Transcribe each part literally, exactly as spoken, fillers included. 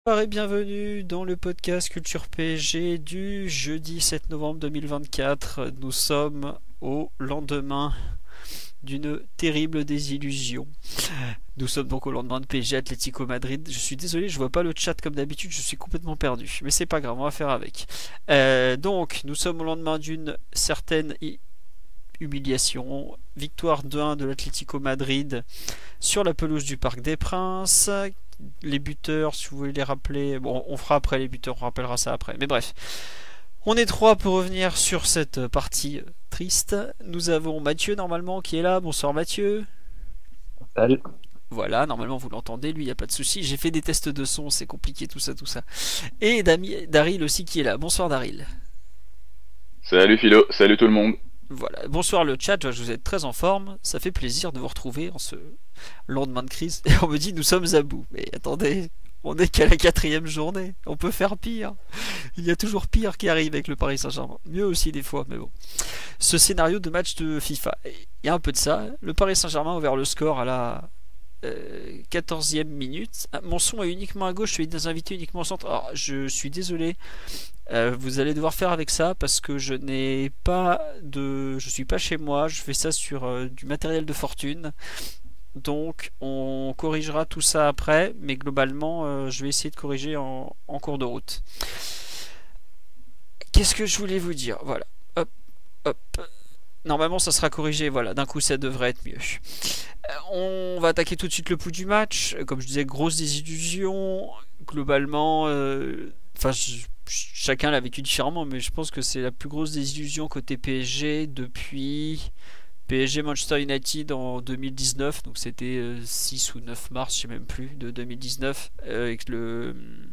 Bonsoir et bienvenue dans le podcast Culture P S G du jeudi sept novembre deux mille vingt-quatre. Nous sommes au lendemain d'une terrible désillusion. Nous sommes donc au lendemain de P S G Atlético Madrid. Je suis désolé, je vois pas le chat comme d'habitude, je suis complètement perdu. Mais c'est pas grave, on va faire avec. Euh, donc, nous sommes au lendemain d'une certaine humiliation. Victoire deux un de l'Atlético Madrid sur la pelouse du Parc des Princes. Les buteurs, si vous voulez les rappeler, bon, on fera après les buteurs, on rappellera ça après. Mais bref, on est trois pour revenir sur cette partie triste. Nous avons Mathieu normalement qui est là. Bonsoir Mathieu. Salut. Voilà, normalement vous l'entendez, lui, il n'y a pas de souci. J'ai fait des tests de son, c'est compliqué, tout ça, tout ça. Et Dami- Daryl aussi qui est là. Bonsoir Daryl. Salut Philo, salut tout le monde. Voilà, bonsoir le chat, je vois que vous êtes très en forme. Ça fait plaisir de vous retrouver en ce lendemain de crise. Et on me dit nous sommes à bout. Mais attendez, on n'est qu'à la quatrième journée. On peut faire pire. Il y a toujours pire qui arrive avec le Paris Saint-Germain. Mieux aussi des fois, mais bon. Ce scénario de match de FIFA, il y a un peu de ça. Le Paris Saint-Germain a ouvert le score à la euh, quatorzième minute. Ah, mon son est uniquement à gauche, je suis des invités uniquement au centre. Alors, je suis désolé. Euh, vous allez devoir faire avec ça parce que je n'ai pas de, je suis pas chez moi. Je fais ça sur euh, du matériel de fortune. Donc, on corrigera tout ça après, mais globalement, euh, je vais essayer de corriger en, en cours de route. Qu'est-ce que je voulais vous dire? Voilà. Hop, hop. Normalement, ça sera corrigé. Voilà, d'un coup, ça devrait être mieux. Euh, on va attaquer tout de suite le pouls du match. Comme je disais, grosse désillusion. Globalement, euh, enfin, je- chacun l'a vécu différemment, mais je pense que c'est la plus grosse désillusion côté P S G depuis P S G Manchester United en deux mille dix-neuf. Donc c'était euh, six ou neuf mars, je sais même plus, de deux mille dix-neuf, euh, avec le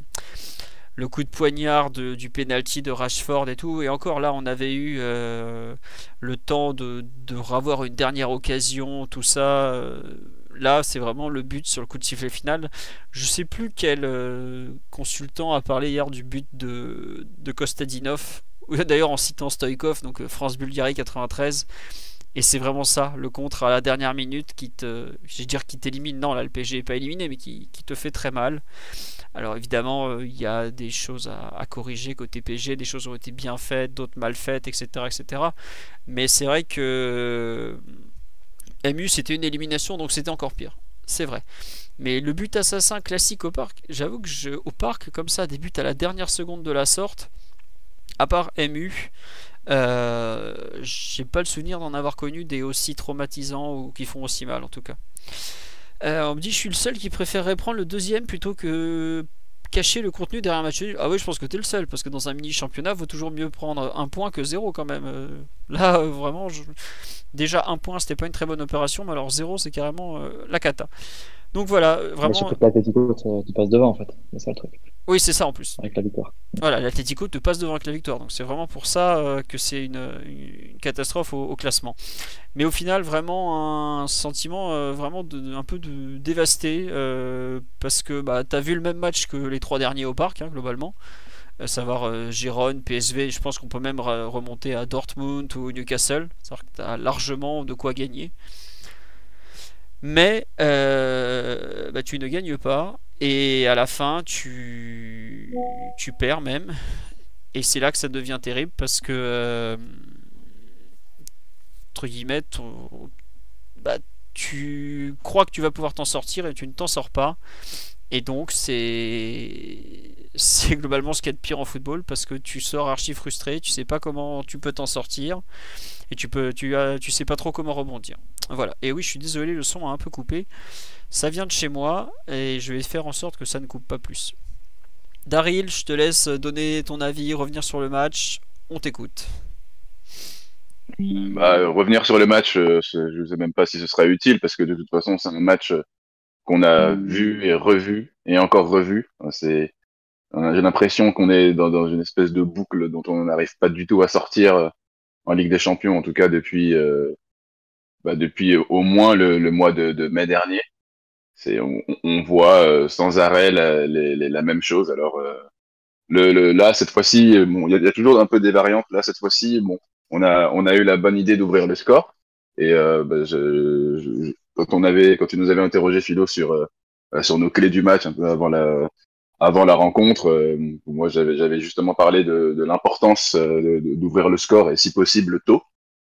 le coup de poignard de- du penalty de Rashford et tout. Et encore là, on avait eu euh, le temps de, de revoir une dernière occasion, tout ça. Euh, là, c'est vraiment le but sur le coup de sifflet final. Je sais plus quel euh, consultant a parlé hier du but de, de Kostadinov. D'ailleurs, en citant Stoïkov, donc euh, France-Bulgarie quatre-vingt-treize. Et c'est vraiment ça, le contre à la dernière minute qui te, je vais dire qui t'élimine. Non, là le P S G n'est pas éliminé, mais qui, qui te fait très mal. Alors évidemment, euh, il y a des choses à, à corriger côté P S G, des choses ont été bien faites, d'autres mal faites, et cetera, et cetera. Mais c'est vrai que euh, M U c'était une élimination, donc c'était encore pire. C'est vrai. Mais le but assassin classique au parc, j'avoue que je, au parc, comme ça, des buts à la dernière seconde de la sorte, à part M U, euh, j'ai pas le souvenir d'en avoir connu des aussi traumatisants ou qui font aussi mal en tout cas. Euh, on me dit je suis le seul qui préférerait prendre le deuxième plutôt que cacher le contenu derrière un match nul. Ah oui, je pense que t'es le seul parce que dans un mini championnat, vaut toujours mieux prendre un point que zéro quand même. Euh, là, euh, vraiment, je- déjà un point, c'était pas une très bonne opération, mais alors zéro, c'est carrément euh, la cata. Donc voilà, euh, Mais vraiment. surtout que l'Atlético te, te passe devant, en fait. C'est ça le truc, Oui, c'est ça en plus. avec la victoire. Voilà, l'Atlético te passe devant avec la victoire. Donc c'est vraiment pour ça euh, que c'est une, une catastrophe au, au classement. Mais au final, vraiment un sentiment euh, vraiment de, un peu de dévasté euh, parce que bah, t'as vu le même match que les trois derniers au parc, hein, globalement. À savoir euh, Gérone, P S V. Je pense qu'on peut même re- remonter à Dortmund ou Newcastle. C'est-à-dire que t'as largement de quoi gagner. Mais euh, bah, tu ne gagnes pas. Et à la fin, tu, tu perds même. Et c'est là que ça devient terrible parce que, euh, entre guillemets, ton- bah, tu crois que tu vas pouvoir t'en sortir et tu ne t'en sors pas. Et donc, c'est c'est globalement ce qu'il y a de pire en football parce que tu sors archi frustré, tu sais pas comment tu peux t'en sortir et tu peux tu as tu sais pas trop comment rebondir. Voilà. Et oui, je suis désolé, le son a un peu coupé. Ça vient de chez moi et je vais faire en sorte que ça ne coupe pas plus. Daryl, je te laisse donner ton avis, revenir sur le match. On t'écoute. Bah, euh, revenir sur le match, euh, c'est- je ne sais même pas si ce sera utile parce que de toute façon, c'est un match euh, qu'on a vu et revu et encore revu. Euh, C'est, on a- j'ai l'impression qu'on est dans, dans une espèce de boucle dont on n'arrive pas du tout à sortir euh, en Ligue des Champions, en tout cas depuis, euh, bah, depuis euh, au moins le, le mois de, de mai dernier. C'est, on, on voit euh, sans arrêt la, les- les- la même chose. Alors, euh, Le, le- là, cette fois-ci, euh, bon, il y a, il y a toujours un peu des variantes. Là, cette fois-ci, bon, on a, on a eu la bonne idée d'ouvrir le score. Et euh, bah, je, je- quand on avait, quand tu nous avais interrogé Philo sur, euh, euh, sur nos clés du match un peu avant la, avant la rencontre, euh, moi j'avais j'avais justement parlé de, de l'importance euh, de- d'ouvrir le score et si possible tôt.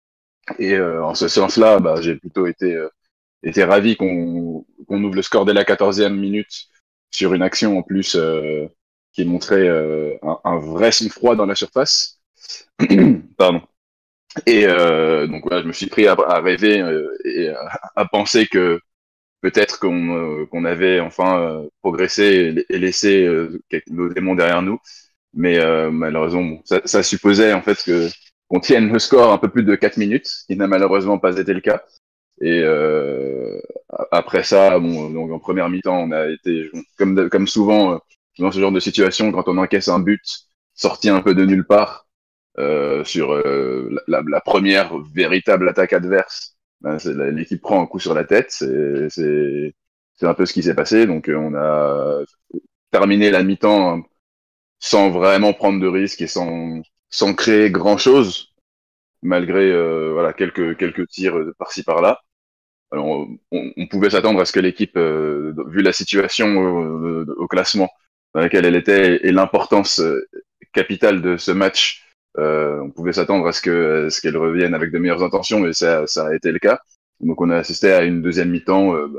Et euh, en ce sens-là, bah, j'ai plutôt été euh, été ravi qu'on qu'on ouvre le score dès la quatorzième minute sur une action en plus euh, qui montrait euh, un, un vrai sang-froid dans la surface. Pardon. Et euh, donc voilà, je me suis pris à, à rêver euh, et à, à penser que peut-être qu'on euh, qu'on avait enfin euh, progressé et, et laissé euh, nos démons derrière nous. Mais euh, malheureusement, bon, ça, ça supposait en fait que qu'on tienne le score un peu plus de quatre minutes, ce qui n'a malheureusement pas été le cas. Et euh, après ça, bon, donc en première mi-temps, on a été comme comme souvent euh, dans ce genre de situation, quand on encaisse un but sorti un peu de nulle part euh, sur euh, la, la, première véritable attaque adverse, ben, l'équipe prend un coup sur la tête. C'est c'est c'est un peu ce qui s'est passé. Donc euh, on a terminé la mi-temps sans vraiment prendre de risques et sans sans créer grand chose, malgré euh, voilà quelques quelques tirs par-ci par-là. Alors, on, on pouvait s'attendre à ce que l'équipe, euh, vu la situation euh, au classement dans laquelle elle était et l'importance euh, capitale de ce match, euh, on pouvait s'attendre à ce que ce qu'elle revienne avec de meilleures intentions, et ça, ça a été le cas. Donc on a assisté à une deuxième mi-temps euh, bah,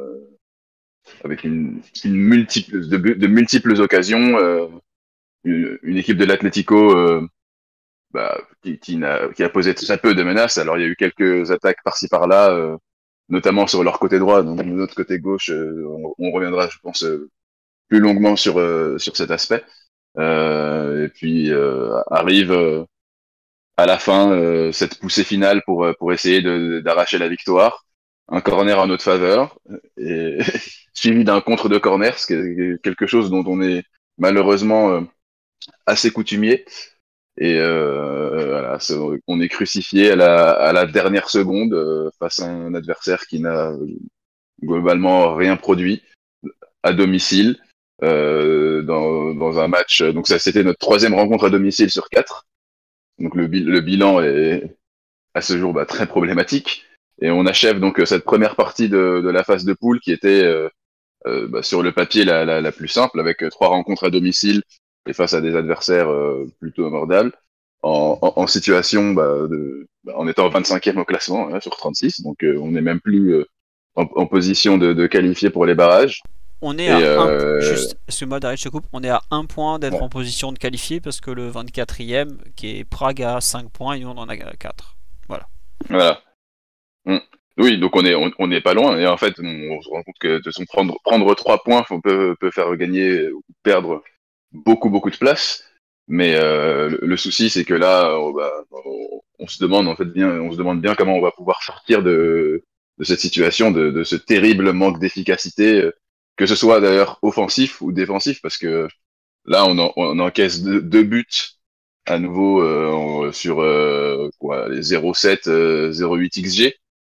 avec une, une multiple, de, de multiples occasions, euh, une, une équipe de l'Atlético euh, bah, qui, qui, n'a, qui a posé très peu de menaces. Alors il y a eu quelques attaques par-ci par-là. Euh, notamment sur leur côté droit, donc de notre côté gauche, euh, on, on reviendra, je pense, euh, plus longuement sur euh, sur cet aspect. Euh, et puis euh, arrive euh, à la fin euh, cette poussée finale pour pour essayer de, d'arracher la victoire, un corner en notre faveur et suivi d'un contre de corner, ce qui est quelque chose dont on est malheureusement euh, assez coutumier. Et euh, voilà, on est crucifié à la, à la dernière seconde euh, face à un adversaire qui n'a globalement rien produit à domicile euh, dans, dans un match. Donc ça, c'était notre troisième rencontre à domicile sur quatre. Donc le, le bilan est à ce jour bah, très problématique. Et on achève donc cette première partie de, de la phase de poule qui était euh, euh, bah, sur le papier la, la, la plus simple, avec trois rencontres à domicile et face à des adversaires euh, plutôt abordables, en, en, en situation bah, de, bah, en étant vingt-cinquième au classement hein, sur trente-six. Donc euh, on n'est même plus euh, en, en position de, de qualifier pour les barrages. On est Et à un euh, juste, excuse-moi d'arrêter, je te coupe, on est à un point d'être ouais, en position de qualifier parce que le vingt-quatrième qui est Prague a cinq points et nous on en a quatre. Voilà. voilà. On, oui, donc on est on, on est pas loin et en fait on, on se rend compte que de toute façon, prendre prendre trois points faut, peut peut faire gagner ou perdre beaucoup beaucoup de place. Mais euh, le, le souci c'est que là on, bah, on, on se demande en fait bien on se demande bien comment on va pouvoir sortir de de cette situation, de, de ce terrible manque d'efficacité, que ce soit d'ailleurs offensif ou défensif, parce que là on, en, on encaisse deux, deux buts à nouveau euh, sur euh, quoi, les zéro virgule sept, euh, zéro virgule huit X G.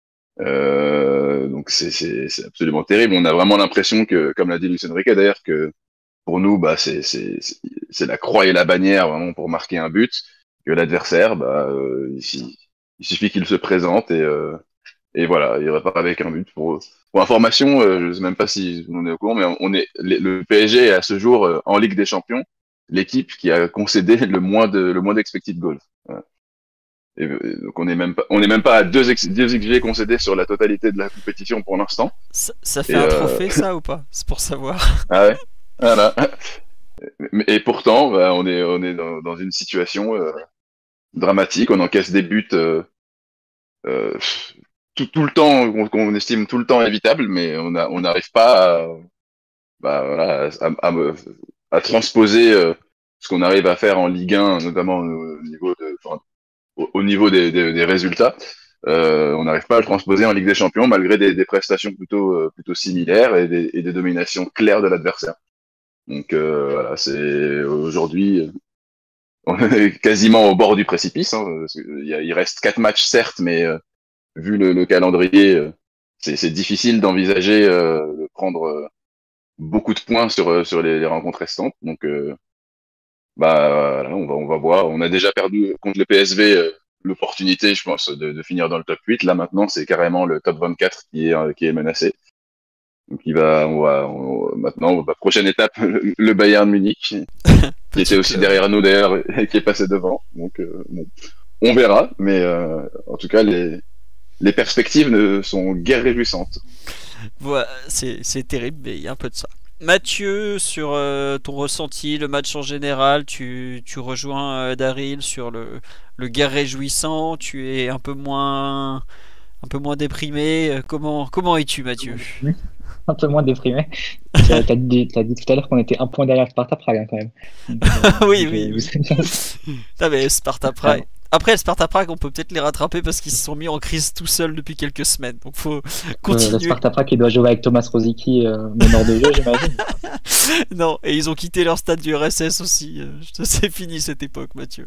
Euh, donc c'est, c'est, c'est absolument terrible. On a vraiment l'impression que, comme l'a dit Luis Enrique d'ailleurs, que pour nous, bah, c'est, c'est, c'est, c'est la croix et la bannière vraiment pour marquer un but, que l'adversaire, bah, euh, il, il suffit qu'il se présente et, euh, et voilà, il repart avec un but. Pour, pour information, euh, je ne sais même pas si on est au courant, mais on est, le P S G est à ce jour euh, en Ligue des Champions l'équipe qui a concédé le moins de le moins d'expected goals. Voilà. Et, et donc on n'est même pas on est même pas à deux, ex, deux X G concédés sur la totalité de la compétition pour l'instant. Ça, ça fait et un euh... trophée ça ou pas? C'est pour savoir. Ah ouais. Voilà. Et pourtant, bah, on est on est dans, dans une situation euh, dramatique. On encaisse des buts euh, euh, tout, tout le temps qu'on, qu'on estime tout le temps évitable, mais on a on n'arrive pas à, bah, voilà, à, à, à, à transposer euh, ce qu'on arrive à faire en Ligue un, notamment au niveau de enfin, au, au niveau des, des, des résultats. Euh, on n'arrive pas à le transposer en Ligue des Champions malgré des, des prestations plutôt euh, plutôt similaires et des, et des dominations claires de l'adversaire. Donc euh, voilà, c'est aujourd'hui on est quasiment au bord du précipice. Hein, parce qu'il y a, il reste quatre matchs certes, mais euh, vu le, le calendrier, euh, c'est, c'est difficile d'envisager euh, de prendre euh, beaucoup de points sur sur les, les rencontres restantes. Donc euh, bah voilà, on va on va voir. On a déjà perdu contre le P S V euh, l'opportunité, je pense, de, de finir dans le top huit. Là maintenant, c'est carrément le top vingt-quatre qui est qui est menacé. Donc il va, on va on- maintenant, la prochaine étape, le, le Bayern Munich, qui était aussi club. derrière nous d'ailleurs et qui est passé devant. Donc euh, bon, on verra, mais euh, en tout cas les les perspectives ne sont guère réjouissantes. Voilà, c'est c'est terrible, mais il y a un peu de ça. Mathieu, sur euh, ton ressenti, le match en général, tu, tu rejoins euh, Daryl sur le, le guère réjouissant, tu es un peu moins, un peu moins déprimé. euh, Comment, comment es-tu, Mathieu? Un peu moins déprimé. Tu as, t'as dit, t'as dit tout à l'heure qu'on était un point derrière Sparta Prague, hein, quand même. Donc, euh, Oui, je, oui, oui. je- Ah, mais Sparta Ah, Prague. Après, Sparta Prague, on peut peut-être les rattraper parce qu'ils se sont mis en crise tout seuls depuis quelques semaines. Donc, faut le, le continuer. Sparta Prague qui doit jouer avec Thomas Rosicky, euh, meneur de jeu, j'imagine. Non, et ils ont quitté leur stade du R S S aussi. euh, C'est fini cette époque, Mathieu.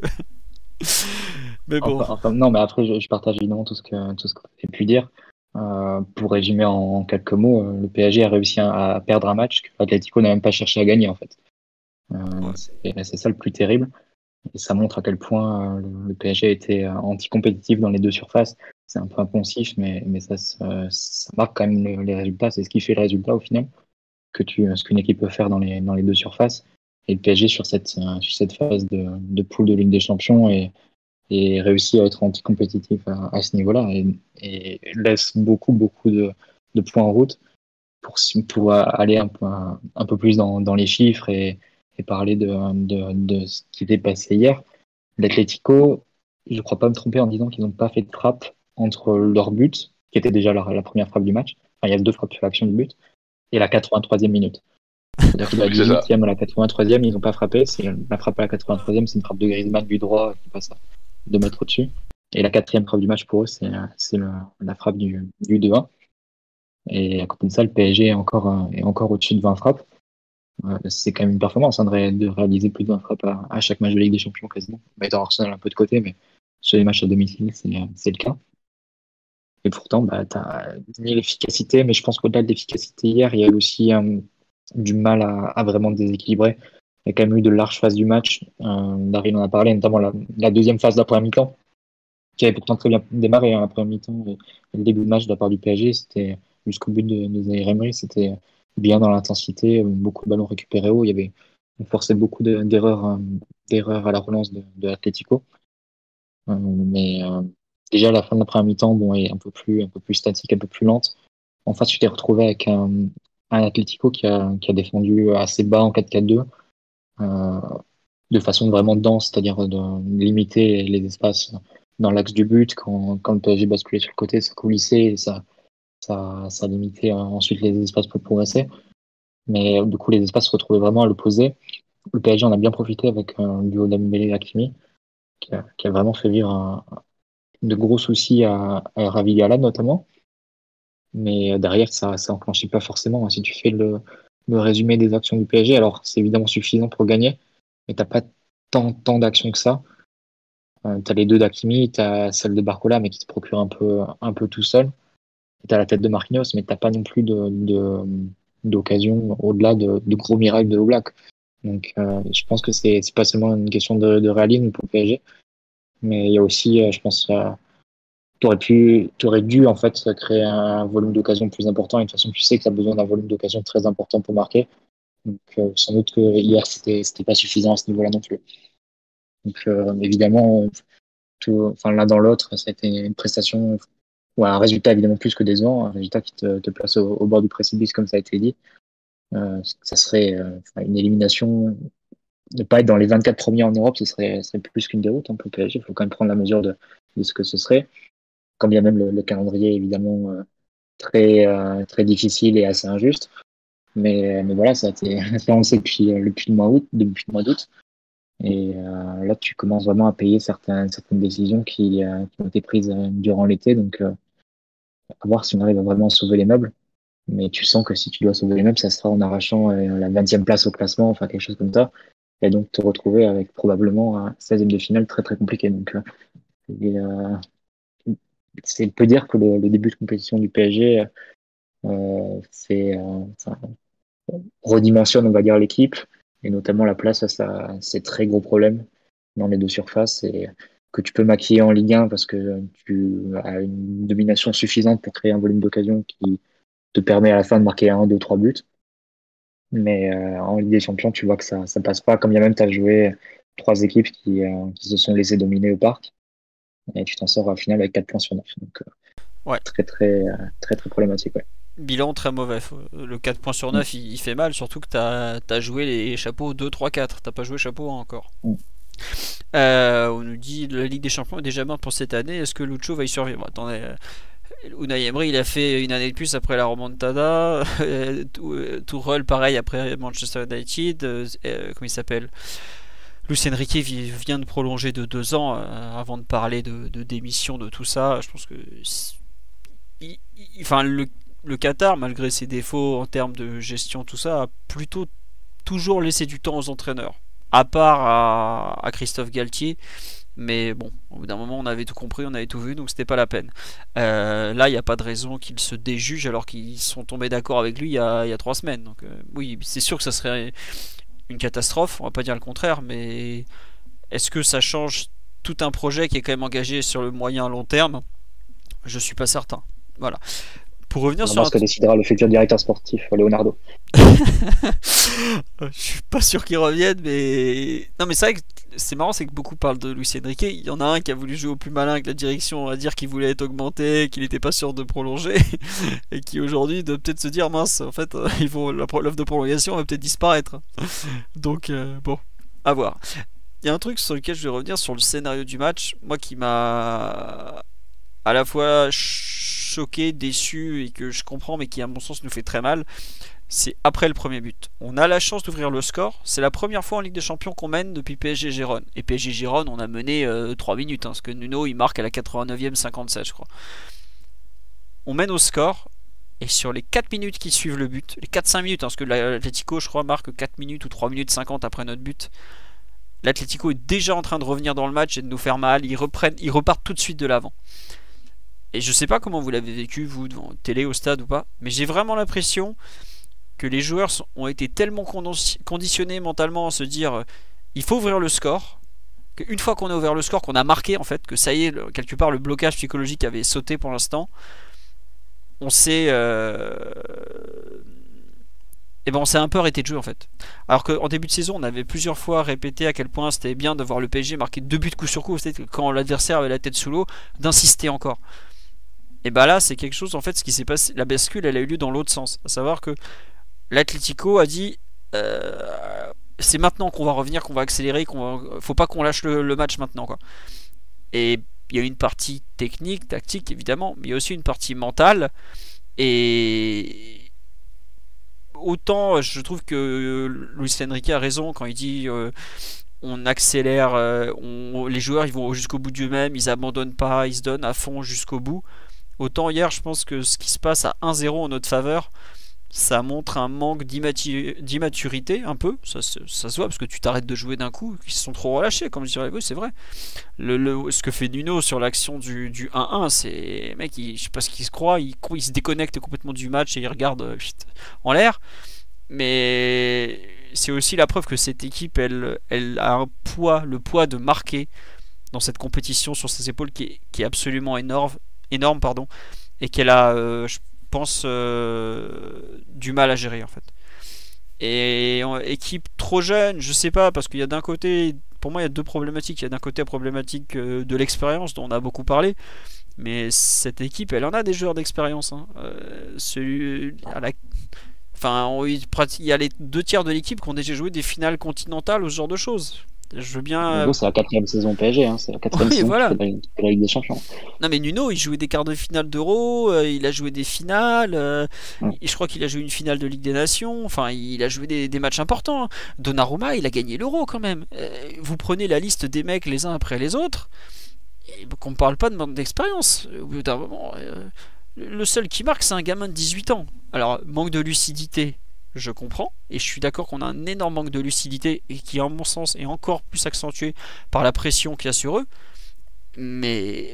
Mais bon. Enfin, enfin, non, mais après, je, je partage évidemment tout ce que tout ce qu'on a pu dire. Euh, pour résumer en, en quelques mots, euh, le P S G a réussi à, à perdre un match que l'Atlético n'a même pas cherché à gagner, en fait. Euh, Ouais. c'est c'est ça le plus terrible. Et ça montre à quel point euh, le, le P S G a été euh, anti-compétitif dans les deux surfaces. C'est un peu impensif, mais, mais ça, se- ça marque quand même le- les résultats. C'est ce qui fait le résultat au final, que tu, ce qu'une équipe peut faire dans les, dans les deux surfaces. Et le P S G sur cette, euh, sur cette phase de, de poule de Ligue des Champions et, et réussit à être anti-compétitif à, à ce niveau-là et, et laisse beaucoup, beaucoup de, de points en route pour, pour aller un peu, un peu plus dans, dans les chiffres et, et parler de, de, de ce qui s'est passé hier. L'Atlético, je ne crois pas me tromper en disant qu'ils n'ont pas fait de frappe entre leur but, qui était déjà la, la première frappe du match, enfin, il y a deux frappes sur l'action du but, et la quatre-vingt-troisième minute. C'est-à-dire que la Oui, c'est ça. dix-huitième à la quatre-vingt-troisième, ils n'ont pas frappé. C'est la frappe à la quatre-vingt-troisième, c'est une frappe de Griezmann du droit qui passe à deux mètres au-dessus. Et la quatrième frappe du match pour eux, c'est c'est le- la frappe du, du deux un. Et à côté de ça, le P S G est encore, euh, est encore au-dessus de vingt frappes. Euh, c'est quand même une performance hein, de, ré- de réaliser plus de vingt frappes à, à chaque match de Ligue des Champions quasiment. Mettant Arsenal un peu de côté, mais sur les matchs à domicile, c'est c'est le cas. Et pourtant, bah, tu as ni l'efficacité, mais je pense qu'au-delà de l'efficacité hier, il y a eu aussi euh, du mal à, à vraiment déséquilibrer. Il y a quand même eu de larges phases du match. Euh, Daryl en a parlé, notamment la, la deuxième phase de la première mi-temps, qui avait pourtant très bien démarré hein, la première mi-temps. Et, et le début de match de la part du P S G, c'était jusqu'au but de, de Zaïre Emery, c'était bien dans l'intensité, beaucoup de ballons récupérés haut. Il y avait, on forçait beaucoup de- d'erreurs euh, d'erreurs à la relance de, de l'Atlético. Euh, mais euh, déjà, la fin de la première mi-temps bon, est un peu plus, un peu plus statique, un peu plus lente. En face, tu t'es retrouvé avec un, un Atlético qui a, qui a défendu assez bas en quatre quatre deux, euh, de façon vraiment dense, c'est-à-dire de limiter les espaces dans l'axe du but. Quand, quand le P S G basculait sur le côté, ça coulissait et ça, ça, ça limitait euh, ensuite les espaces pour progresser. Mais euh, du coup, les espaces se retrouvaient vraiment à l'opposé. Le P S G en a bien profité avec un duo Dembélé et Hakimi, qui a, qui a vraiment fait vivre un, de gros soucis à, à Ravi Gala notamment. Mais euh, derrière, ça ça enclenchit pas forcément. Si tu fais le, le résumé des actions du P S G, alors c'est évidemment suffisant pour gagner, mais t'as pas tant, tant d'actions que ça. Euh, t'as les deux d'Hakimi, t'as celle de Barcola, mais qui se procure un peu, un peu tout seul. Et t'as la tête de Marquinhos, mais t'as pas non plus de, de, d'occasion au-delà de, de gros miracles de Oblak. Donc, euh, je pense que c'est, c'est pas seulement une question de, de réalisme pour le P S G, mais il y a aussi, euh, je pense, euh, t'aurais pu, t'aurais dû en fait créer un volume d'occasion plus important. Et de toute façon, tu sais que tu as besoin d'un volume d'occasion très important pour marquer. Donc, euh, sans doute que hier, c'était, c'était pas suffisant à ce niveau-là non plus. Donc, euh, évidemment, tout, enfin, l'un dans l'autre, ça a été une prestation, ou un résultat évidemment plus que décevant, un résultat qui te, te place au, au bord du précipice, comme ça a été dit. Euh, ça serait euh, enfin, une élimination. Ne pas être dans les vingt-quatre premiers en Europe, ce serait, ce serait plus qu'une déroute hein, pour le P S G. Il faut quand même prendre la mesure de, de ce que ce serait. Quand bien même le, le calendrier, évidemment, euh, très, euh, très difficile et assez injuste. Mais, mais voilà, ça a été, ça, on le sait depuis, euh, depuis le mois août, depuis le mois d'août. Et euh, là, tu commences vraiment à payer certaines, certaines décisions qui, euh, qui ont été prises euh, durant l'été. Donc, euh, à voir si on arrive à vraiment sauver les meubles. Mais tu sens que si tu dois sauver les meubles, ça sera en arrachant euh, la vingtième place au classement, enfin quelque chose comme ça. Et donc te retrouver avec probablement un seizième de finale très très compliqué. Donc, euh, et, euh, c'est peut dire que le, le début de compétition du P S G euh, c'est euh, ça redimensionne, on va dire, l'équipe, et notamment la place à ça, ces très gros problèmes dans les deux surfaces, et que tu peux maquiller en Ligue un parce que tu as une domination suffisante pour créer un volume d'occasion qui te permet à la fin de marquer un, deux, trois buts. Mais euh, en Ligue des Champions, tu vois que ça ça passe pas. Comme il y a même, tu as joué trois équipes qui, euh, qui se sont laissées dominer au parc. Et tu t'en sors à la finale avec quatre points sur neuf. Donc, euh, Ouais. très, très, euh, très, très problématique. Ouais. Bilan très mauvais. Le quatre points sur neuf, mm. il, il fait mal, surtout que tu as joué les chapeaux deux, trois, quatre. T'as pas joué chapeau un encore. Mm. Euh, on nous dit la Ligue des Champions est déjà morte pour cette année. Est-ce que Lucho va y survivre? Attendez. Unai Emery, il a fait une année de plus après la remontada. Tourelle, pareil, après Manchester United. Euh, comment il s'appelle? Luis Enrique vient de prolonger de deux ans euh, avant de parler de, de démission, de tout ça. Je pense que il, il, enfin, le, le Qatar, malgré ses défauts en termes de gestion, tout ça, a plutôt toujours laissé du temps aux entraîneurs. À part à, à Christophe Galtier. Mais bon, au bout d'un moment, on avait tout compris, on avait tout vu, donc c'était pas la peine. Euh, là, il n'y a pas de raison qu'ils se déjugent alors qu'ils sont tombés d'accord avec lui il y a, il y a trois semaines. Donc euh, oui, c'est sûr que ça serait une catastrophe, on va pas dire le contraire, mais est-ce que ça change tout un projet qui est quand même engagé sur le moyen long terme? Je suis pas certain. Voilà. Pour revenir sur ce que décidera le futur directeur sportif, Leonardo. Je suis pas sûr qu'il revienne, mais non, mais c'est vrai que c'est marrant, c'est que beaucoup parlent de Luis Enrique. Il y en a un qui a voulu jouer au plus malin avec la direction, à dire qu'il voulait être augmenté, qu'il n'était pas sûr de prolonger, et qui aujourd'hui doit peut-être se dire mince, en fait, il faut l'offre de prolongation va peut-être disparaître. Donc euh, bon, à voir. Il y a un truc sur lequel je vais revenir sur le scénario du match, moi qui m'a à la fois choqué, déçu et que je comprends, mais qui à mon sens nous fait très mal. C'est après le premier but. On a la chance d'ouvrir le score. C'est la première fois en Ligue des Champions qu'on mène depuis P S G Gérone. Et P S G Gérone, on a mené euh, trois minutes. Hein, parce que Nuno, il marque à la quatre-vingt-neuvième cinquante-sept, je crois. On mène au score. Et sur les quatre minutes qui suivent le but, les quatre cinq minutes, hein, parce que l'Atlético, je crois, marque quatre minutes ou trois minutes cinquante après notre but. L'Atlético est déjà en train de revenir dans le match et de nous faire mal. Ils, reprennent, ils repartent tout de suite de l'avant. Et je sais pas comment vous l'avez vécu, vous, devant télé, au stade ou pas. Mais j'ai vraiment l'impression que les joueurs ont été tellement conditionnés mentalement à se dire euh, il faut ouvrir le score, qu'une fois qu'on a ouvert le score, qu'on a marqué en fait, que ça y est, le, quelque part le blocage psychologique avait sauté pour l'instant, on s'est euh, et ben on s'est un peu arrêté de jouer en fait. Alors qu'en début de saison on avait plusieurs fois répété à quel point c'était bien de voir le P S G marquer deux buts coup sur coup, c'était quand l'adversaire avait la tête sous l'eau, d'insister encore. Et bah là c'est quelque chose en fait, ce qui s'est passé, la bascule elle a eu lieu dans l'autre sens, à savoir que l'Atlético a dit euh, c'est maintenant qu'on va revenir, qu'on va accélérer, qu'on va... faut pas qu'on lâche le, le match maintenant quoi. Et il y a une partie technique, tactique évidemment, mais il y a aussi une partie mentale. Et autant je trouve que Luis Enrique a raison quand il dit euh, on accélère, euh, on... les joueurs ils vont jusqu'au bout d'eux-mêmes, ils abandonnent pas, ils se donnent à fond jusqu'au bout. Autant hier je pense que ce qui se passe à un zéro en notre faveur, ça montre un manque d'immaturité un peu, ça, ça, ça se voit parce que tu t'arrêtes de jouer d'un coup, ils se sont trop relâchés comme je dirais, oui c'est vrai. Le, le, ce que fait Nuno sur l'action du, du un un, c'est mec, il, je sais pas ce qu'il se croit, il, il se déconnecte complètement du match et il regarde euh, en l'air. Mais c'est aussi la preuve que cette équipe elle, elle a un poids, le poids de marquer dans cette compétition sur ses épaules qui est, qui est absolument énorme, énorme pardon, et qu'elle a euh, je pense euh, du mal à gérer en fait. Et euh, équipe trop jeune, je sais pas, parce qu'il y a d'un côté, pour moi il y a deux problématiques. Il y a d'un côté la problématique euh, de l'expérience dont on a beaucoup parlé, mais cette équipe elle en a des joueurs d'expérience. Hein. Euh, celui à la... Enfin, on, il y a les deux tiers de l'équipe qui ont déjà joué des finales continentales ou ce genre de choses. Je veux bien. Nuno, c'est la quatrième saison P S G, hein. C'est la quatrième oui, saison voilà. de la Ligue des Champions. Non mais Nuno, il jouait des quarts de finale d'Euro, euh, il a joué des finales, euh, mm. et je crois qu'il a joué une finale de Ligue des Nations. Enfin, il a joué des, des matchs importants. Donnarumma, il a gagné l'Euro quand même. Euh, vous prenez la liste des mecs les uns après les autres, et qu'on ne parle pas de manque d'expérience. Au bout d'un moment, euh, le seul qui marque, c'est un gamin de dix-huit ans. Alors, manque de lucidité. Je comprends, et je suis d'accord qu'on a un énorme manque de lucidité et qui, en mon sens, est encore plus accentué par la pression qu'il y a sur eux. Mais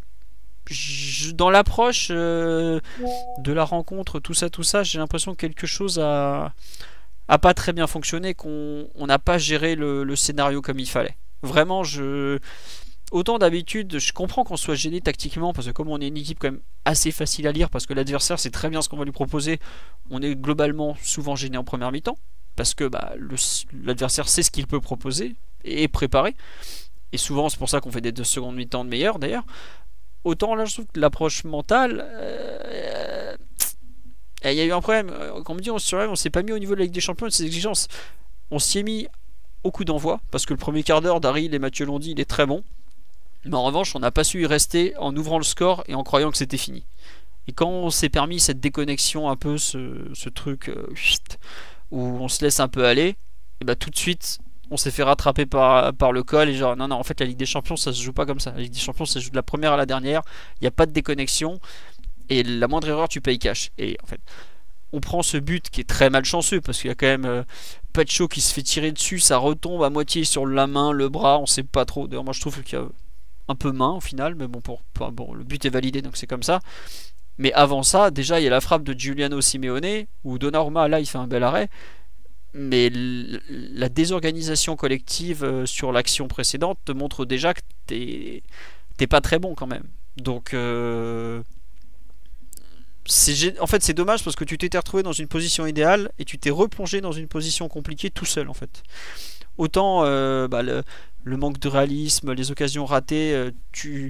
je, dans l'approche euh, de la rencontre, tout ça, tout ça, j'ai l'impression que quelque chose a, a pas très bien fonctionné, qu'on n'a pas géré le, le scénario comme il fallait. Vraiment, je autant d'habitude, je comprends qu'on soit gêné tactiquement parce que comme on est une équipe quand même assez facile à lire parce que l'adversaire sait très bien ce qu'on va lui proposer, on est globalement souvent gêné en première mi-temps parce que bah, le, l'adversaire sait ce qu'il peut proposer et est préparé. Et souvent c'est pour ça qu'on fait des deux secondes mi-temps de meilleurs d'ailleurs. Autant là je trouve que l'approche mentale, euh, il y a eu un problème. Quand on me dit on se surveille, on s'est pas mis au niveau de la Ligue des Champions et de ses exigences. On s'y est mis au coup d'envoi parce que le premier quart d'heure d'Harry et Mathieu l'ont dit, il est très bon. Mais en revanche, on n'a pas su y rester en ouvrant le score et en croyant que c'était fini. Et quand on s'est permis cette déconnexion, un peu ce, ce truc euh, où on se laisse un peu aller, et bah tout de suite, on s'est fait rattraper par, par le col. Et genre, non, non, en fait, la Ligue des Champions, ça se joue pas comme ça. La Ligue des Champions, ça se joue de la première à la dernière. Il n'y a pas de déconnexion. Et la moindre erreur, tu payes cash. Et en fait, on prend ce but qui est très malchanceux parce qu'il y a quand même euh, Pacho qui se fait tirer dessus. Ça retombe à moitié sur la main, le bras, on sait pas trop. D'ailleurs, moi, je trouve qu'il y a un peu main au final, mais bon, pour, pour, bon, le but est validé donc c'est comme ça. Mais avant ça, déjà il y a la frappe de Giuliano Simeone où Donnarumma là il fait un bel arrêt, mais la désorganisation collective euh, sur l'action précédente te montre déjà que t'es, t'es pas très bon quand même. Donc euh, c'est, en fait c'est dommage parce que tu t'étais retrouvé dans une position idéale et tu t'es replongé dans une position compliquée tout seul en fait. Autant euh, bah, le, le manque de réalisme, les occasions ratées, euh, tu,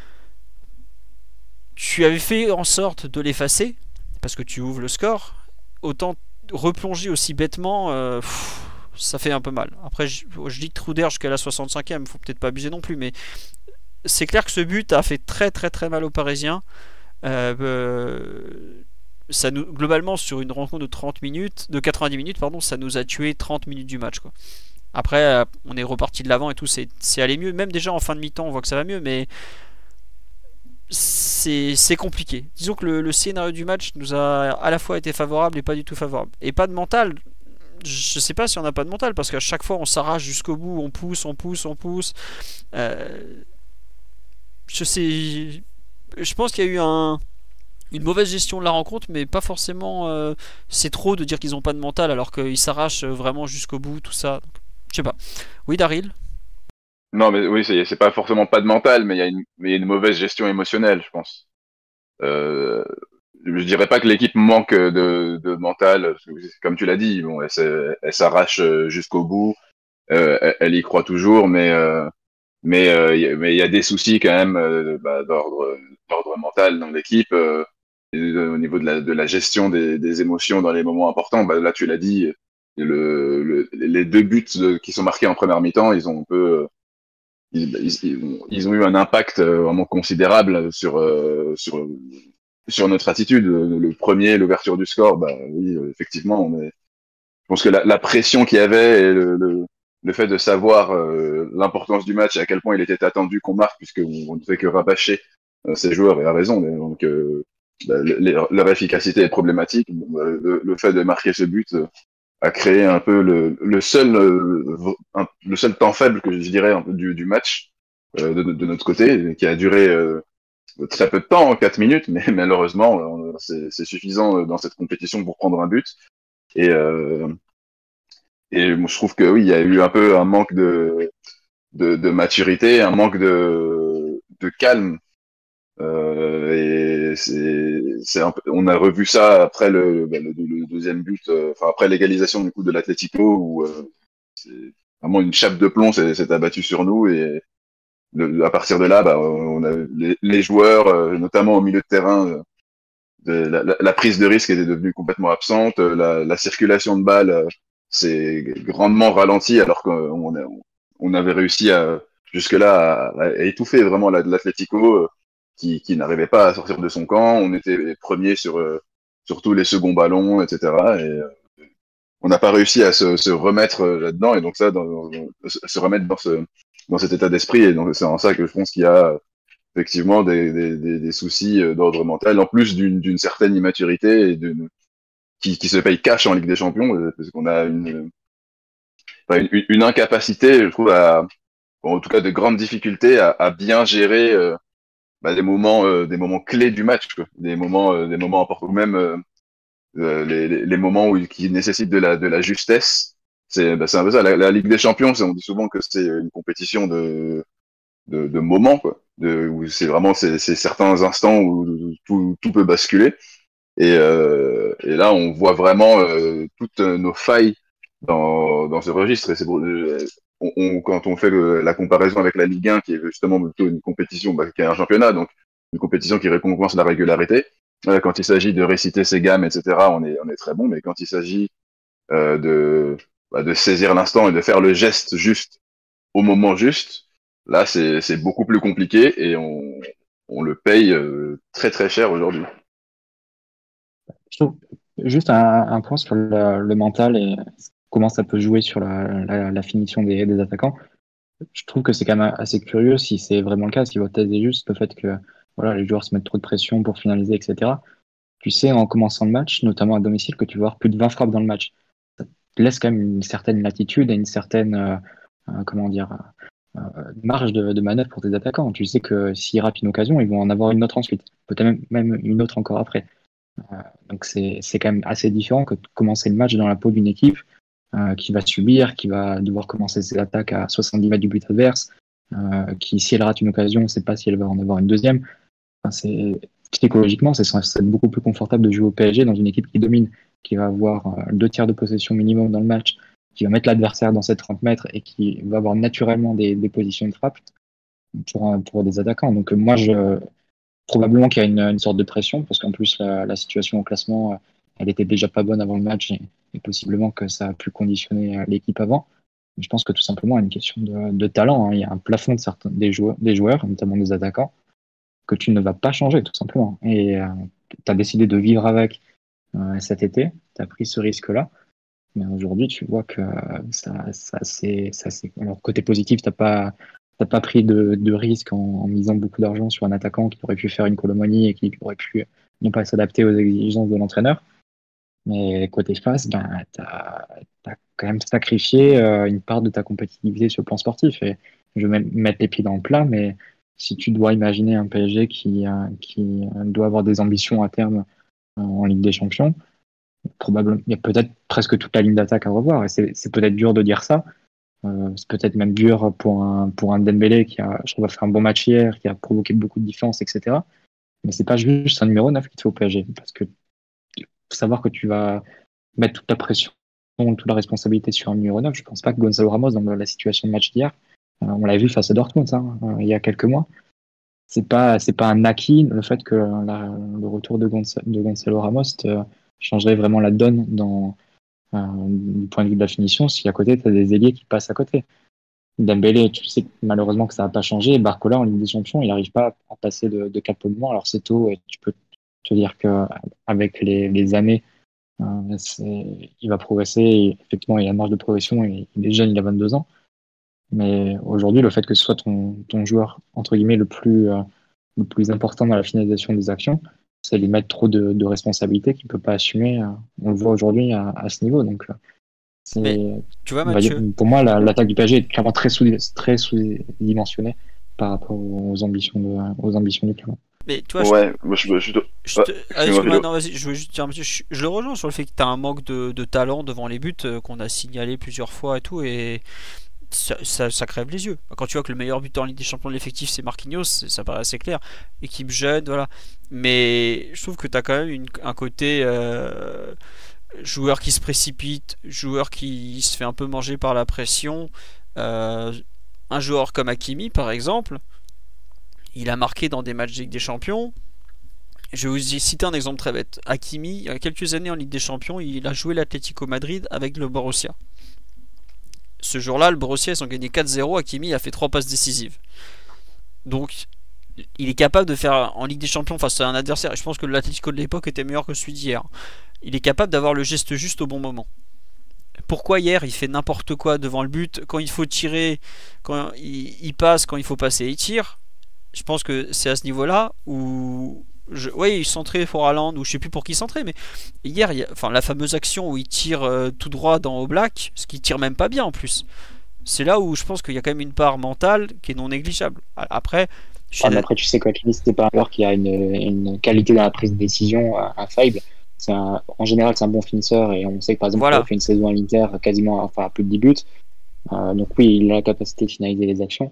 tu avais fait en sorte de l'effacer parce que tu ouvres le score. Autant replonger aussi bêtement, euh, pff, ça fait un peu mal. Après, je, je dis Truder jusqu'à la soixante-cinquième, faut peut-être pas abuser non plus, mais c'est clair que ce but a fait très très très mal aux Parisiens. Euh, euh, ça nous, globalement, sur une rencontre de trente minutes, de quatre-vingt-dix minutes, pardon, ça nous a tué trente minutes du match, quoi. Après, on est reparti de l'avant et tout, c'est, c'est allé mieux. Même déjà en fin de mi-temps, on voit que ça va mieux, mais c'est, c'est compliqué. Disons que le, le scénario du match nous a à la fois été favorable et pas du tout favorable. Et pas de mental. Je sais pas si on n'a pas de mental, parce qu'à chaque fois, on s'arrache jusqu'au bout, on pousse, on pousse, on pousse. Euh, je sais. Je pense qu'il y a eu un, une mauvaise gestion de la rencontre, mais pas forcément. Euh, c'est trop de dire qu'ils n'ont pas de mental alors qu'ils s'arrachent vraiment jusqu'au bout, tout ça. Donc, je sais pas. Oui, Daryl. Non, mais oui, c'est, c'est pas forcément pas de mental, mais il y a une, mais il y a une mauvaise gestion émotionnelle, je pense. Euh, je dirais pas que l'équipe manque de, de mental, parce que, comme tu l'as dit, bon, elle, s'est- elle s'arrache jusqu'au bout, euh, elle, elle y croit toujours, mais euh, mais euh, y a- mais il y a des soucis quand même euh, bah, d'ordre d'ordre mental dans l'équipe, euh, et de- au niveau de la de la gestion des, des émotions dans les moments importants. Bah, là, tu l'as dit, le, le, les deux buts de- qui sont marqués en première mi-temps, ils ont un peu ils, ils, ont, ils ont eu un impact euh, vraiment considérable sur, euh, sur, sur notre attitude. Le premier, l'ouverture du score, bah oui, effectivement, on est, je pense que la, la pression qu'il y avait et le, le, le fait de savoir euh, l'importance du match et à quel point il était attendu qu'on marque, puisqu'on ne fait que rabâcher euh, ces joueurs, et à raison. Donc, euh, bah, le, leur efficacité est problématique. Bah, le, le fait de marquer ce but euh, a créé un peu le, le seul euh, un, le seul temps faible que je dirais un peu du, du match euh, de, de notre côté, qui a duré euh, très peu de temps, quatre minutes, mais malheureusement euh, c'est, c'est suffisant dans cette compétition pour prendre un but. Et, euh, et moi, je trouve que oui, il y a eu un peu un manque de, de, de maturité, un manque de, de calme. Euh, et c'est, c'est un peu, on a revu ça après le, le, le deuxième but, euh, enfin après l'égalisation du coup de l'Atlético, où euh, c'est vraiment une chape de plomb s'est, s'est abattue sur nous, et de, à partir de là, bah, on a les, les joueurs, euh, notamment au milieu de terrain, euh, de, la, la, la prise de risque était devenue complètement absente, la, la circulation de balles euh, s'est grandement ralentie, alors qu'on a, on avait réussi à jusque-là à, à étouffer vraiment la, l'Atlético, euh, qui, qui n'arrivait pas à sortir de son camp. On était premier sur, euh, sur tous les seconds ballons, et cetera. Et euh, on n'a pas réussi à se, se remettre euh, là-dedans, et donc ça, dans, dans, se remettre dans, ce, dans cet état d'esprit. Et donc c'est en ça que je pense qu'il y a effectivement des, des, des, des soucis d'ordre mental, en plus d'une, d'une certaine immaturité et d'une, qui, qui se paye cash en Ligue des Champions, parce qu'on a une, enfin, une, une incapacité, je trouve, à, en tout cas de grandes difficultés à, à bien gérer euh, bah, des moments, euh, des moments clés du match, quoi. Des moments, euh, des moments importants, ou même euh, euh, les, les, les moments où, qui nécessitent de la, de la justesse. C'est, bah, c'est un peu ça. La, la Ligue des Champions, on dit souvent que c'est une compétition de de, de moments, quoi. De, où c'est vraiment c'est, c'est certains instants où tout, tout peut basculer. Et, euh, et là, on voit vraiment euh, toutes nos failles dans, dans ce registre. Et c'est pour, euh, on, on, quand on fait le, la comparaison avec la Ligue un, qui est justement plutôt une compétition, bah, qui est un championnat, donc une compétition qui récompense la régularité. Euh, quand il s'agit de réciter ses gammes, et cetera, on est, on est très bon. Mais quand il s'agit euh, de, bah, de saisir l'instant et de faire le geste juste au moment juste, là, c'est, c'est beaucoup plus compliqué et on, on le paye euh, très très cher aujourd'hui. Je trouve juste un, un point sur le, le mental et comment ça peut jouer sur la, la, la finition des, des attaquants. Je trouve que c'est quand même assez curieux si c'est vraiment le cas, si votre thèse est juste, le fait que voilà, les joueurs se mettent trop de pression pour finaliser, et cetera. Tu sais, en commençant le match, notamment à domicile, que tu vas avoir plus de vingt frappes dans le match. Ça te laisse quand même une certaine latitude et une certaine, euh, euh, comment dire, euh, marge de, de manœuvre pour tes attaquants. Tu sais que s'ils ratent une occasion, ils vont en avoir une autre ensuite, peut-être même, même une autre encore après. Euh, donc c'est c'est quand même assez différent que de commencer le match dans la peau d'une équipe euh, qui va subir, qui va devoir commencer ses attaques à soixante-dix mètres du but adverse, euh, qui si elle rate une occasion, on ne sait pas si elle va en avoir une deuxième. Enfin, c'est psychologiquement, c'est c'est beaucoup plus confortable de jouer au P S G dans une équipe qui domine, qui va avoir euh, deux tiers de possession minimum dans le match, qui va mettre l'adversaire dans ses trente mètres et qui va avoir naturellement des, des positions de frappe pour, pour des attaquants. Donc euh, moi, je probablement qu'il y a une, une sorte de pression, parce qu'en plus, la, la situation au classement, euh, elle était déjà pas bonne avant le match, et, et possiblement que ça a pu conditionner euh, l'équipe avant. Mais je pense que tout simplement, il y a une question de, de talent, hein. Il y a un plafond de certains, des, joueurs, des joueurs, notamment des attaquants, que tu ne vas pas changer, tout simplement. Et euh, tu as décidé de vivre avec euh, cet été, tu as pris ce risque-là. Mais aujourd'hui, tu vois que ça, ça c'est, ça, c'est... Alors, côté positif, tu n'as pas T'as pas pris de, de risque en, en misant beaucoup d'argent sur un attaquant qui aurait pu faire une Colomani et qui aurait pu non pas s'adapter aux exigences de l'entraîneur. Mais côté face, ben, tu as quand même sacrifié euh, une part de ta compétitivité sur le plan sportif. Et je vais mettre les pieds dans le plat, mais si tu dois imaginer un P S G qui, euh, qui doit avoir des ambitions à terme euh, en Ligue des Champions, probablement, il y a peut-être presque toute la ligne d'attaque à revoir. Et c'est, c'est peut-être dur de dire ça. Euh, c'est peut-être même dur pour un, pour un Dembélé qui a, je trouve, a fait un bon match hier, qui a provoqué beaucoup de différences, et cetera. Mais c'est pas juste un numéro neuf qui te fait au P S G, parce que faut savoir que tu vas mettre toute la pression, toute la responsabilité sur un numéro neuf. Je pense pas que Gonzalo Ramos, dans la situation de match d'hier, euh, on l'a vu face à Dortmund, ça, euh, il y a quelques mois, c'est pas, c'est pas un acquis le fait que la, le retour de, Gonza, de Gonzalo Ramos te changerait vraiment la donne dans Euh, du point de vue de la finition, si à côté, tu as des ailiers qui passent à côté. Dembélé, tu sais malheureusement que ça n'a pas changé. Barcola, en Ligue des Champions, il n'arrive pas à passer de, de quatre mois. Alors c'est tôt, et tu peux te dire qu'avec les, les années, euh, il va progresser. Et effectivement, il a une marge de progression et il est jeune, il a vingt-deux ans. Mais aujourd'hui, le fait que ce soit ton, ton joueur, entre guillemets, le plus, euh, le plus important dans la finalisation des actions, c'est lui mettre trop de, de responsabilités qu'il ne peut pas assumer. On le voit aujourd'hui à, à ce niveau. Donc, c'est, Mais, tu vois, dire, Mathieu, pour moi, la, l'attaque du P S G est clairement très, sous, très sous-dimensionnée par rapport aux ambitions, de, aux ambitions du club. Mais tu vois, ouais, je, moi, je, je, je, je te, ouais, ah, excuse-moi, non, vas-y, je veux juste dire, je, je le rejoins sur le fait que tu as un manque de, de talent devant les buts euh, qu'on a signalé plusieurs fois et tout, et ça, ça, ça crève les yeux. Quand tu vois que le meilleur buteur en Ligue des Champions de l'effectif c'est Marquinhos, ça paraît assez clair. Équipe jeune, voilà. Mais je trouve que tu as quand même une, un côté euh, joueur qui se précipite, joueur qui se fait un peu manger par la pression. Euh, un joueur comme Hakimi, par exemple, il a marqué dans des matchs de Ligue des Champions. Je vais vous citer un exemple très bête. Hakimi, il y a quelques années en Ligue des Champions, il a joué l'Atlético Madrid avec le Borussia. Ce jour-là, le Borussia, ils ont gagné quatre zéro. Hakimi a fait trois passes décisives. Donc, il est capable de faire en Ligue des Champions face à un adversaire. Et je pense que l'Atlético de l'époque était meilleur que celui d'hier. Il est capable d'avoir le geste juste au bon moment. Pourquoi hier, il fait n'importe quoi devant le but? Quand il faut tirer, quand il, il passe, quand il faut passer, il tire. Je pense que c'est à ce niveau-là où... Je, ouais, il centrait pour Haaland, ou je sais plus pour qui centrer, mais hier, il y a, enfin, la fameuse action où il tire euh, tout droit dans Oblak, ce qui tire même pas bien en plus. C'est là où je pense qu'il y a quand même une part mentale qui est non négligeable. Après, je ah, mais après tu sais quoi, c'est pas un joueur qui a une, une qualité dans la prise de décision infaillible. C'est un, en général, c'est un bon finisseur et on sait que par exemple, voilà. Il a fait une saison à l'Inter quasiment, enfin, à plus de dix buts. Euh, donc oui, il a la capacité de finaliser les actions.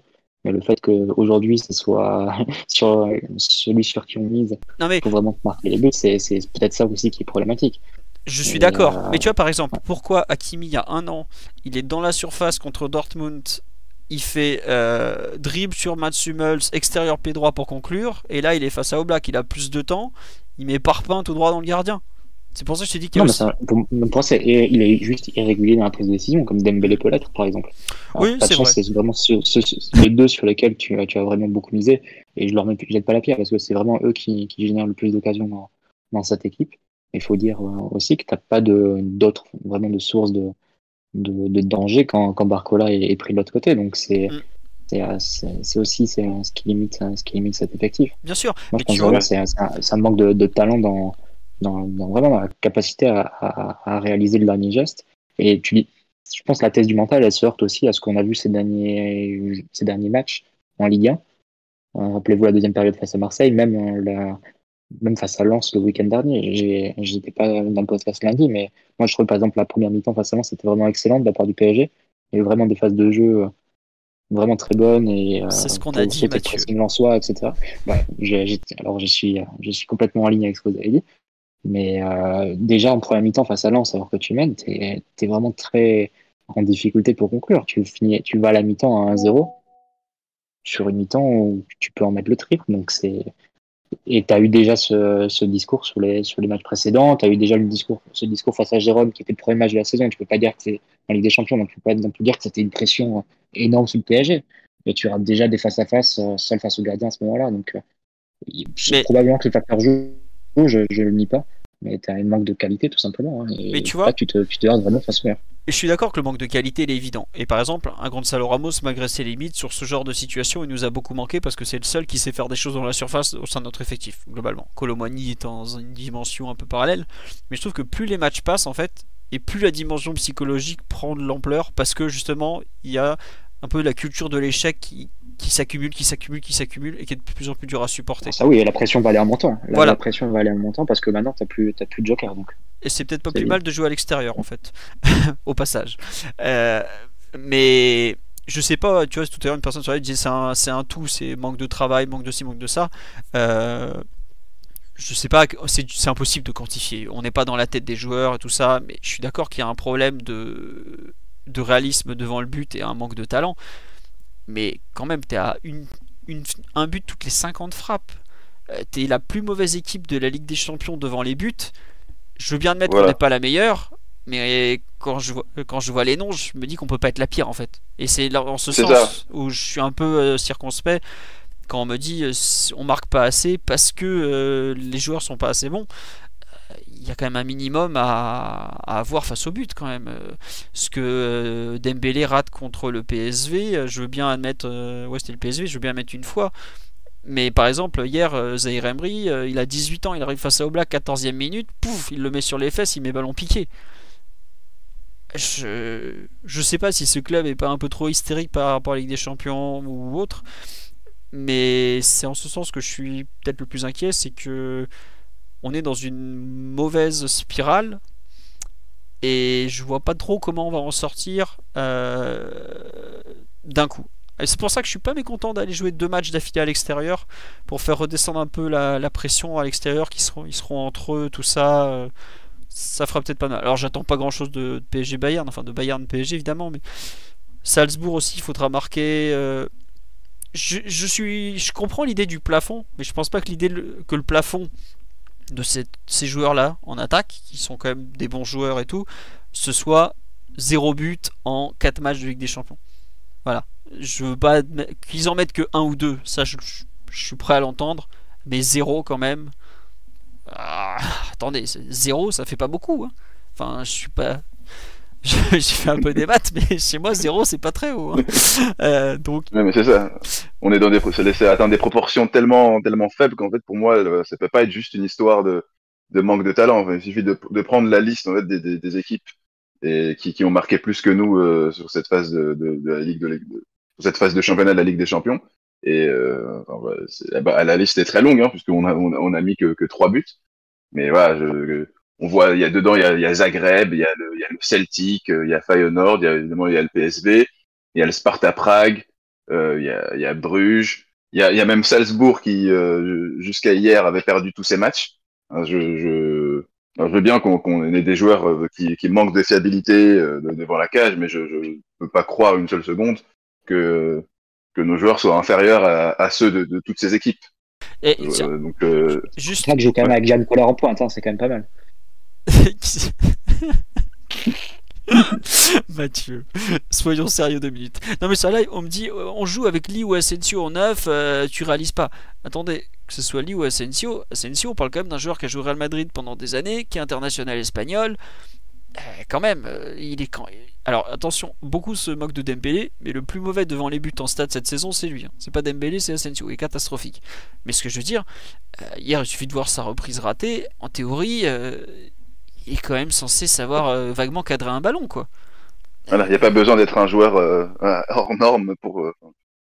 Mais le fait qu'aujourd'hui, ce soit sur celui sur qui on mise Non mais pour vraiment marquer les buts, c'est c'est peut-être ça aussi qui est problématique. je suis Et, d'accord. euh, Mais tu vois par exemple, pourquoi Hakimi il y a un an, il est dans la surface contre Dortmund, il fait euh, dribble sur Mats Hummels, extérieur pied droit pour conclure, et là il est face à Oblak, il a plus de temps, il met Parpin tout droit dans le gardien. C'est pour ça que je te dis qu'il y a Non, mais aussi... ça, pour, pour moi, c'est- il est juste irrégulier dans la prise de décision, comme Dembélé peut l'être, par exemple. Alors, Oui, pas de c'est chance, vrai. c'est vraiment ce- ce- ce- les deux sur lesquels tu, as- tu as vraiment beaucoup misé, et je leur mets, je jette pas la pierre, parce que c'est vraiment eux qui, qui génèrent le plus d'occasions dans, dans cette équipe. Il faut dire euh, aussi que t'as pas de d'autres vraiment de sources de, de, de danger quand, quand Barcola est, est pris de l'autre côté. Donc c'est Mm. c'est euh, c'est- c'est aussi c'est ce qui limite ce qui limite cet effectif. Bien sûr, Moi, mais je pense tu vraiment vois, que c'est un, c'est un- c'est un manque de, de talent dans, dans, dans vraiment dans la capacité à, à, à réaliser le dernier geste. Et tu, dis- je pense que la thèse du mental, elle se heurte aussi à ce qu'on a vu ces derniers, ces derniers matchs en Ligue un. Euh, Rappelez-vous la deuxième période face à Marseille, même, euh, la, même face à Lens le week-end dernier. J'ai- J'étais pas dans le podcast lundi, mais moi je trouve par exemple la première mi-temps face à Lens, c'était vraiment excellente de la part du P S G. Il y a eu vraiment des phases de jeu euh, vraiment très bonnes et euh, c'est ce qu'on a pour dit, sauter le Mathieu. pressing lensois, et cetera. Ouais, j'ai- j'ai- alors je suis, je suis complètement en ligne avec ce que vous avez dit, mais euh, déjà en première mi-temps face à Lens, alors que tu mènes, t'es es vraiment très en difficulté pour conclure. Tu finis, tu vas à la mi-temps à un zéro sur une mi-temps où tu peux en mettre le triple, donc c'est et tu as eu déjà ce, ce discours sur les, sur les matchs précédents, tu as eu déjà le discours, ce discours face à Jérôme qui était le premier match de la saison. Tu peux pas dire que c'est en Ligue des Champions, donc tu peux pas non plus dire que c'était une pression énorme sur le P S G. Mais tu auras déjà des face-à-face euh, seul face au gardien à ce moment-là. Donc euh, c'est Mais, probablement que le facteur jeu, je ne le nie pas, mais tu as un manque de qualité tout simplement. Hein, mais et tu là, vois, tu te, tu te heurtes vraiment face au meilleur. je suis d'accord que le manque de qualité il est évident. Et par exemple, un Gonzalo Ramos, malgré ses limites, sur ce genre de situation, il nous a beaucoup manqué parce que c'est le seul qui sait faire des choses dans la surface au sein de notre effectif, globalement. Colomani est dans une dimension un peu parallèle. Mais je trouve que plus les matchs passent, en fait, et plus la dimension psychologique prend de l'ampleur parce que justement, il y a un peu la culture de l'échec qui, qui s'accumule, qui s'accumule, qui s'accumule et qui est de plus en plus dur à supporter. Ça oui, et la pression va aller en montant. Là, Voilà. la pression va aller en montant parce que maintenant, tu n'as plus, t'as plus de joker. Donc. Et c'est peut-être pas C'est plus bien. mal de jouer à l'extérieur en fait, au passage. Euh, mais je sais pas, tu vois, tout à l'heure une personne sur la disait c'est un, c'est un tout, c'est manque de travail, manque de ci, manque de ça. Euh, je sais pas, c'est, c'est impossible de quantifier. On n'est pas dans la tête des joueurs et tout ça, mais je suis d'accord qu'il y a un problème de, de réalisme devant le but et un manque de talent. Mais quand même, t'es à une, une, un but toutes les cinquante frappes. Euh, T'es la plus mauvaise équipe de la Ligue des Champions devant les buts. Je veux bien admettre Voilà. qu'on n'est pas la meilleure, mais quand je, vois, quand je vois les noms, je me dis qu'on peut pas être la pire en fait. Et c'est là, en ce C'est sens ça. où je suis un peu euh, circonspect quand on me dit euh, on marque pas assez parce que euh, les joueurs sont pas assez bons. Il y a quand même un minimum à, à avoir face au but quand même. Euh, Ce que euh, Dembélé rate contre le P S V, euh, je veux bien admettre, euh, ouais c'était le P S V, je veux bien admettre une fois. Mais par exemple, hier, euh, Zahir Emery, euh, il a dix-huit ans, il arrive face à Oblak, quatorzième minute, pouf, il le met sur les fesses, il met ballon piqué. Je, je sais pas si ce club est pas un peu trop hystérique par rapport à la Ligue des Champions ou autre, mais c'est en ce sens que je suis peut-être le plus inquiet, c'est que on est dans une mauvaise spirale et je vois pas trop comment on va en sortir euh, d'un coup. Et c'est pour ça que je suis pas mécontent d'aller jouer deux matchs d'affilée à l'extérieur pour faire redescendre un peu la, la pression à l'extérieur, qui seront, ils seront entre eux, tout ça. euh, ça fera peut-être pas mal. Alors j'attends pas grand chose de, de P S G Bayern, enfin de Bayern P S G évidemment, mais Salzbourg aussi, il faudra marquer. euh, je, je, suis, je comprends l'idée du plafond, mais je pense pas que l'idée que le plafond de ces, ces joueurs-là en attaque, qui sont quand même des bons joueurs et tout, ce soit zéro but en quatre matchs de Ligue des Champions. Voilà. Je veux pas qu'ils en mettent que un ou deux, ça je, je, je suis prêt à l'entendre, mais zéro quand même. Ah, attendez, zéro ça fait pas beaucoup. Hein. Enfin, je suis pas. J'ai fait un peu des maths, mais chez moi zéro c'est pas très haut. Hein. Euh, donc. Ouais, mais c'est ça. On est dans des, se laisser atteindre des proportions tellement, tellement faibles qu'en fait, pour moi, euh, ça peut pas être juste une histoire de, de manque de talent. Enfin, il suffit de, de prendre la liste en fait des, des, des équipes et qui, qui ont marqué plus que nous euh, sur cette phase de, de, de la Ligue de, de sur cette phase de championnat de la Ligue des Champions. Et euh, enfin, voilà, c'est, bah, la liste est très longue, hein, puisqu'on a, on a, on a mis que, que trois buts. Mais voilà, je, on voit, il y a dedans, il y a, il y a Zagreb, il y a le, il y a le Celtic, il y a Feyenoord, il y a évidemment, il y a le P S V, il y a le Sparta Prague, euh, il y, a, il y a Bruges, il y a, il y a même Salzbourg qui, euh, jusqu'à hier, avait perdu tous ses matchs. Hein, je, je, alors, je veux bien qu'on qu'on ait des joueurs euh, qui, qui manquent de fiabilité euh, de- devant la cage, mais je ne peux pas croire une seule seconde que, que nos joueurs soient inférieurs à, à ceux de, de toutes ces équipes. Et tiens, Euh, donc, euh, juste. Là que j'ai quand même avec Jeanne Collard en pointe, hein, c'est quand même pas mal. Mathieu, soyons sérieux deux minutes. Non mais ça là, on me dit, euh, on joue avec Lee ou Asensio en neuf, euh, tu réalises pas. Attendez, que ce soit Lee ou Asensio, Asensio, on parle quand même d'un joueur qui a joué au Real Madrid pendant des années, qui est international espagnol. Euh, quand même, euh, il est quand. Alors attention, beaucoup se moquent de Dembélé, mais le plus mauvais devant les buts en stade cette saison, c'est lui. Hein. C'est pas Dembélé, c'est Asensio. Il est catastrophique. Mais ce que je veux dire, euh, hier il suffit de voir sa reprise ratée. En théorie. Euh, il est quand même censé savoir euh, vaguement cadrer un ballon, quoi. voilà, il n'y a pas besoin d'être un joueur euh, hors norme pour, euh,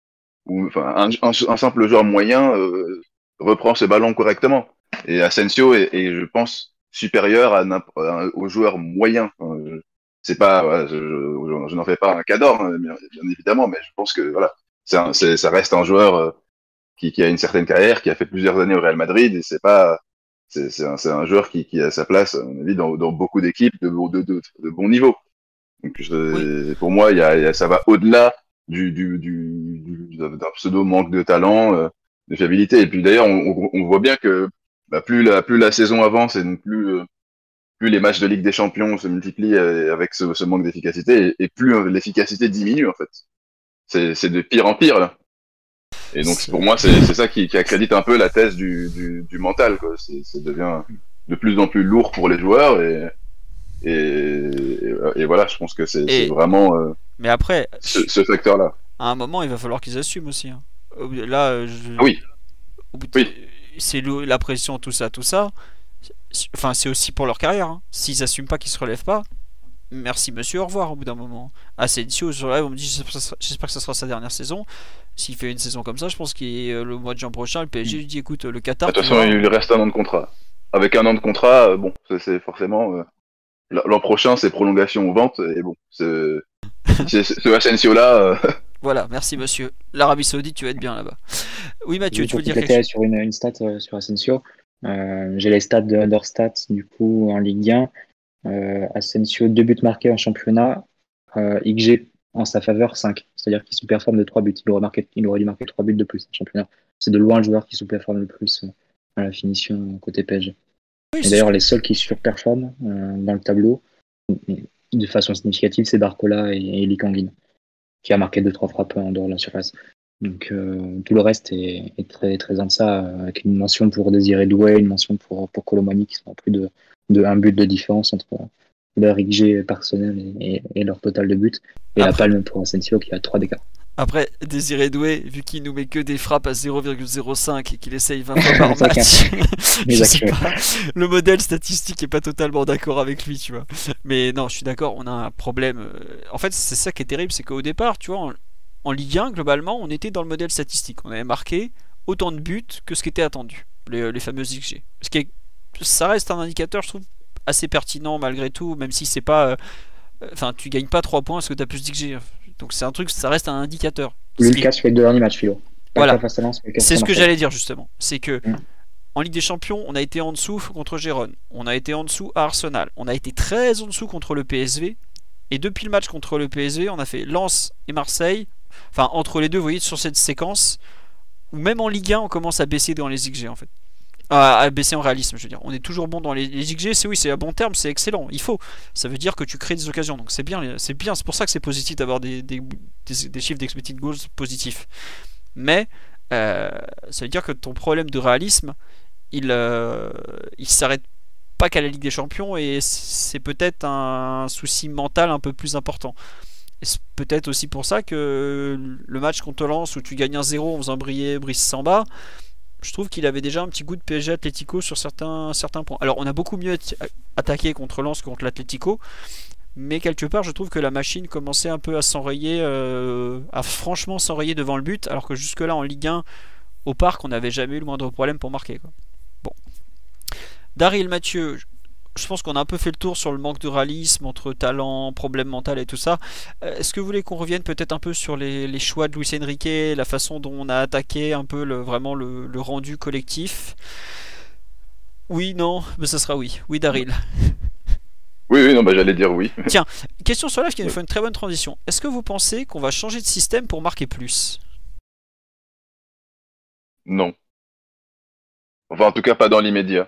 ou enfin un, un, un simple joueur moyen euh, reprend ses ballons correctement. Et Asensio est, est je pense, supérieur à, à, aux joueurs moyens. Enfin, je, c'est pas, voilà, je, je, je n'en fais pas un cadre, hein, bien, bien évidemment, mais je pense que voilà, c'est un, c'est, ça reste un joueur euh, qui, qui a une certaine carrière, qui a fait plusieurs années au Real Madrid, et c'est pas, c'est, c'est, un, c'est un joueur qui, qui a sa place, à mon avis, dans, dans beaucoup d'équipes de, de, de, de bon niveau. Donc, je, oui. Pour moi, il y a, il y a, ça va au-delà du, du, du, du d'un pseudo manque de talent, euh, de fiabilité. Et puis d'ailleurs, on, on voit bien que bah, plus la plus la saison avance et donc plus euh, plus les matchs de Ligue des Champions se multiplient avec ce, ce manque d'efficacité et, et plus euh, l'efficacité diminue en fait. C'est, c'est de pire en pire là. Et donc c'est... pour moi, c'est, c'est ça qui, qui accrédite un peu la thèse du, du, du mental, quoi. C'est, ça devient de plus en plus lourd pour les joueurs et et, et, et voilà, je pense que c'est, et... c'est vraiment euh, mais après, ce, ce facteur-là. À un moment, il va falloir qu'ils assument aussi. Hein. Là, je... oui. Au bout de... oui. C'est la pression, tout ça, tout ça. Enfin, c'est aussi pour leur carrière. Hein. S'ils n'assument pas, qu'ils se relèvent pas, merci monsieur, au revoir au bout d'un moment. Asensio, sur live, on me dit j'espère que ça sera sa dernière saison. S'il fait une saison comme ça, je pense qu'il le mois de juin prochain, le P S G lui dit écoute, le Qatar. De toute façon, il lui reste un an de contrat. Avec un an de contrat, bon, c'est, c'est forcément. Euh... L'an prochain, c'est prolongation ou vente, et bon, c'est, c'est, c'est ce Asensio-là. Euh... Voilà, merci monsieur. L'Arabie Saoudite, tu vas être bien là-bas. Oui, Mathieu, tu veux dire quelque chose sur une, une stat euh, sur Asensio. Euh, j'ai les stats de Understat, du coup, en Ligue un. Euh, Asensio, deux buts marqués en championnat, euh, X G en sa faveur, cinq. C'est-à-dire qu'il sous-performe de trois buts. Il aurait, marqué, il aurait dû marquer trois buts de plus en championnat. C'est de loin le joueur qui sous-performe le plus euh, à la finition côté P S G. Oui, et d'ailleurs, les seuls qui surperforment euh, dans le tableau, de façon significative, c'est Barcola et, et Lee Kangin, qui a marqué deux trois frappes en dehors de la surface. Donc euh, tout le reste est, est très très en deçà, euh, avec une mention pour Désiré Doué, une mention pour pour Colomani, qui sont à plus de, de un but de différence entre leur X G personnel et, et, et leur total de buts. Et après, la palme pour Asensio qui a trois d'écart. Après, Désiré Doué, vu qu'il nous met que des frappes à zéro virgule zéro cinq et qu'il essaye vingt fois par match, je sais pas, le modèle statistique est pas totalement d'accord avec lui, tu vois. Mais non, je suis d'accord, on a un problème. En fait, c'est ça qui est terrible, c'est qu'au départ, tu vois, en, en Ligue un, globalement, on était dans le modèle statistique. On avait marqué autant de buts que ce qui était attendu, les, les fameuses X G. Ce qui est, ça reste un indicateur, je trouve, assez pertinent malgré tout, même si c'est pas... Enfin, euh, tu gagnes pas trois points parce que tu as plus d'X G. Donc c'est un truc, ça reste un indicateur. Le cas sur les deux derniers matchs, Philo. Voilà. C'est ce que j'allais dire justement. C'est que mmh. en Ligue des Champions, on a été en dessous contre Gérone. On a été en dessous à Arsenal. On a été très en dessous contre le P S V. Et depuis le match contre le P S V, on a fait Lens et Marseille. Enfin, entre les deux, vous voyez, sur cette séquence, où même en Ligue un, on commence à baisser dans les X G en fait. À, à baisser en réalisme, je veux dire. On est toujours bon dans les, les X G, c'est oui, c'est à bon terme, c'est excellent. Il faut. Ça veut dire que tu crées des occasions. Donc c'est bien, c'est bien. C'est pour ça que c'est positif d'avoir des, des, des, des chiffres d'expected goals positifs. Mais euh, ça veut dire que ton problème de réalisme, il, euh, il s'arrête pas qu'à la Ligue des Champions et c'est peut-être un souci mental un peu plus important. Et c'est peut-être aussi pour ça que le match contre Lens où tu gagnes un zéro en faisant briller Brice Samba, je trouve qu'il avait déjà un petit goût de P S G Atlético sur certains, certains points. Alors on a beaucoup mieux attaqué contre Lens que contre l'Atlético, mais quelque part je trouve que la machine commençait un peu à s'enrayer, euh, à franchement s'enrayer devant le but, alors que jusque là en Ligue un, au Parc, on n'avait jamais eu le moindre problème pour marquer, quoi. Bon. Daryl, Mathieu, je pense qu'on a un peu fait le tour sur le manque de réalisme entre talent, problème mental et tout ça. Euh, Est-ce que vous voulez qu'on revienne peut-être un peu sur les, les choix de Luis Enrique, la façon dont on a attaqué un peu le, vraiment le, le rendu collectif? Oui, non, mais ça sera oui. Oui, Daryl. Oui, oui, non, bah, j'allais dire oui. Tiens, question sur live qui nous fait une très bonne transition. Est-ce que vous pensez qu'on va changer de système pour marquer plus? Non. Enfin, en tout cas, pas dans l'immédiat.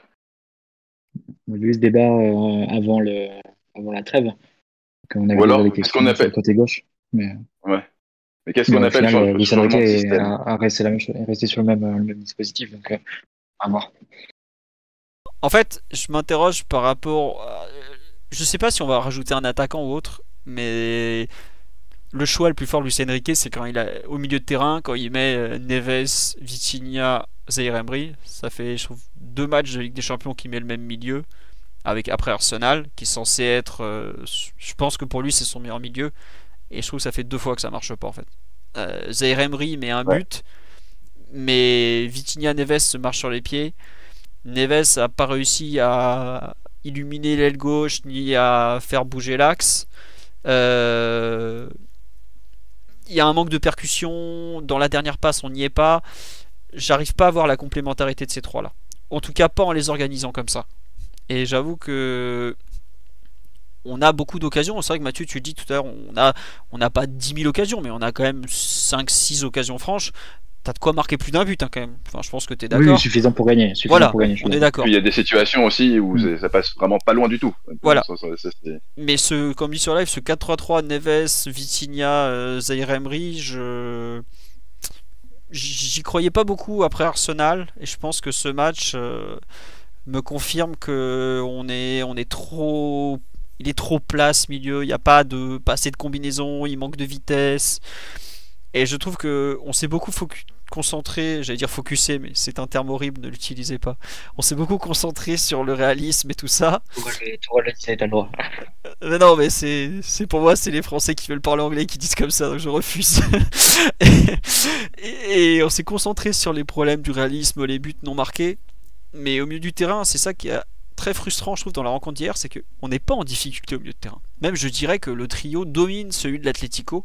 On a eu ce débat euh, avant, le, avant la trêve, qu'on avait Ou déjà alors, été qu'est-ce qu'on exprimé sur le appelle... côté gauche. Mais, Ouais. Mais qu'est-ce mais qu'on au appelle final, change- euh, Luis changement de Enrique système? a, a resté, la même chose, est resté sur le même, euh, le même dispositif. Donc, euh, à voir. En fait, je m'interroge par rapport. à- Je sais pas si on va rajouter un attaquant ou autre, mais le choix le plus fort de Luis Enrique, c'est quand il a au milieu de terrain, quand il met euh, Neves, Vitinha, Zaïre Emery. Ça fait, je trouve, deux matchs de Ligue des Champions qui met le même milieu, avec après Arsenal, qui est censé être. euh, je pense que pour lui, c'est son meilleur milieu, et je trouve que ça fait deux fois que ça marche pas en fait. Euh, Zaïre Emery met un Ouais. but, mais Vitinha, Neves se marchent sur les pieds. Neves a pas réussi à illuminer l'aile gauche ni à faire bouger l'axe. Euh, Il y a un manque de percussion. Dans la dernière passe, on n'y est pas. J'arrive pas à voir la complémentarité de ces trois-là. En tout cas, pas en les organisant comme ça. Et j'avoue que on a beaucoup d'occasions. C'est vrai que Mathieu, tu le dis tout à l'heure, on a, on n'a pas dix mille occasions, mais on a quand même cinq six occasions franches. T'as de quoi marquer plus d'un but hein, quand même. Enfin, je pense que t'es Oui, d'accord. suffisant pour gagner. Suffisant Voilà, pour gagner, je suis on est d'accord. d'accord. Puis il y a des situations aussi où Mm. c'est- ça passe vraiment pas loin du tout. Voilà. Ça, ça, ça, c'est- Mais ce, comme dit sur live, ce quatre trois trois, Neves, Vitinha, euh, Zaïre Emery, je j'y croyais pas beaucoup après Arsenal et je pense que ce match euh, me confirme que on est on est trop il est trop plat ce milieu, il n'y a pas de pas assez de combinaisons, il manque de vitesse et je trouve que on s'est beaucoup focus concentré, j'allais dire focusé mais c'est un terme horrible, ne l'utilisez pas. On s'est beaucoup concentré sur le réalisme et tout ça. Tout le disait, t'as le droit. Mais non, mais c'est, c'est pour moi, c'est les Français qui veulent parler anglais qui disent comme ça, donc je refuse. et, et on s'est concentré sur les problèmes du réalisme, les buts non marqués. Mais au milieu du terrain, c'est ça qui est très frustrant, je trouve, dans la rencontre d'hier, c'est qu'on n'est pas en difficulté au milieu de terrain. Même, je dirais que le trio domine celui de l'Atlético.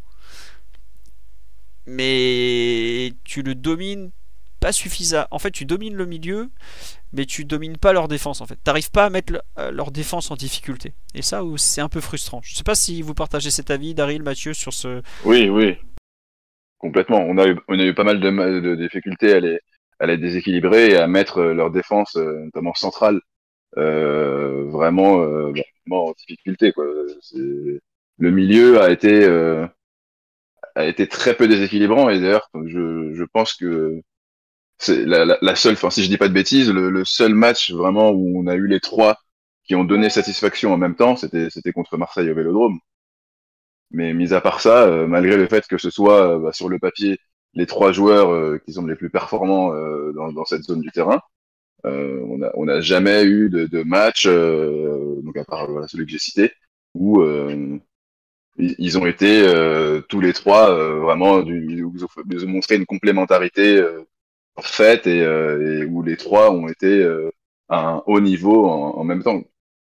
Mais tu le domines pas suffisamment. En fait, tu domines le milieu, mais tu domines pas leur défense en fait. T'arrives pas à mettre le- euh, leur défense en difficulté. Et ça, où c'est un peu frustrant. Je sais pas si vous partagez cet avis, Daryl, Mathieu, sur ce. Oui, oui, complètement. On a eu, on a eu pas mal de, ma- de difficultés à les, à les déséquilibrer et à mettre euh, leur défense, euh, notamment centrale, euh, vraiment, euh, bah, vraiment en difficulté, quoi. C'est- Le milieu a été, euh, a été très peu déséquilibrant et d'ailleurs, je, je pense que c'est la, la, la seule, enfin, si je dis pas de bêtises, le, le seul match vraiment où on a eu les trois qui ont donné satisfaction en même temps, c'était, c'était contre Marseille au Vélodrome. Mais mis à part ça, euh, malgré le fait que ce soit euh, bah, sur le papier les trois joueurs euh, qui sont les plus performants euh, dans, dans cette zone du terrain, euh, on n'a on a jamais eu de, de match, euh, donc à part voilà, celui que j'ai cité, où euh, ils, ils ont été euh, tous les trois euh, vraiment, du, ils nous ont, ils nous ont montré une complémentarité euh, faite et, euh, et où les trois ont été euh, à un haut niveau en, en même temps.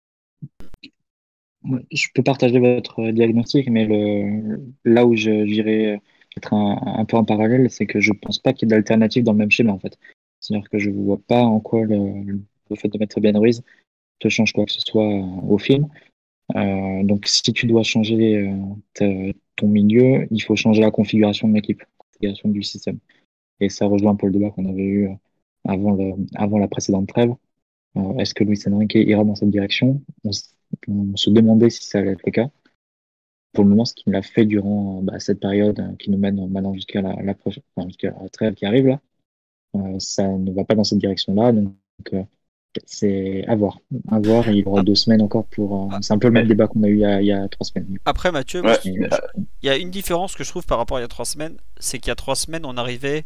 Ouais, je peux partager votre euh, diagnostic, mais le, là où je- j'irais être un, un peu en parallèle, c'est que je pense pas qu'il y ait d'alternative dans le même schéma, en fait. C'est-à-dire que je vois pas en quoi le, le fait de mettre Ben Ruiz te change quoi que ce soit euh, au film. Euh, donc, si tu dois changer euh, ta- ton milieu, il faut changer la configuration de l'équipe, la configuration du système. Et ça rejoint un peu le débat qu'on avait eu euh, avant, le, avant la précédente trêve. Euh, est-ce que Luis Enrique ira dans cette direction? On, s- on se demandait si ça allait être le cas. Pour le moment, ce qu'il a fait durant bah, cette période euh, qui nous mène maintenant jusqu'à la, la prochaine, enfin, jusqu'à la trêve qui arrive là, euh, ça ne va pas dans cette direction-là. Donc, euh, c'est à voir. À voir. Et il y aura Ah, deux semaines encore pour. euh, ah, c'est un peu le même Mais, débat qu'on a eu il y a, il y a trois semaines. Après, Mathieu, moi, ouais, je- Et, mais, je- il y a une différence que je trouve par rapport à il y a trois semaines, c'est qu'il y a trois semaines, on arrivait.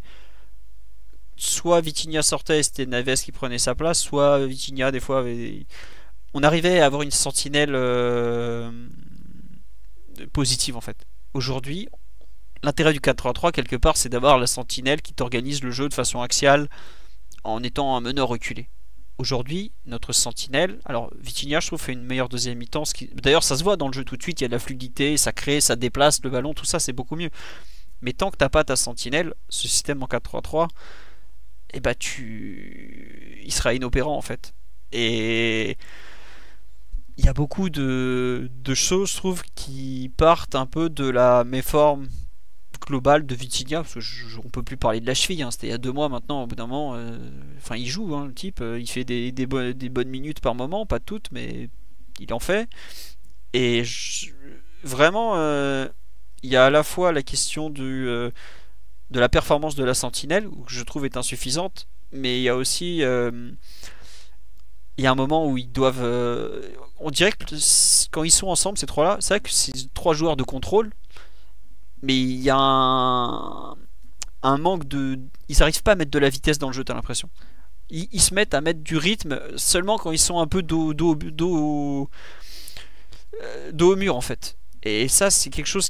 Soit Vitinha sortait et c'était Neves qui prenait sa place, soit Vitinha, des fois, avait- on arrivait à avoir une sentinelle euh, positive en fait. Aujourd'hui, l'intérêt du quatre trois trois, quelque part, c'est d'avoir la sentinelle qui t'organise le jeu de façon axiale en étant un meneur reculé. aujourd'hui, notre sentinelle, alors Vitinha, je trouve, fait une meilleure deuxième mi-temps. Qui... D'ailleurs, ça se voit dans le jeu tout de suite, il y a de la fluidité, ça crée, ça déplace le ballon, tout ça, c'est beaucoup mieux. Mais tant que t'as pas ta sentinelle, ce système en quatre trois trois, eh ben tu... il sera inopérant en fait. Et il y a beaucoup de, de choses, je trouve, qui partent un peu de la méforme globale de Vitinha, parce que je, je, on peut plus parler de la cheville, hein, c'était il y a deux mois maintenant, au bout d'un moment, euh, enfin il joue, hein, le type, euh, il fait des, des, bo des bonnes minutes par moment, pas toutes, mais il en fait. Et je, vraiment, euh, il y a à la fois la question du, euh, de la performance de la sentinelle, que je trouve est insuffisante, mais il y a aussi... Euh, il y a un moment où ils doivent... Euh, on dirait que quand ils sont ensemble, ces trois-là, c'est vrai que c'est trois joueurs de contrôle, mais il y a un, un manque de... Ils n'arrivent pas à mettre de la vitesse dans le jeu, t'as l'impression. Ils, ils se mettent à mettre du rythme seulement quand ils sont un peu dos, dos, dos, euh, dos au mur, en fait. Et ça, c'est quelque chose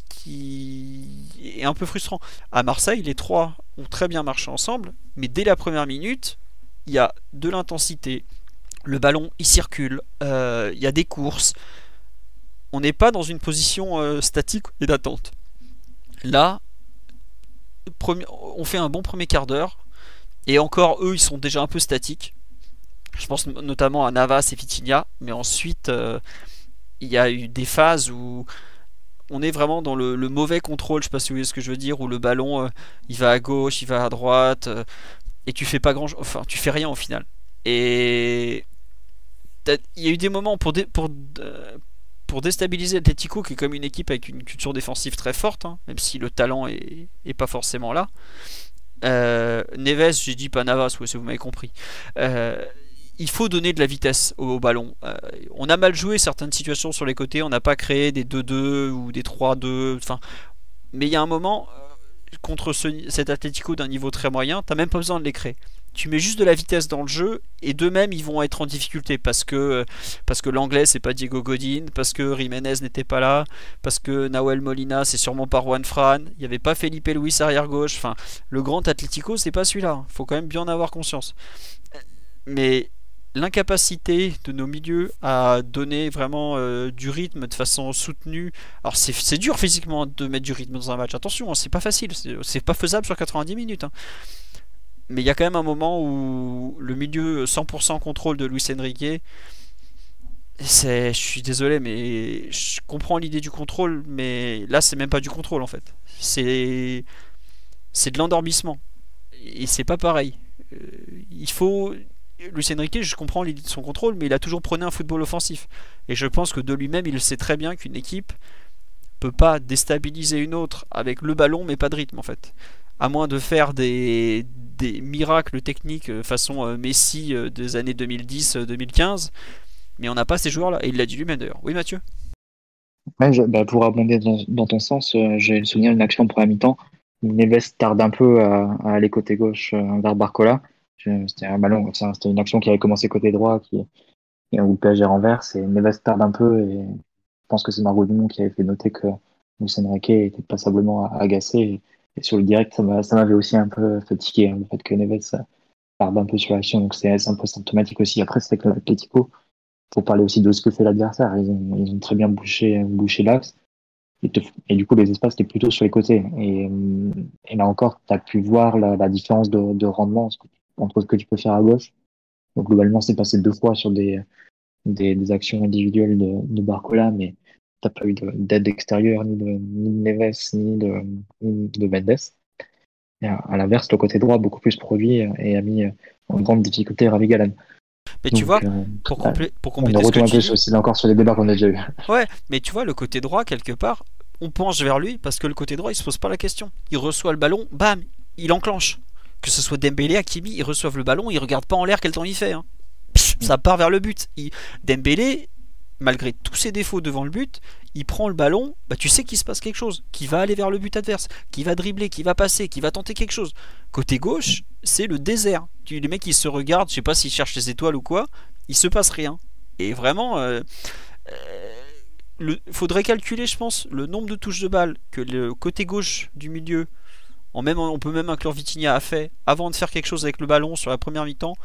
qui est un peu frustrant. À Marseille, les trois ont très bien marché ensemble, mais dès la première minute, il y a de l'intensité. Le ballon, il circule. Euh, il y a des courses. On n'est pas dans une position euh, statique et d'attente. Là, premier, on fait un bon premier quart d'heure. Et encore, eux, ils sont déjà un peu statiques. Je pense notamment à Navas et Vitinha. Mais ensuite, euh, il y a eu des phases où on est vraiment dans le, le mauvais contrôle. Je sais pas si vous voyez ce que je veux dire. Où le ballon, euh, il va à gauche, il va à droite. Euh, et tu fais pas grand chose. Enfin, tu fais rien au final. Et il y a eu des moments pour, dé, pour, euh, pour déstabiliser Atlético, qui est comme une équipe avec une culture défensive très forte, hein, même si le talent est, est pas forcément là. Euh, Neves, j'ai dit pas Navas, ouais, si vous m'avez compris. Euh, il faut donner de la vitesse au, au ballon. Euh, on a mal joué certaines situations sur les côtés, on n'a pas créé des deux deux ou des trois deux. Enfin, mais il y a un moment, contre ce, cet Atlético d'un niveau très moyen, t'as même pas besoin de les créer. Tu mets juste de la vitesse dans le jeu et d'eux-mêmes ils vont être en difficulté parce que, parce que l'anglais c'est pas Diego Godin, parce que Jiménez n'était pas là, parce que Nahuel Molina c'est sûrement pas Juan Fran, il n'y avait pas Felipe Luis arrière gauche. Enfin, le grand Atlético c'est pas celui-là, faut quand même bien en avoir conscience. Mais l'incapacité de nos milieux à donner vraiment euh, du rythme de façon soutenue. Alors c'est dur physiquement de mettre du rythme dans un match, attention, hein, c'est pas facile, c'est pas faisable sur quatre-vingt-dix minutes. Hein. Mais il y a quand même un moment où le milieu cent pour cent contrôle de Luis Enrique, je suis désolé, mais je comprends l'idée du contrôle, mais là c'est même pas du contrôle en fait. C'est c'est de l'endormissement. Et c'est pas pareil. Euh, il faut... Luis Enrique, je comprends l'idée de son contrôle, mais il a toujours prôné un football offensif. Et je pense que de lui-même, il sait très bien qu'une équipe peut pas déstabiliser une autre avec le ballon, mais pas de rythme en fait. À moins de faire des, des miracles techniques façon euh, Messi euh, des années deux mille dix deux mille quinze, mais on n'a pas ces joueurs-là. Et il l'a dit lui-même d'ailleurs. Oui, Mathieu? Ouais, je, bah, pour abonder dans, dans ton sens, euh, j'ai le souvenir d'une action pour la mi-temps où Neves tarde un peu à, à aller côté gauche euh, vers Barcola. C'était un ballon, c'était une action qui avait commencé côté droit, qui, où le P S G renverse, et Neves tarde un peu, et je pense que c'est Margot Dumont qui avait fait noter que Luis Enrique était passablement agacé. Et, et sur le direct, ça m'avait aussi un peu fatigué, hein, le fait que Neves tarde un peu sur l'action, donc c'est un peu symptomatique aussi. Après, c'est que l'Atlético, faut parler aussi de ce que fait l'adversaire. Ils ont, ils ont très bien bouché, bouché l'axe, et, et du coup, les espaces étaient plutôt sur les côtés. Et, et là encore, tu as pu voir la, la différence de, de rendement entre ce que tu peux faire à gauche. Donc globalement, c'est passé deux fois sur des, des, des actions individuelles de, de Barcola, mais t'as pas eu d'aide extérieure, ni de, ni de Neves, ni de, ni de Mendes. Et à, à l'inverse, le côté droit, beaucoup plus produit et a mis en grande difficulté Ravi Galan. Mais tu Donc, vois, euh, pour, complé pour compléter on ce que tu dis... aussi encore sur les débats qu'on a déjà eu. Ouais, mais tu vois, le côté droit, quelque part, on penche vers lui parce que le côté droit, il se pose pas la question. Il reçoit le ballon, bam, il enclenche. Que ce soit Dembélé, Hakimi, ils reçoivent le ballon, ils regardent pas en l'air quel temps il fait. Hein. Pff, ça part vers le but. Il... Dembélé, malgré tous ses défauts devant le but, il prend le ballon, bah tu sais qu'il se passe quelque chose, qu'il va aller vers le but adverse, qu'il va dribbler, qu'il va passer, qu'il va tenter quelque chose. Côté gauche, c'est le désert. Les mecs ils se regardent, je sais pas s'ils cherchent les étoiles ou quoi, il se passe rien. Et vraiment, euh, euh, le... faudrait calculer, je pense, le nombre de touches de balle que le côté gauche du milieu, en même, on peut même inclure Vitinha, a fait avant de faire quelque chose avec le ballon sur la première mi-temps,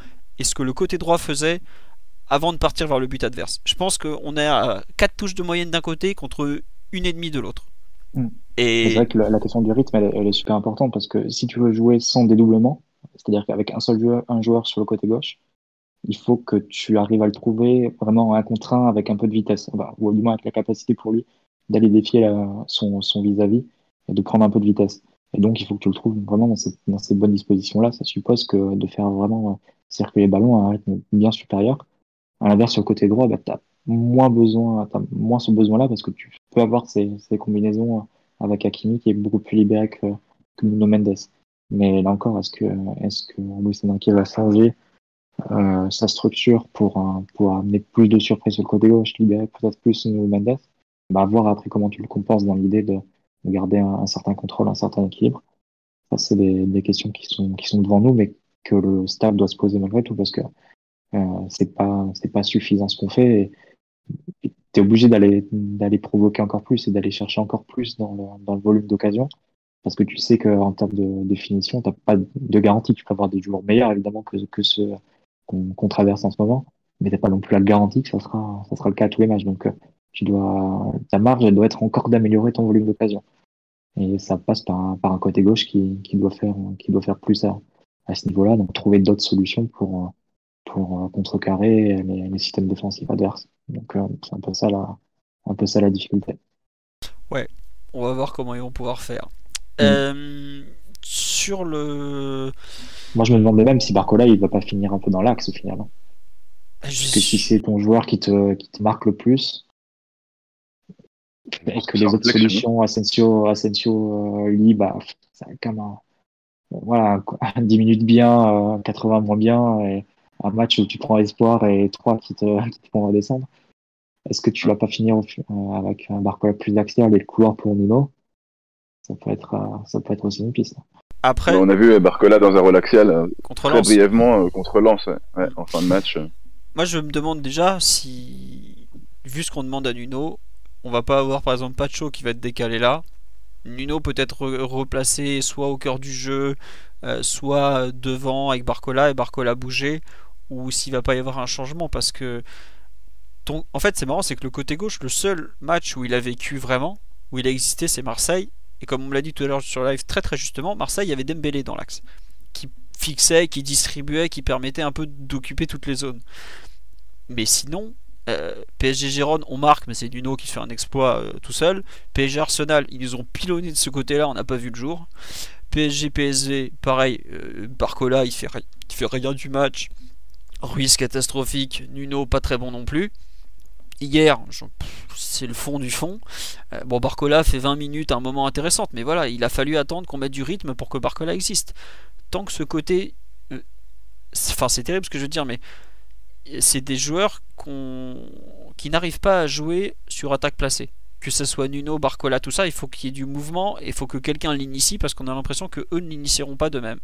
et ce que le côté droit faisait avant de partir vers le but adverse. Je pense qu'on est à quatre touches de moyenne d'un côté contre une et demie de l'autre. Mm. Et c'est vrai que la, la question du rythme, elle, est- elle est super importante parce que si tu veux jouer sans dédoublement, c'est-à-dire qu'avec un seul joueur, un joueur sur le côté gauche, il faut que tu arrives à le trouver vraiment en un contre un avec un peu de vitesse, Enfin, ou du moins avec la capacité pour lui d'aller défier la- son, son vis-à-vis et de prendre un peu de vitesse. Et donc, il faut que tu le trouves vraiment dans ces, dans ces bonnes dispositions-là. Ça suppose que de faire vraiment euh, circuler le ballon à un rythme bien supérieur. À l'inverse, sur le côté droit, bah, tu as moins besoin, t'as moins ce besoin-là parce que tu peux avoir ces, ces combinaisons euh, avec Hakimi qui est beaucoup plus libéré que, que Nuno Mendes. Mais là encore, est-ce que, est-ce que Luis Enrique va changer euh, sa structure pour, euh, pour amener plus de surprises sur le côté gauche, libérer peut-être plus Nuno Mendes? Bah, voir après comment tu le compenses dans l'idée de, de garder un, un certain contrôle, un certain équilibre. Ça, c'est des, des questions qui sont, qui sont devant nous, mais que le staff doit se poser malgré tout parce que euh, c'est pas, c'est pas suffisant ce qu'on fait. Tu es obligé d'aller, d'aller provoquer encore plus et d'aller chercher encore plus dans le, dans le volume d'occasion. Parce que tu sais qu'en termes de, de finition, t'as pas de garantie. Tu peux avoir des joueurs meilleurs, évidemment, que, que ceux qu'on qu'on traverse en ce moment. Mais t'as pas non plus la garantie que ça sera, ça sera le cas à tous les matchs. Donc, euh, tu dois, ta marge, elle doit être encore d'améliorer ton volume d'occasion. Et ça passe par un, par un côté gauche qui, qui doit faire, qui doit faire plus à, à ce niveau-là. Donc, trouver d'autres solutions pour, euh, pour euh, contrecarrer les, les systèmes défensifs adverses. Donc, euh, c'est un peu ça la, un peu ça la difficulté. ouais, on va voir comment ils vont pouvoir faire. Mm. Euh, sur le. Moi, je me demandais même si Barcola, il va pas finir un peu dans l'axe au final. hein. Je Parce que si suis- c'est ton joueur qui te, qui te marque le plus, et que les autres Réflexion. solutions, Asensio, Asensio, euh, lui, bah, c'est quand même un, voilà, quoi, dix minutes bien, euh, quatre-vingts moins bien, et un match où tu prends espoir et trois qui te, qui te font redescendre. Est-ce que tu vas pas finir au- euh, avec un Barcola plus axial et le couloir pour Nuno? Ça peut être, euh, ça peut être aussi une piste. Après, Bah, on a vu euh, Barcola dans un rôle axial euh, contre très Lens, brièvement euh, contre Lens, ouais. Ouais, en fin de match. euh. moi je me demande déjà si, vu ce qu'on demande à Nuno, on va pas avoir par exemple Pacho qui va être décalé là. Nuno peut être re- replacé soit au cœur du jeu, euh, soit devant avec Barcola et Barcola bouger, ou s'il va pas y avoir un changement parce que ton... en fait c'est marrant, c'est que le côté gauche, le seul match où il a vécu vraiment, où il a existé, c'est Marseille. Et comme on me l'a dit tout à l'heure sur live très très justement, Marseille, il y avait Dembélé dans l'axe qui fixait, qui distribuait, qui permettait un peu d'occuper toutes les zones. Mais sinon, euh, P S G Gérone, on marque, mais c'est Nuno qui fait un exploit euh, tout seul. P S G Arsenal, ils nous ont pilonné de ce côté-là, on n'a pas vu le jour. P S G P S V, pareil, euh, Barcola, il fait, ri- il fait rien du match. Ruiz catastrophique, Nuno pas très bon non plus. Hier, je- pff, c'est le fond du fond. Euh, bon, Barcola fait vingt minutes à un moment intéressant, mais voilà, il a fallu attendre qu'on mette du rythme pour que Barcola existe. Tant que ce côté. euh, c'est- Enfin, c'est terrible ce que je veux dire, mais c'est des joueurs qu'on- qui n'arrivent pas à jouer sur attaque placée. Que ce soit Nuno, Barcola, tout ça, il faut qu'il y ait du mouvement et il faut que quelqu'un l'initie parce qu'on a l'impression que eux ne l'initieront pas d'eux-mêmes.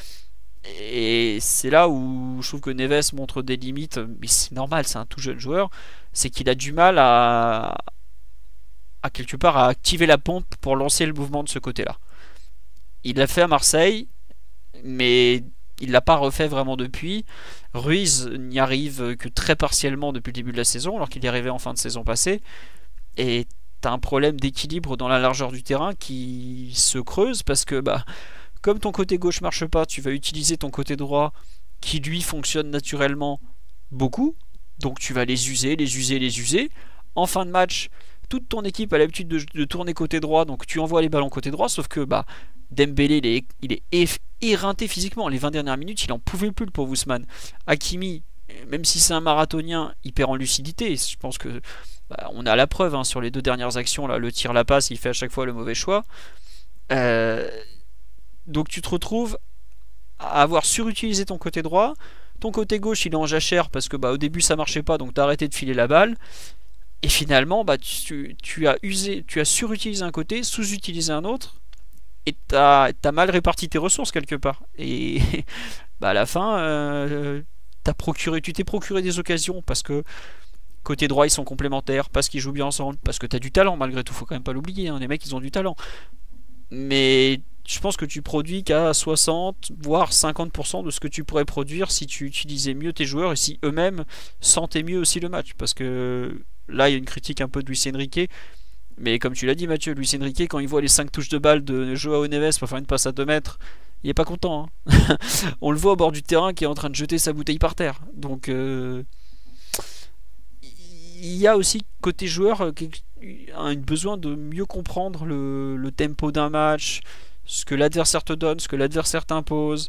Et c'est là où je trouve que Neves montre des limites, mais c'est normal, c'est un tout jeune joueur, c'est qu'il a du mal à, à quelque part à activer la pompe pour lancer le mouvement de ce côté-là. Il l'a fait à Marseille, mais il l'a pas refait vraiment depuis. Ruiz n'y arrive que très partiellement depuis le début de la saison, alors qu'il y arrivait en fin de saison passée. Et t'as un problème d'équilibre dans la largeur du terrain qui se creuse parce que bah comme ton côté gauche marche pas, tu vas utiliser ton côté droit qui lui fonctionne naturellement beaucoup. Donc tu vas les user, les user, les user. En fin de match, toute ton équipe a l'habitude de, de tourner côté droit, donc tu envoies les ballons côté droit, sauf que bah Dembélé il est, il est eff- éreinté physiquement. Les vingt dernières minutes, il en pouvait plus le pauvre Ousmane. Hakimi, même si c'est un marathonien, il perd en lucidité. Je pense que bah, on a la preuve hein, sur les deux dernières actions, là, le tir, la passe, il fait à chaque fois le mauvais choix. Euh, donc tu te retrouves à avoir surutilisé ton côté droit. Ton côté gauche, il est en jachère parce que bah, au début ça marchait pas, donc t'as arrêté de filer la balle. Et finalement, bah, tu, tu as usé, tu as surutilisé un côté, sous-utilisé un autre, et t'as as mal réparti tes ressources quelque part. Et bah, à la fin, euh, t'as procuré, tu t'es procuré des occasions parce que côté droit ils sont complémentaires, parce qu'ils jouent bien ensemble, parce que t'as du talent malgré tout, faut quand même pas l'oublier. Hein, les mecs ils ont du talent. Mais je pense que tu produis qu'à soixante voire cinquante pour cent de ce que tu pourrais produire si tu utilisais mieux tes joueurs et si eux-mêmes sentaient mieux aussi le match. Parce que là, il y a une critique un peu de Luis Enrique. Mais comme tu l'as dit, Mathieu, Luis Enrique, quand il voit les cinq touches de balle de Joao Neves pour faire une passe à deux mètres, il est pas content. Hein. On le voit au bord du terrain qui est en train de jeter sa bouteille par terre. Donc, euh, il y a aussi côté joueur un besoin de mieux comprendre le, le tempo d'un match, ce que l'adversaire te donne, ce que l'adversaire t'impose.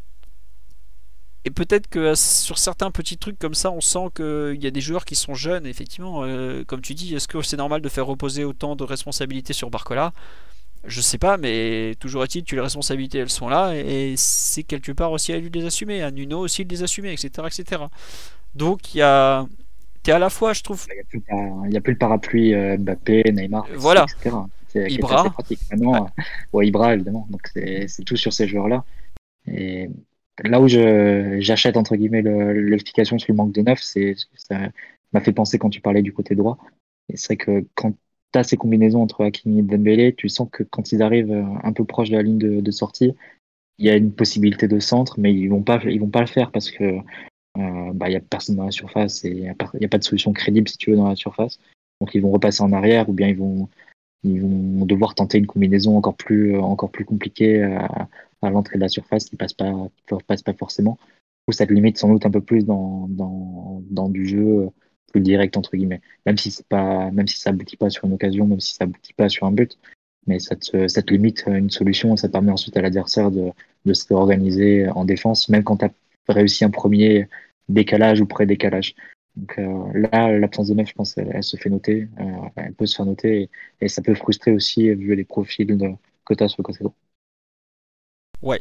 Et peut-être que sur certains petits trucs comme ça, on sent qu'il y a des joueurs qui sont jeunes. Effectivement, euh, comme tu dis, est-ce que c'est normal de faire reposer autant de responsabilités sur Barcola? Je sais pas, mais toujours est-il que les responsabilités elles sont là et c'est quelque part aussi à lui de les assumer, à Nuno aussi de les assumer, et cetera, et cetera. Donc il y a, t'es à la fois, je trouve. Il n'y a, plus le- il y a plus le parapluie euh, Mbappé, Neymar, Voilà. et cetera. C'est qui est Ibra. assez pratique. Maintenant, ouais. euh, ouais, Ibra évidemment. Donc c'est c'est tout sur ces joueurs-là. Et là où je j'achète entre guillemets le- l'explication sur le manque de neuf, c'est ça m'a fait penser quand tu parlais du côté droit. Et c'est vrai que quand tu as ces combinaisons entre Hakimi et Dembélé, tu sens que quand ils arrivent euh, un peu proche de la ligne de, de sortie, il y a une possibilité de centre, mais ils vont pas ils vont pas le faire parce que euh, bah il y a personne dans la surface et il y a pas il y a pas de solution crédible si tu veux dans la surface. Donc ils vont repasser en arrière ou bien ils vont ils vont devoir tenter une combinaison encore plus encore plus compliquée à, à l'entrée de la surface qui passe pas qui passe pas forcément. Ou ça te limite sans doute un peu plus dans dans dans du jeu plus direct entre guillemets. Même si c'est pas même si ça aboutit pas sur une occasion, même si ça aboutit pas sur un but, mais ça te ça te limite une solution et ça permet ensuite à l'adversaire de de se réorganiser en défense, même quand tu as réussi un premier décalage ou pré-décalage. Donc euh, là, l'absence de neuf, je pense, elle, elle se fait noter, euh, elle peut se faire noter et, et ça peut frustrer aussi vu les profils de, que tu as sur le côté droit. Ouais.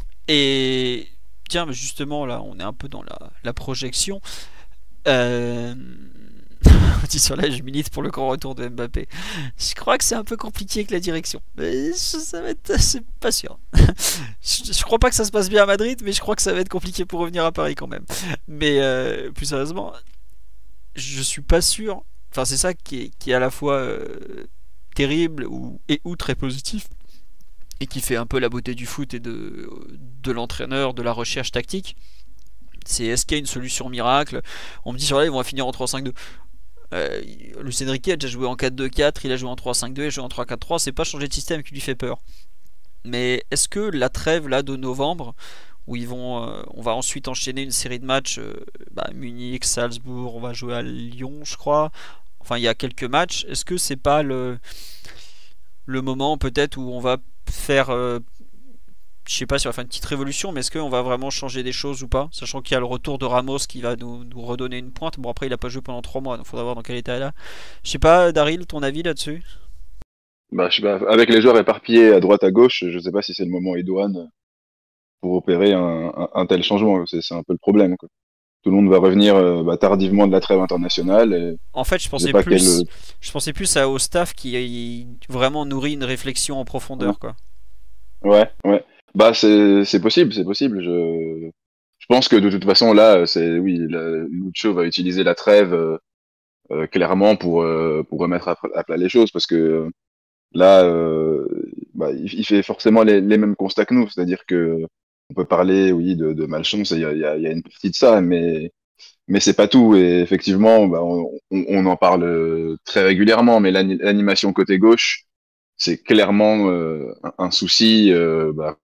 Et tiens, justement, là, on est un peu dans la, la projection. Euh... on dit sur là, je milite pour le grand retour de Mbappé. Je crois que c'est un peu compliqué avec la direction. Mais ça va être, c'est pas sûr. je, je crois pas que ça se passe bien à Madrid, mais je crois que ça va être compliqué pour revenir à Paris quand même. Mais euh, plus sérieusement, je suis pas sûr. Enfin, c'est ça qui est, qui est à la fois euh, terrible ou, et ou très positif et qui fait un peu la beauté du foot et de, de l'entraîneur, de la recherche tactique. C'est est-ce qu'il y a une solution miracle? On me dit sur là, ils vont finir en trois cinq deux. Euh, Luis Enrique a déjà joué en quatre deux quatre, il a joué en trois cinq deux, il a joué en trois quatre trois. C'est pas changer de système qui lui fait peur. Mais est-ce que la trêve là de novembre, où ils vont, euh, on va ensuite enchaîner une série de matchs, euh, bah, Munich, Salzbourg, on va jouer à Lyon, je crois. Enfin, il y a quelques matchs. Est-ce que c'est pas le le moment peut-être où on va faire, euh, je sais pas si on va faire une petite révolution, mais est-ce qu'on va vraiment changer des choses ou pas, sachant qu'il y a le retour de Ramos qui va nous, nous redonner une pointe. Bon, après il a pas joué pendant trois mois, donc il faudra voir dans quel état il est là. Je sais pas, Daryl, ton avis là-dessus? Bah, je sais pas, avec les joueurs éparpillés à droite à gauche, je sais pas si c'est le moment idoine pour opérer un, un, un tel changement. C'est c'est un peu le problème, quoi. Tout le monde va revenir euh, bah, tardivement de la trêve internationale. Et En fait, je je sais pensais pas plus, quel. je pensais plus à, au staff qui il vraiment nourrit une réflexion en profondeur, quoi. Ouais, ouais. Bah, c'est c'est possible, c'est possible. Je je pense que de toute façon là, c'est oui, la- Lucho va utiliser la trêve euh, euh, clairement pour euh, pour remettre à, à plat les choses parce que là, euh, bah, il, il fait forcément les, les mêmes constats que nous, c'est-à-dire que on peut parler, oui, de, de malchance, il y a, il y a- il y a une partie de ça, mais mais c'est pas tout. Et effectivement, bah, on, on- on en parle euh, très régulièrement, mais l'ani- l'animation côté gauche, c'est clairement euh, un, un souci. Euh, bah,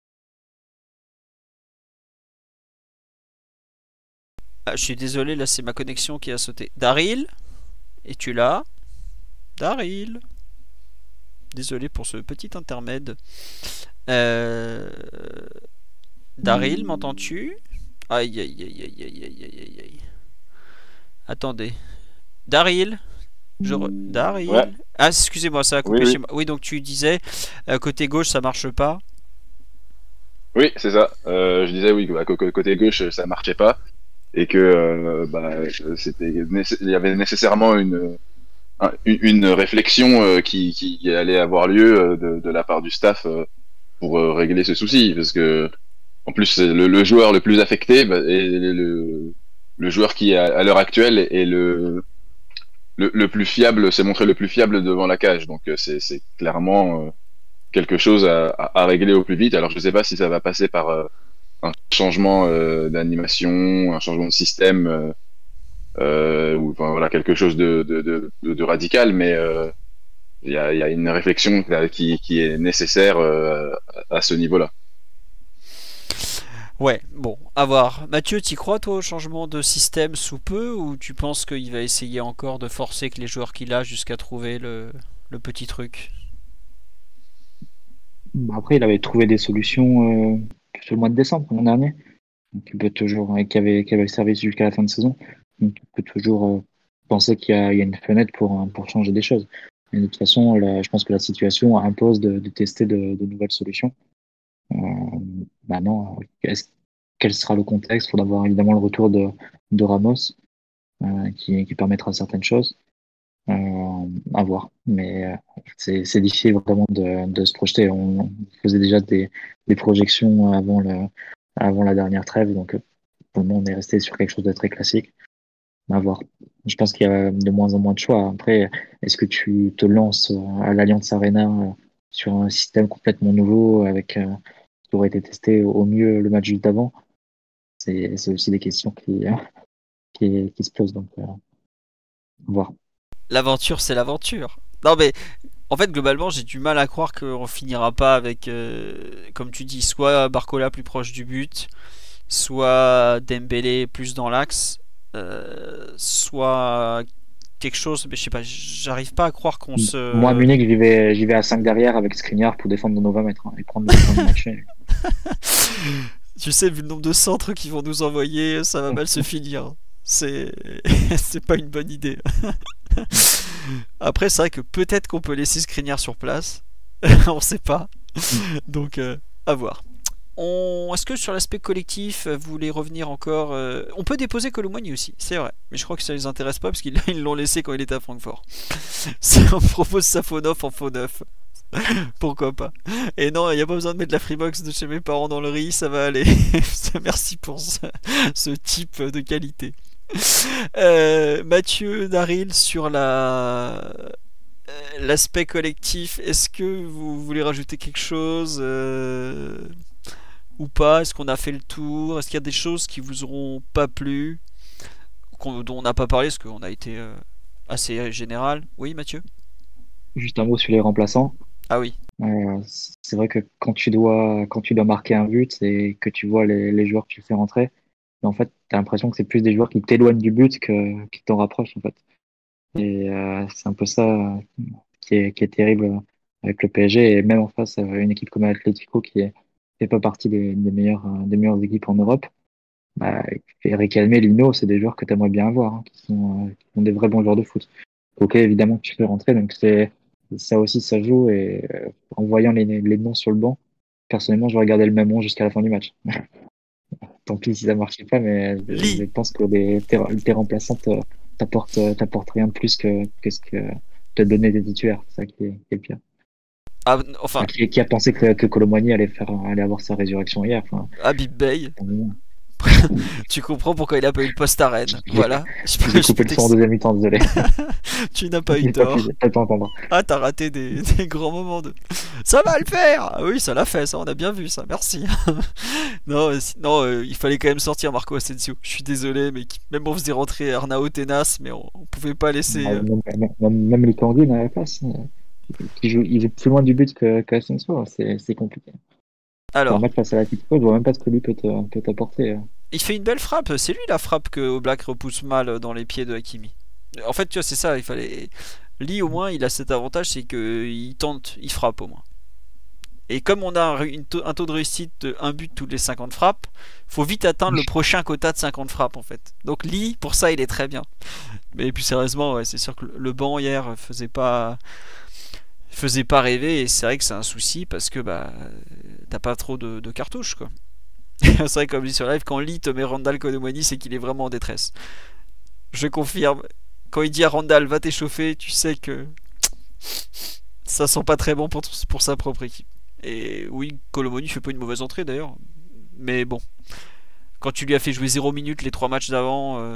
Ah, je suis désolé, là c'est ma connexion qui a sauté. Daryl, es-tu là? Daryl, désolé pour ce petit intermède. Euh... Daryl, m'entends-tu? Aïe aïe aïe aïe aïe aïe aïe aïe aïe. Attendez. Daryl, je re... Daryl. ouais, Ah, excusez-moi, ça a oui, coupé chez oui, moi. Oui, donc tu disais euh, côté gauche ça marche pas. oui, c'est ça. Euh, je disais oui, que bah, co- co- côté gauche, ça marchait pas et que euh, bah, c'était nécess- il y avait nécessairement une un- une, une réflexion euh, qui, qui allait avoir lieu euh, de, de la part du staff euh, pour euh, régler ce souci, parce que en plus c'est le, le joueur le plus affecté bah, est le, le, le joueur qui à, à l'heure actuelle est le, le le plus fiable, s'est montré le plus fiable devant la cage, donc euh, c'est c'est clairement euh, quelque chose à, à, à régler au plus vite. Alors je sais pas si ça va passer par euh, un changement euh, d'animation, un changement de système, euh, euh, ou enfin, voilà quelque chose de, de, de, de, de radical, mais euh, il y, a, y a une réflexion qui, qui est nécessaire euh, à ce niveau-là. Ouais, bon, à voir. Mathieu, t'y crois toi au changement de système sous peu ou tu penses qu'il va essayer encore de forcer que les joueurs qu'il a jusqu'à trouver le, le petit truc? Bon, après, il avait trouvé des solutions euh, sur le mois de décembre l'an dernier, donc il peut toujours, et qui avait, qui avait servi jusqu'à la fin de saison. Donc il peut toujours euh, penser qu'il y a, il y a une fenêtre pour, euh, pour changer des choses. Mais de toute façon, là, je pense que la situation impose de, de tester de, de nouvelles solutions. Euh, Maintenant, est-ce- quel sera le contexte? Il faudra voir évidemment le retour de, de Ramos, euh, qui, qui permettra certaines choses. Euh, à voir. Mais euh, c'est c'est difficile vraiment de, de se projeter. On faisait déjà des, des projections avant, le, avant la dernière trêve, donc euh, pour le moment, on est resté sur quelque chose de très classique. À voir. Je pense qu'il y a de moins en moins de choix. Après, est-ce que tu te lances euh, à l'Allianz Arena euh, sur un système complètement nouveau avec euh, qui aurait été testé au mieux le match juste avant? C'est c'est aussi des questions qui, euh, qui, qui se posent. Donc, euh, à voir. L'aventure, c'est l'aventure. Non mais en fait, globalement, j'ai du mal à croire qu'on finira pas avec, euh, comme tu dis, soit Barcola plus proche du but, soit Dembélé plus dans l'axe, euh, soit quelque chose, mais je sais pas, j'arrive pas à croire qu'on Moi, à se... Munich, j'y vais, j'y vais à cinq derrière avec Skriniar pour défendre nos vingt mètres hein, et prendre le temps de match. Tu sais, vu le nombre de centres qu'ils vont nous envoyer, ça va mal se finir. C'est c'est pas une bonne idée. Après, c'est vrai que peut-être qu'on peut laisser Skriniar sur place. On sait pas. Donc, euh, à voir. On... Est-ce que sur l'aspect collectif, vous voulez revenir encore euh, On peut déposer Colomboigny aussi, c'est vrai. Mais je crois que ça les intéresse pas parce qu'ils ils l'ont laissé quand il était à Francfort. Si on propose Safonov en faux neuf, pourquoi pas. Et non, il n'y a pas besoin de mettre la Freebox de chez mes parents dans le riz, ça va aller. Merci pour ce, ce type de qualité. Euh, Mathieu, Daryl, sur la l'aspect collectif, est-ce que vous voulez rajouter quelque chose euh, ou pas? Est-ce qu'on a fait le tour? Est-ce qu'il y a des choses qui vous auront pas plu, qu'on- dont on n'a pas parlé, parce qu'on a été euh, assez général? Oui, Mathieu? Juste un mot sur les remplaçants. Ah oui. Euh, c'est vrai que quand tu dois, quand tu dois marquer un but et que tu vois les, les joueurs que tu fais rentrer, en fait, tu as l'impression que c'est plus des joueurs qui t'éloignent du but que qui t'en rapprochent en fait. Et euh, c'est un peu ça euh, qui est, qui est terrible avec le P S G et même en face euh, une équipe comme l'Atlético qui est, fait pas partie des, des meilleures, euh, des meilleures équipes en Europe. Bah, Eric Almé, Lino, c'est des joueurs que tu aimerais bien avoir, hein, qui sont, euh, qui sont des vrais bons joueurs de foot. Ok, évidemment que tu fais rentrer, donc c'est ça aussi, ça joue. Et euh, en voyant les, les noms sur le banc, personnellement, je vais regarder le même nom jusqu'à la fin du match. Tant pis si ça marchait pas, mais je, je Lee. pense que les, tes, tes remplaçants te- t'apportent t'apportent rien de plus que, que ce que te donner des titulaires. C'est ça qui est, qui est le pire. Ah, enfin, Enfin, qui, qui a pensé que, que Colomboigny allait faire, allait avoir sa résurrection hier. Enfin, Habib Bey. Tu comprends pourquoi il a pas eu le poste à Rennes. j'ai Voilà. Je peux, j'ai je coupé peux le son en deuxième mi-temps, désolé. Tu n'as pas eu J'ai pas tort. pu, j'ai pas pu entendre. Ah, t'as raté des, des grands moments de. Ça va le faire. Ah oui, ça l'a fait, ça, on a bien vu ça, merci. Non, euh, si- non euh, il fallait quand même sortir Marco Asensio. Je suis désolé, mais qui- même on faisait rentrer Arnao Tenas, mais on, on pouvait pas laisser. euh, Même, même, même, même les Tanguy dans la place, il joue, il joue plus loin du but que, que Asensio, c'est c'est compliqué. Pour un Alors, match face à la Titico, je vois même pas ce que lui peut te- peut t'apporter. il fait une belle frappe. C'est lui la frappe que Oblak repousse mal dans les pieds de Hakimi. En fait, tu vois, c'est ça. Il fallait. Lee, au moins, il a cet avantage, c'est qu'il tente, il frappe au moins. Et comme on a un, une taux- un taux de réussite de un but toutes les cinquante frappes, faut vite atteindre le prochain quota de cinquante frappes en fait. Donc Lee, pour ça, il est très bien. Mais plus sérieusement, ouais, c'est sûr que le banc hier faisait pas, faisait pas rêver et c'est vrai que c'est un souci parce que bah t'as pas trop de, de cartouches quoi. C'est vrai comme dit sur live, quand Lee te met Randall Colomboigny, c'est qu'il est vraiment en détresse. Je confirme. Quand il dit à Randall va t'échauffer, tu sais que ça sent pas très bon pour, pour sa propre équipe. Et oui, Colomboigny fait pas une mauvaise entrée d'ailleurs. Mais bon, quand tu lui as fait jouer zéro minutes les trois matchs d'avant, euh,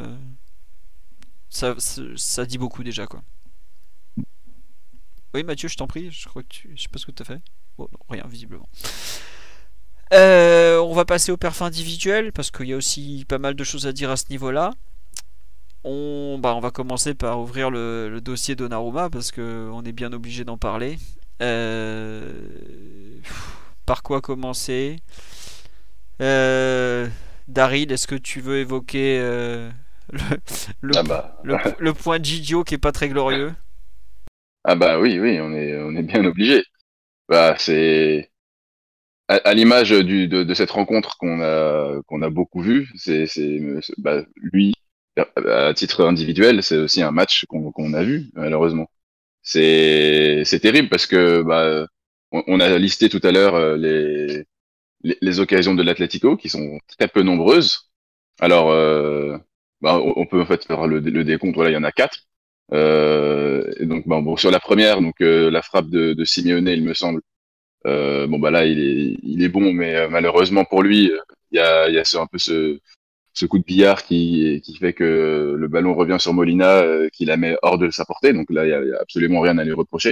ça, ça, ça dit beaucoup déjà quoi. Oui Mathieu, je t'en prie, je crois que tu. Je sais pas ce que tu as fait. Bon, non, rien visiblement. Euh, on va passer au perf individuel parce qu'il y a aussi pas mal de choses à dire à ce niveau-là. On, bah, on va commencer par ouvrir le, le dossier Donnarumma parce qu'on est bien obligé d'en parler. Euh, par quoi commencer? euh, Daryl, est-ce que tu veux évoquer euh, le, le, Ah bah. le, le point de Gigio qui est pas très glorieux? Ah bah oui, oui, on est, on est bien obligé. Bah, c'est à, à l'image du, de, de cette rencontre qu'on a, qu'on a beaucoup vue. C'est, c'est, bah, lui, à titre individuel, c'est aussi un match qu'on qu'on a vu, malheureusement. C'est, c'est terrible parce que bah, on, on a listé tout à l'heure euh, les, les, les occasions de l'Atlético qui sont très peu nombreuses. Alors, euh, bah, on, on peut en fait faire le, le décompte. Voilà, il y en a quatre. Euh, et donc, bon, bon, sur la première, donc euh, la frappe de, de Simeone, il me semble. Euh, bon bah là, il est, il est bon, mais euh, malheureusement pour lui, euh, il y a, il y a ce, un peu ce, ce coup de billard qui, qui fait que le ballon revient sur Molina, euh, qui la met hors de sa portée. Donc là, il y a, il y a absolument rien à lui reprocher.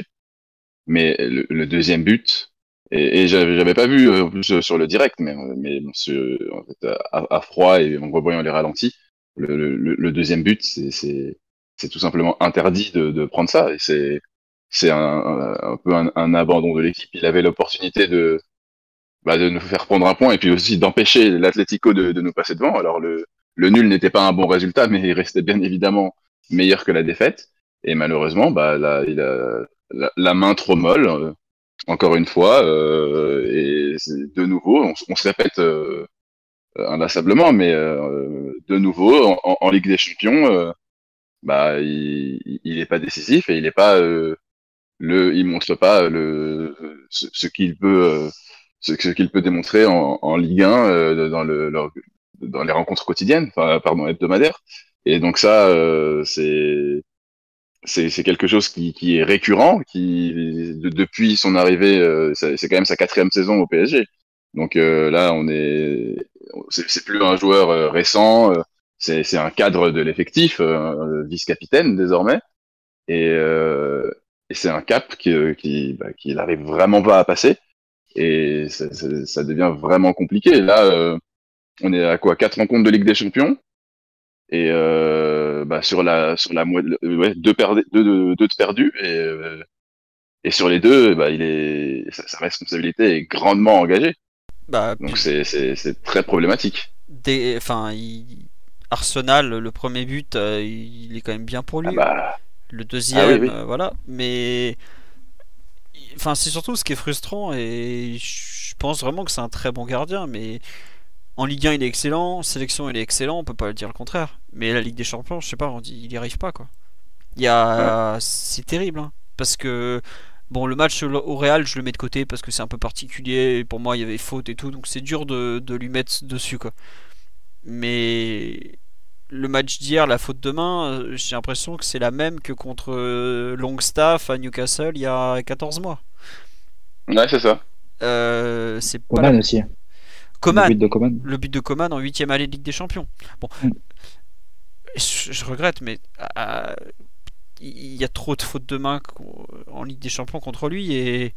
Mais le, le deuxième but, et, et j'avais j'avais pas vu euh, en plus euh, sur le direct, mais, euh, mais bon, ce- en fait, à, à froid et en revoyant les ralentis, le, le, le deuxième but, c'est c'est c'est tout simplement interdit de, de prendre ça. Et c'est c'est un, un, un peu un, un abandon de l'équipe. Il avait l'opportunité de bah, de nous faire prendre un point et puis aussi d'empêcher l'Atlético de, de nous passer devant. Alors le le nul n'était pas un bon résultat, mais il restait bien évidemment meilleur que la défaite. Et malheureusement, bah là, il a la, la main trop molle. euh, encore une fois, euh, et c'est de nouveau, on, on se répète euh, inlassablement, mais euh, de nouveau en, en, en Ligue des Champions, euh, bah il, il est pas décisif et il est pas euh, le, il montre pas le ce, ce qu'il peut euh, ce, ce qu'il peut démontrer en, en Ligue un euh, dans le leur- dans les rencontres quotidiennes, enfin pardon hebdomadaires. Et donc ça, euh, c'est c'est c'est quelque chose qui, qui est récurrent, qui de- depuis son arrivée, euh, c'est c'est quand même sa quatrième saison au P S G. Donc euh, là, on est, c'est c'est plus un joueur euh, récent, euh, c'est c'est un cadre de l'effectif, euh, vice-capitaine désormais, et, euh, et c'est un cap qui qui bah, qu'il arrive vraiment pas à passer, et ça, ça, ça devient vraiment compliqué. Là, euh, on est à quoi, quatre rencontres de Ligue des Champions. Et euh, bah, sur la sur la moitié, ouais, deux, perdus, deux, deux, deux de perdus et, euh, et sur les deux, bah, il est sa, sa responsabilité est grandement engagée. Bah, Donc c'est c'est c'est très problématique. des, enfin, il- Arsenal, le premier but, euh, il est quand même bien pour Ah lui. bah Le ah oui deuxième, oui. euh, voilà. Mais, enfin, c'est surtout ce qui est frustrant et je pense vraiment que c'est un très bon gardien. Mais en Ligue un, il est excellent. En sélection, il est excellent. On peut pas le dire le contraire. Mais la Ligue des Champions, je sais pas, on dit, il y arrive pas quoi. Il y Ouais. a, c'est terrible, hein, parce que bon, le match au Real, je le mets de côté parce que c'est un peu particulier. Pour moi, il y avait faute et tout, donc c'est dur de, de lui mettre dessus quoi. Mais le match d'hier, la faute de main, euh, j'ai l'impression que c'est la même que contre euh, Longstaff à Newcastle il y a quatorze mois. Ouais, c'est ça. Euh, c'est pas la... Coman aussi. Le Coman, but de Coman. le but de Coman en huitième allée de Ligue des Champions. Bon, Mm. je, je regrette, mais euh, il y a trop de fautes de main en Ligue des Champions contre lui et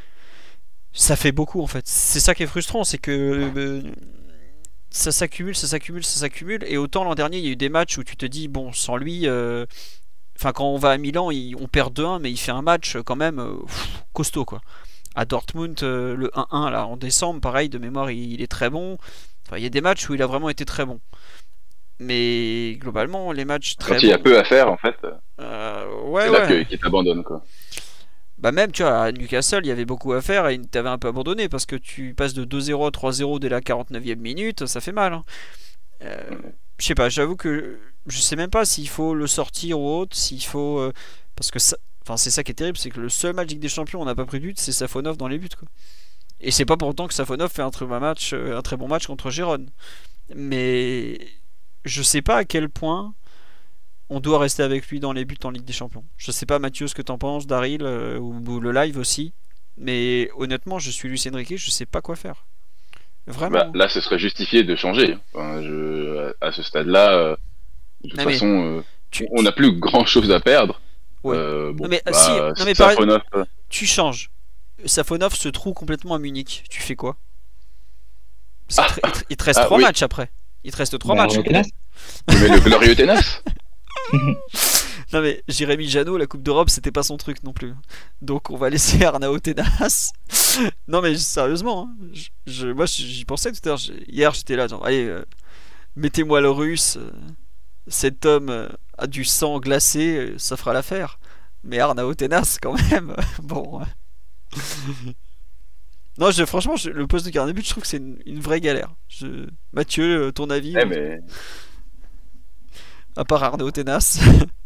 ça fait beaucoup en fait. C'est ça qui est frustrant, c'est que euh, ça s'accumule, ça s'accumule, ça s'accumule. Et autant l'an dernier, il y a eu des matchs où tu te dis, bon, sans lui, euh, enfin, quand on va à Milan, il- on perd deux un, mais il fait un match euh, quand même euh, pff, costaud quoi. À Dortmund, euh, le un un là en décembre, pareil, de mémoire, il, il est très bon. Enfin, il y a des matchs où il a vraiment été très bon. Mais globalement, les matchs Quand très il y a bons. peu à faire, en fait, Euh, ouais, c'est là ouais. que qu'il t'abandonne quoi. Bah même, tu vois, à Newcastle, il y avait beaucoup à faire et il t'avait un peu abandonné parce que tu passes de deux zéro à trois zéro dès la quarante-neuvième minute, ça fait mal. Hein. Euh, je sais pas, j'avoue que je sais même pas s'il faut le sortir ou autre, s'il faut... euh, parce que ça... Enfin, c'est ça qui est terrible, c'est que le seul match Ligue des Champions où on n'a pas pris de but, c'est Safonov dans les buts. Quoi. Et c'est pas pour autant que Safonov fait un très bon match, euh, un très bon match contre Gérone. Mais je sais pas à quel point on doit rester avec lui dans les buts en Ligue des Champions. Je sais pas Mathieu ce que t'en penses, Daryl, euh, ou, ou le live aussi. Mais honnêtement, je suis Luis Enrique, je sais pas quoi faire. Bah Vraiment. là, ce serait justifié de changer. Enfin, je, à, à ce stade-là, euh, de toute Non mais façon, euh, tu, on tu- n'a plus grand chose à perdre. ouais. Euh, Non bon, mais si, bah non mais pareil, Safonov, tu changes. Safonov se trouve complètement à Munich. Tu fais quoi? Parce qu'il te, il te- il te reste Ah, trois oui. matchs après. Il te reste trois Bah, matchs. Arnaud Tenas. Mais le glorieux Tenas. Non mais Jérémy Janot, la Coupe d'Europe, c'était pas son truc non plus. Donc on va laisser Arnao Tenas. Non mais sérieusement, hein, je, je- moi j'y pensais tout à l'heure. J'ai- Hier j'étais là, genre, allez, euh, mettez-moi le russe. euh, cet homme euh, a du sang glacé, euh, ça fera l'affaire. Mais Arnao Tenas quand même, bon. euh. Non, je, franchement, je- le poste de gardien de but, je trouve que c'est une, une vraie galère. Je- Mathieu, euh, ton avis, Eh, mais à part Arnao Tenas?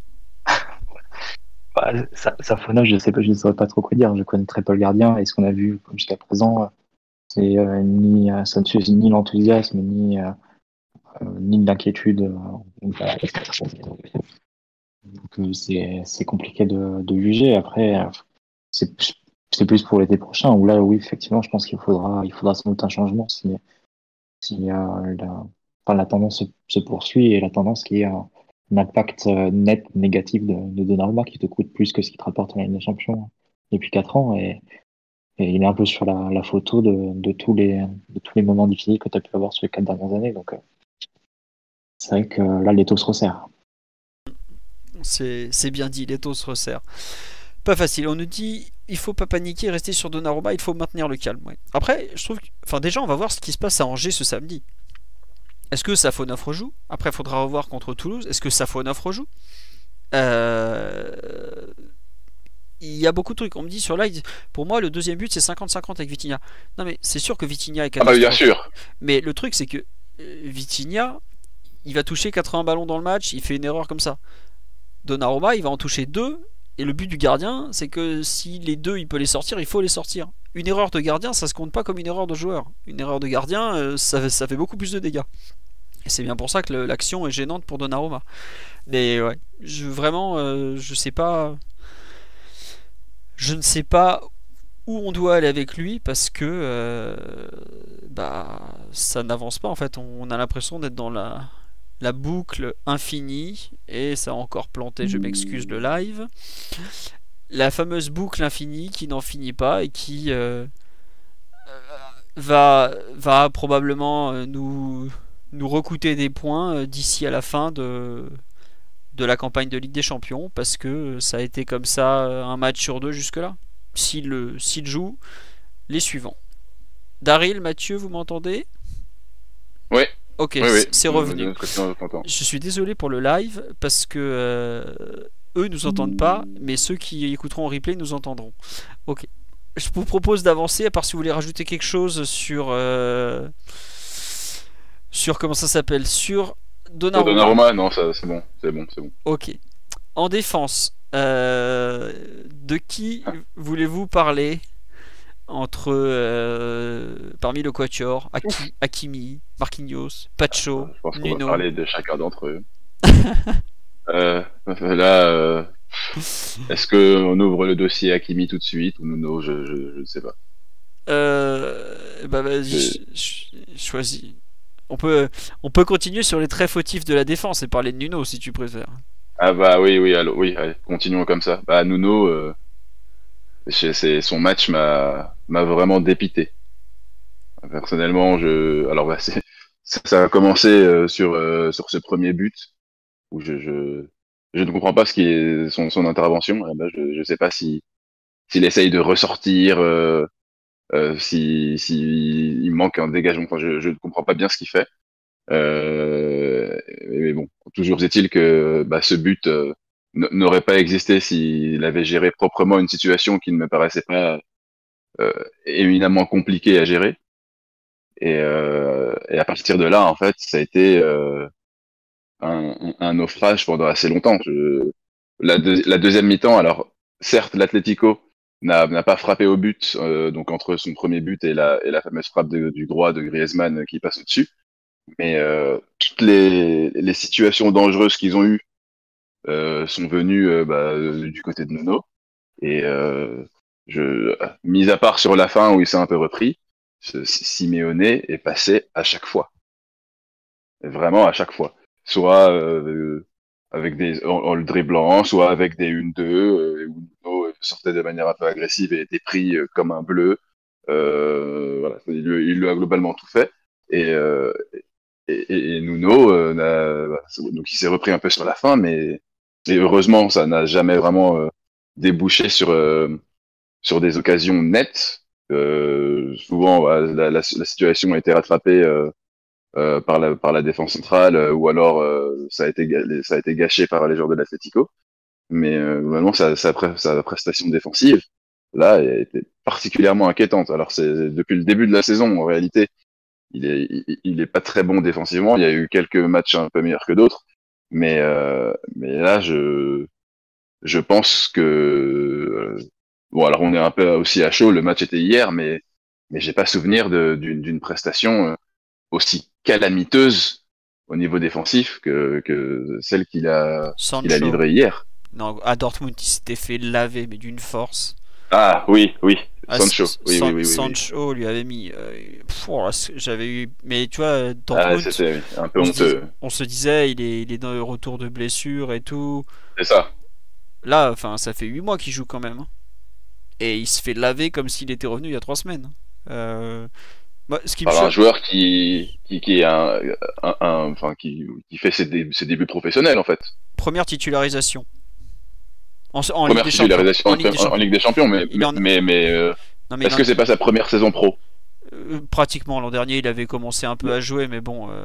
Bah, ça, Safonov, je sais pas, je ne saurais pas trop quoi dire. Je connais très peu le gardien et ce qu'on a vu jusqu'à présent, euh, c'est euh, ni euh, ça ne suscite ni l'enthousiasme ni euh, euh, ni de l'inquiétude. euh, donc, euh, donc, euh, c'est c'est compliqué de, de juger. Après, euh, c'est c'est plus pour l'été prochain où là, oui, effectivement, je pense qu'il faudra il faudra sans doute un changement si si euh, la, enfin, la tendance se, se poursuit et la tendance qui est un, un impact euh, net négatif de, de Donnarumma qui te coûte plus que ce qu'il te rapporte en Ligue des Champions depuis quatre ans et, et il est un peu sur la, la photo de, de tous les de tous les moments difficiles que tu as pu avoir sur les quatre dernières années. Donc euh, c'est vrai que là l'étau se resserre. C'est c'est bien dit, l'étau se resserre. Pas facile. On nous dit il faut pas paniquer, rester sur Donnarumma, il faut maintenir le calme. Ouais. Après, je trouve, que- enfin déjà, on va voir ce qui se passe à Angers ce samedi. Est-ce que Safonov rejoue? Après, il faudra revoir contre Toulouse. Est-ce que Safonov rejoue? Euh, Il y a beaucoup de trucs. On me dit sur live, pour moi, le deuxième but, c'est cinquante cinquante avec Vitinha. Non, mais c'est sûr que Vitinha est ah bah bien catastrophique. sûr. Mais le truc, c'est que euh, Vitinha, il va toucher quatre-vingts ballons dans le match, il fait une erreur comme ça. Donnarumma, il va en toucher deux. Et le but du gardien, c'est que si les deux, il peut les sortir, il faut les sortir. Une erreur de gardien, ça se compte pas comme une erreur de joueur. Une erreur de gardien, euh, ça, ça fait beaucoup plus de dégâts. Et c'est bien pour ça que le- l'action est gênante pour Donnarumma. Mais ouais, je, vraiment, euh, je sais pas. Je ne sais pas où on doit aller avec lui parce que euh, bah ça n'avance pas en fait. On a l'impression d'être dans la, la boucle infinie et ça a encore planté, je m'excuse, le live. La fameuse boucle infinie qui n'en finit pas et qui euh, va, va probablement euh, nous, nous recouter des points euh, d'ici à la fin de, de la campagne de Ligue des Champions parce que ça a été comme ça euh, un match sur deux jusque-là. S'il euh, s'il joue, les suivants. Daryl, Mathieu, vous m'entendez? Oui, Ok, oui, oui. c'est De revenu. notre côté, on t'entend. Je suis désolé pour le live parce que euh, eux nous entendent pas, mais ceux qui écouteront en replay nous entendront. Ok. Je vous propose d'avancer, à part si vous voulez rajouter quelque chose sur euh, sur comment ça s'appelle, sur Pour Donnarumma. Donnarumma, non, ça, c'est bon, c'est bon, c'est bon. Ok. En défense, euh, de qui voulez-vous parler entre euh, parmi le quatuor, Haki- Hakimi, Marquinhos, Pacho, Je pense qu'on va Nuno. parler de chacun d'entre eux. euh, là, euh, est-ce qu'on ouvre le dossier Hakimi tout de suite ou Nuno? Je, je, je ne sais pas. Euh, bah vas-y, C'est- ch- ch- choisis. On peut, on peut continuer sur les traits fautifs de la défense et parler de Nuno si tu préfères. Ah bah oui, oui, allô, oui, allez, continuons comme ça. Bah Nuno, euh, c'est, c'est- son match m'a m'a vraiment dépité. Personnellement, je, alors bah, c'est, ça ça a commencé euh, sur euh, sur ce premier but où je je, je ne comprends pas ce qui est son son intervention. Ah bah, je je sais pas si s'il essaye de ressortir, euh, euh, si si il manque un dégagement. Enfin, je je ne comprends pas bien ce qu'il fait. Euh, mais bon, toujours est-il que bah, ce but euh, n- n'aurait pas existé s'il avait géré proprement une situation qui ne me paraissait pas euh, éminemment compliquée à gérer. Et, euh, et à partir de là, en fait, ça a été euh, un, un- un naufrage pendant assez longtemps. Je- la, deux- la deuxième mi-temps, alors certes, l'Atlético n'a n'a pas frappé au but, euh, donc entre son premier but et la, et la fameuse frappe de- du droit de Griezmann qui passe au-dessus. Mais euh, toutes les, les situations dangereuses qu'ils ont eues euh, sont venues euh, bah, euh, du côté de Nuno. Et euh, je, mis à part sur la fin où il s'est un peu repris, ce- Simeone est passé à chaque fois. Vraiment à chaque fois. Soit euh, avec des en, en le dribblant, soit avec des un deux, euh, où Nuno sortait de manière un peu agressive et était pris euh, comme un bleu. Euh, voilà, il, lui- il lui a globalement tout fait. Et, euh, et, et- et Nuno, euh, n'a- bah, c'est- donc il s'est repris un peu sur la fin, mais et heureusement, ça n'a jamais vraiment euh, débouché sur, euh, sur des occasions nettes. Euh, souvent, bah, la, la, la situation a été rattrapée euh, euh, par la, par la défense centrale, euh, ou alors euh, ça a été, ga- ça a été gâché par les joueurs de l'Atlético. Mais euh, globalement, sa, sa, pre- sa prestation défensive, là, elle a été particulièrement inquiétante. Alors, c'est depuis le début de la saison, en réalité, il est, il, il est pas très bon défensivement. Il y a eu quelques matchs un peu meilleurs que d'autres, mais euh, mais là, je je pense que euh, bon, alors on est un peu aussi à chaud. Le match était hier, mais mais j'ai pas souvenir de- d'une d'une prestation euh, aussi calamiteuse au niveau défensif que que celle qu'il a qu'il a Sancho. livrée hier. Non, à Dortmund, il s'était fait laver, mais d'une force. Ah oui, oui, Ah, S- Sancho, oui, oui, San- oui, oui, oui. Sancho lui avait mis. euh, pff, oh là, c'est- j'avais eu. Mais tu vois, Ah, Dortmund, c'était oui, un peu on se dis- honteux. on se disait, il est, il est dans le retour de blessure et tout. C'est ça. Là, enfin, ça fait huit mois qu'il joue quand même, hein. Et il se fait laver comme s'il était revenu il y a trois semaines, hein. Euh, moi, ce qui me Par un choque. joueur qui, qui, qui est un, un, un- enfin, qui, qui fait ses, dé- ses débuts professionnels, en fait. Première titularisation. En, en Ligue Première des Champions. titularisation En en, Ligue des en- en Champions. Ligue des Champions, mais, Il mais, en, mais, mais, euh, non, mais il est-ce en- que c'est pas sa première saison pro? euh, pratiquement l'an dernier, il avait commencé un peu à jouer, mais bon. euh,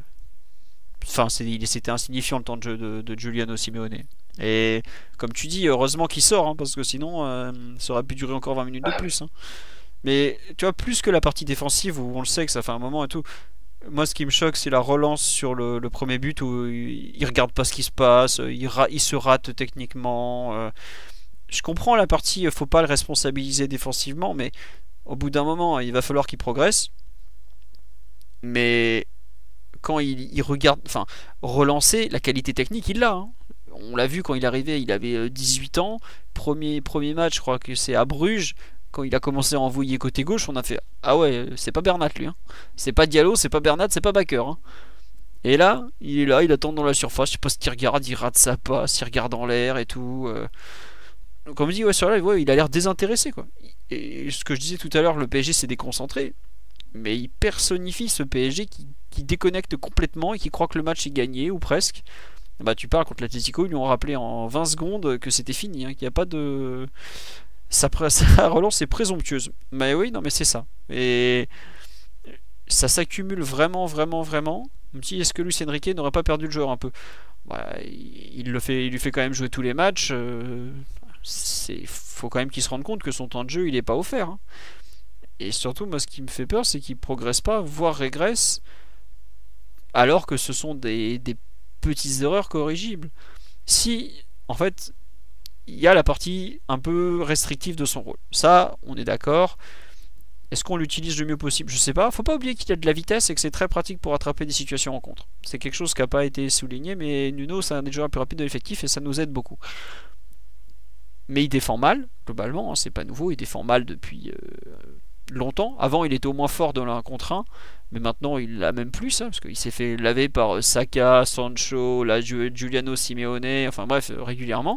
Enfin, c'est- il- c'était insignifiant le temps de jeu de, de Giuliano Simeone. Et comme tu dis, heureusement qu'il sort, hein, parce que sinon, euh, ça aurait pu durer encore vingt minutes de plus, hein. Mais tu vois, plus que la partie défensive où on le sait que ça fait un moment et tout, moi ce qui me choque, c'est la relance sur le, le premier but où il, il regarde pas ce qui se passe, il, ra- il se rate techniquement. euh. Je comprends la partie, euh, faut pas le responsabiliser défensivement, mais au bout d'un moment, il va falloir qu'il progresse. Mais quand il, il regarde, enfin, relancer, la qualité technique, il l'a, hein. On l'a vu quand il est arrivé, il avait euh, dix-huit ans. Premier, premier match, je crois que c'est à Bruges. Quand il a commencé à envoyer côté gauche, on a fait ah ouais, c'est pas Bernat lui, hein. C'est pas Diallo, c'est pas Bernat, c'est pas Baker, hein. Et là, il est là, il attend dans la surface. Je sais pas ce qu'il regarde, il rate sa passe, il regarde en l'air et tout. euh. Comme je dis, ouais, sur live, ouais, il a l'air désintéressé, quoi. Et ce que je disais tout à l'heure, le P S G s'est déconcentré, mais il personnifie ce P S G qui, qui déconnecte complètement et qui croit que le match est gagné ou presque. Bah tu parles contre l'Atlético, ils lui ont rappelé en vingt secondes que c'était fini, hein, qu'il n'y a pas de... Sa, sa relance est présomptueuse. Mais oui, non mais c'est ça. Et ça s'accumule vraiment, vraiment, vraiment. Je me dis, est-ce que Luis Enrique n'aurait pas perdu le joueur un peu? Bah, il, le fait, il lui fait quand même jouer tous les matchs. Euh, c'est, faut quand même qu'il se rende compte que son temps de jeu, il n'est pas offert, hein. Et surtout, moi, ce qui me fait peur, c'est qu'il progresse pas, voire régresse, alors que ce sont des, des petites erreurs corrigibles. Si, en fait, il y a la partie un peu restrictive de son rôle. Ça, on est d'accord. Est-ce qu'on l'utilise le mieux possible? Je sais pas. Faut pas oublier qu'il a de la vitesse et que c'est très pratique pour attraper des situations en contre. C'est quelque chose qui n'a pas été souligné, mais Nuno, c'est un des joueurs plus rapides de l'effectif et ça nous aide beaucoup. Mais il défend mal, globalement, hein, c'est pas nouveau. Il défend mal depuis euh, longtemps. Avant, il était au moins fort dans l'un contre un, mais maintenant, il l'a même plus, ça, parce qu'il s'est fait laver par Saka, Sancho, la Giuliano Simeone, enfin bref, régulièrement.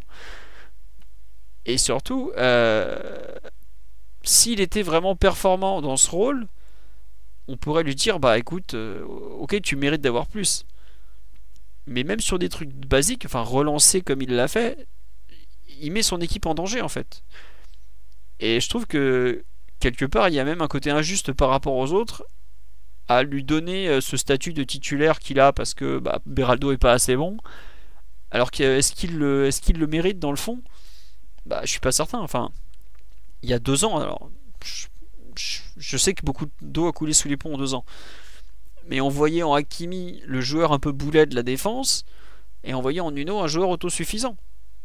Et surtout, euh, s'il était vraiment performant dans ce rôle, on pourrait lui dire, bah écoute, euh, ok, tu mérites d'avoir plus. Mais même sur des trucs basiques, enfin relancer comme il l'a fait, il met son équipe en danger en fait. Et je trouve que quelque part, il y a même un côté injuste par rapport aux autres à lui donner ce statut de titulaire qu'il a parce que bah, Beraldo est pas assez bon. Alors est-ce qu'il le, est-ce qu'il le mérite dans le fond? Bah, je suis pas certain. Enfin, il y a deux ans, alors, je, je, je sais que beaucoup d'eau a coulé sous les ponts en deux ans. Mais on voyait en Hakimi le joueur un peu boulet de la défense, et on voyait en Nuno un joueur autosuffisant.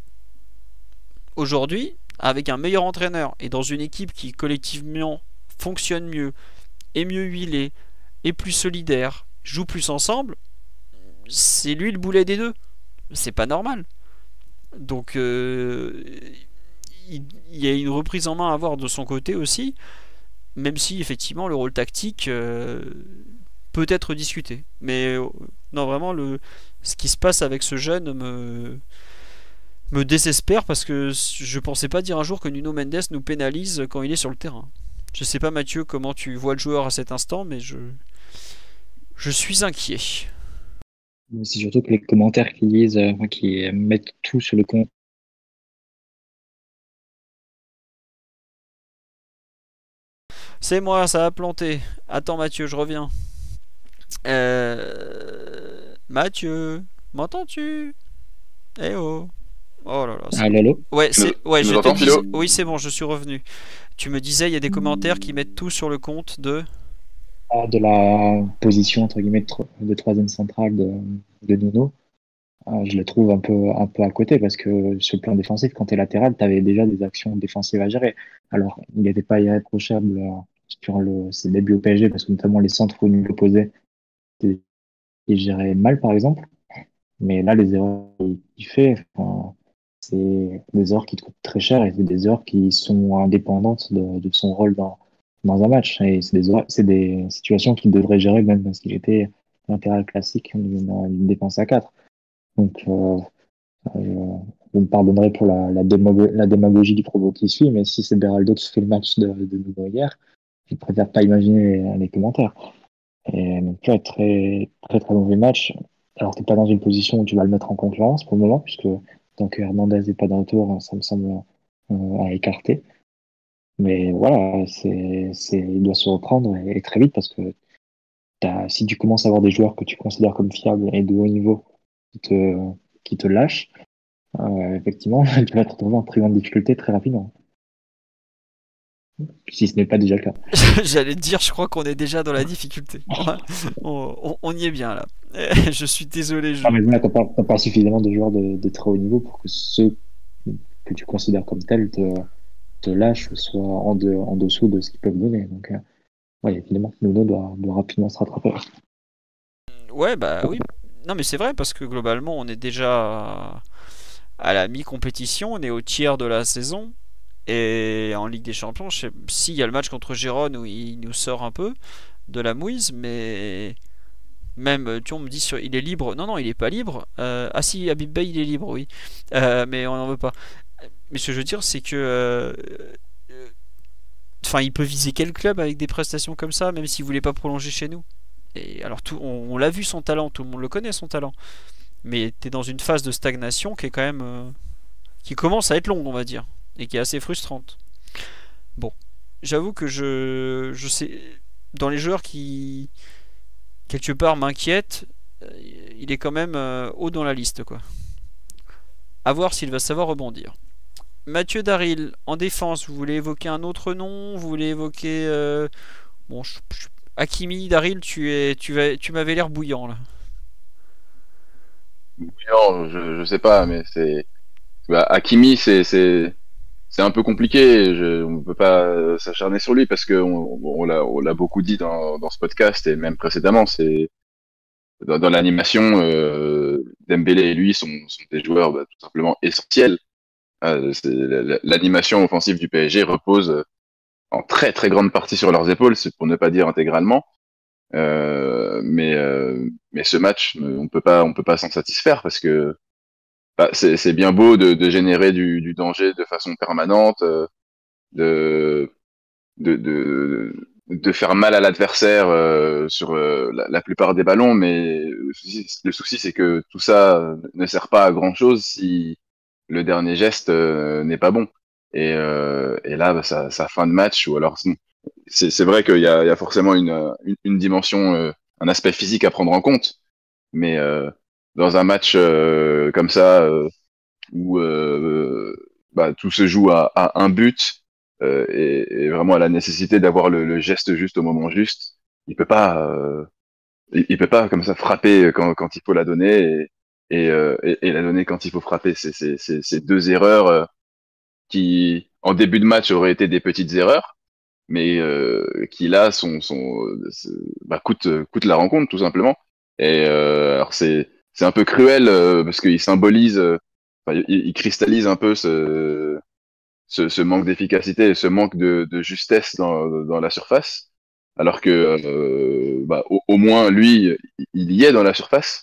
Aujourd'hui, avec un meilleur entraîneur et dans une équipe qui collectivement fonctionne mieux, est mieux huilée, est plus solidaire, joue plus ensemble, c'est lui le boulet des deux. C'est pas normal. Donc euh, il, il y a une reprise en main à avoir de son côté aussi, même si effectivement le rôle tactique euh, peut être discuté. Mais euh, non, vraiment, le, ce qui se passe avec ce jeune me, me désespère parce que je pensais pas dire un jour que Nuno Mendes nous pénalise quand il est sur le terrain. Je sais pas Mathieu comment tu vois le joueur à cet instant, mais je, je suis inquiet. C'est surtout que les commentaires qui lisent, euh, qui mettent tout sur le compte. C'est moi, ça a planté. Attends Mathieu, je reviens. Euh... Mathieu, m'entends-tu? Eh oh. Oh là là, c'est Ah, bon. Lalo. Ouais, Tu nous, c'est ouais, tu je nous te entends, disais. Philo? Oui, c'est bon, je suis revenu. Tu me disais, il y a des commentaires qui mettent tout sur le compte de. Ah, de la position entre guillemets de, tro- de troisième centrale de, de Nuno. Euh, je le trouve un peu, un peu à côté parce que sur le plan défensif, quand tu es latéral, tu avais déjà des actions défensives à gérer. Alors, il n'était pas irréprochable euh, sur le, ses débuts au P S G parce que notamment les centres au milieu opposé, il gérait mal par exemple. Mais là, les erreurs qu'il fait, enfin, c'est des erreurs qui te coûtent très cher et c'est des erreurs qui sont indépendantes de, de son rôle dans, dans un match. Et c'est des, erreurs- c'est des situations qu'il devrait gérer même s'il était latéral classique d'une d'une défense à quatre. Donc, euh, euh, vous me pardonnerez pour la, la, démago- la démagogie du propos qui suit, mais si c'est Beraldo qui fait le match de, de Nuno hier, je préfère pas imaginer les, les commentaires. Et donc là, très, très, très mauvais match. Alors, t'es pas dans une position où tu vas le mettre en concurrence pour le moment, puisque tant que Hernandez n'est pas de retour, ça me semble euh, à écarter. Mais voilà, c'est, c'est, il doit se reprendre et, et très vite parce que t'as, si tu commences à avoir des joueurs que tu considères comme fiables et de haut niveau qui te, qui te lâchent, euh, effectivement, tu vas te retrouver en très grande difficulté très rapidement. Si ce n'est pas déjà le cas. J'allais te dire, je crois qu'on est déjà dans la difficulté. on, on- on y est bien là. Je suis désolé, je. Ah, mais là, t'as pas, t'as pas suffisamment de joueurs de, de très haut niveau pour que ceux que tu considères comme tels te, te lâchent ou soient en, de, en dessous de ce qu'ils peuvent donner. Donc, euh, ouais, évidemment, Nuno doit, doit rapidement se rattraper. Ouais, bah oui. Non, mais c'est vrai parce que globalement, on est déjà à la mi-compétition, on est au tiers de la saison. Et en Ligue des Champions, je sais, si, il y a le match contre Gérone où il nous sort un peu de la mouise, mais même, tu vois, on me dit sur, il est libre. Non, non, il est pas libre. Euh, ah si, Habib Bey, il est libre, oui. Euh, mais on n'en veut pas. Mais ce que je veux dire, c'est que. euh, euh, Enfin, il peut viser quel club avec des prestations comme ça, même s'il voulait pas prolonger chez nous. Et alors, tout, on, on l'a vu son talent, tout le monde le connaît son talent. Mais t'es dans une phase de stagnation qui est quand même. euh, qui commence à être longue, on va dire. Et qui est assez frustrante. Bon, j'avoue que je, je sais, dans les joueurs qui quelque part m'inquiètent, euh, il est quand même euh, haut dans la liste, quoi. À voir s'il va savoir rebondir. Mathieu Daril, en défense, vous voulez évoquer un autre nom? Vous voulez évoquer euh, bon, je- je- Hakimi, Daril, tu es, tu vas, tu m'avais l'air bouillant là. Non, je, je sais pas, mais c'est bah, Hakimi, c'est c'est c'est un peu compliqué. Je, on peut pas euh, s'acharner sur lui parce que on, on l'a on l'a beaucoup dit dans dans ce podcast et même précédemment. C'est dans, dans l'animation, euh, Dembélé et lui sont sont des joueurs bah, tout simplement essentiels. Euh, c'est- la- L'animation offensive du P S G repose en très très grande partie sur leurs épaules, c'est pour ne pas dire intégralement. Euh, mais euh, mais ce match, on peut pas on peut pas s'en satisfaire parce que bah, c'est c'est bien beau de, de générer du, du danger de façon permanente, euh, de, de de de faire mal à l'adversaire euh, sur euh, la, la plupart des ballons, mais le souci, le souci c'est que tout ça ne sert pas à grand chose si le dernier geste euh, n'est pas bon. Et, euh, et là, bah, ça, ça fin de match, ou alors sinon, c'est c'est vrai qu'il y a, il y a forcément une, euh, une, une dimension, euh, un aspect physique à prendre en compte, mais euh, dans un match euh, comme ça, euh, où euh, bah, tout se joue à, à un but, euh, et, et vraiment à la nécessité d'avoir le, le geste juste au moment juste, il peut pas, euh, il, il peut pas comme ça frapper quand, quand il faut la donner et, et, euh, et, et la donner quand il faut frapper. C'est c'est- c'est- c'est deux erreurs euh, qui, en début de match, auraient été des petites erreurs, mais euh, qui là sont, sont c'est- bah, coûtent, coûtent la rencontre tout simplement. Et euh, alors c'est c'est un peu cruel euh, parce qu'il symbolise, euh, enfin, il, il cristallise un peu ce ce, ce manque d'efficacité et ce manque de, de justesse dans, dans la surface, alors que euh, bah, au, au moins lui, il y est dans la surface.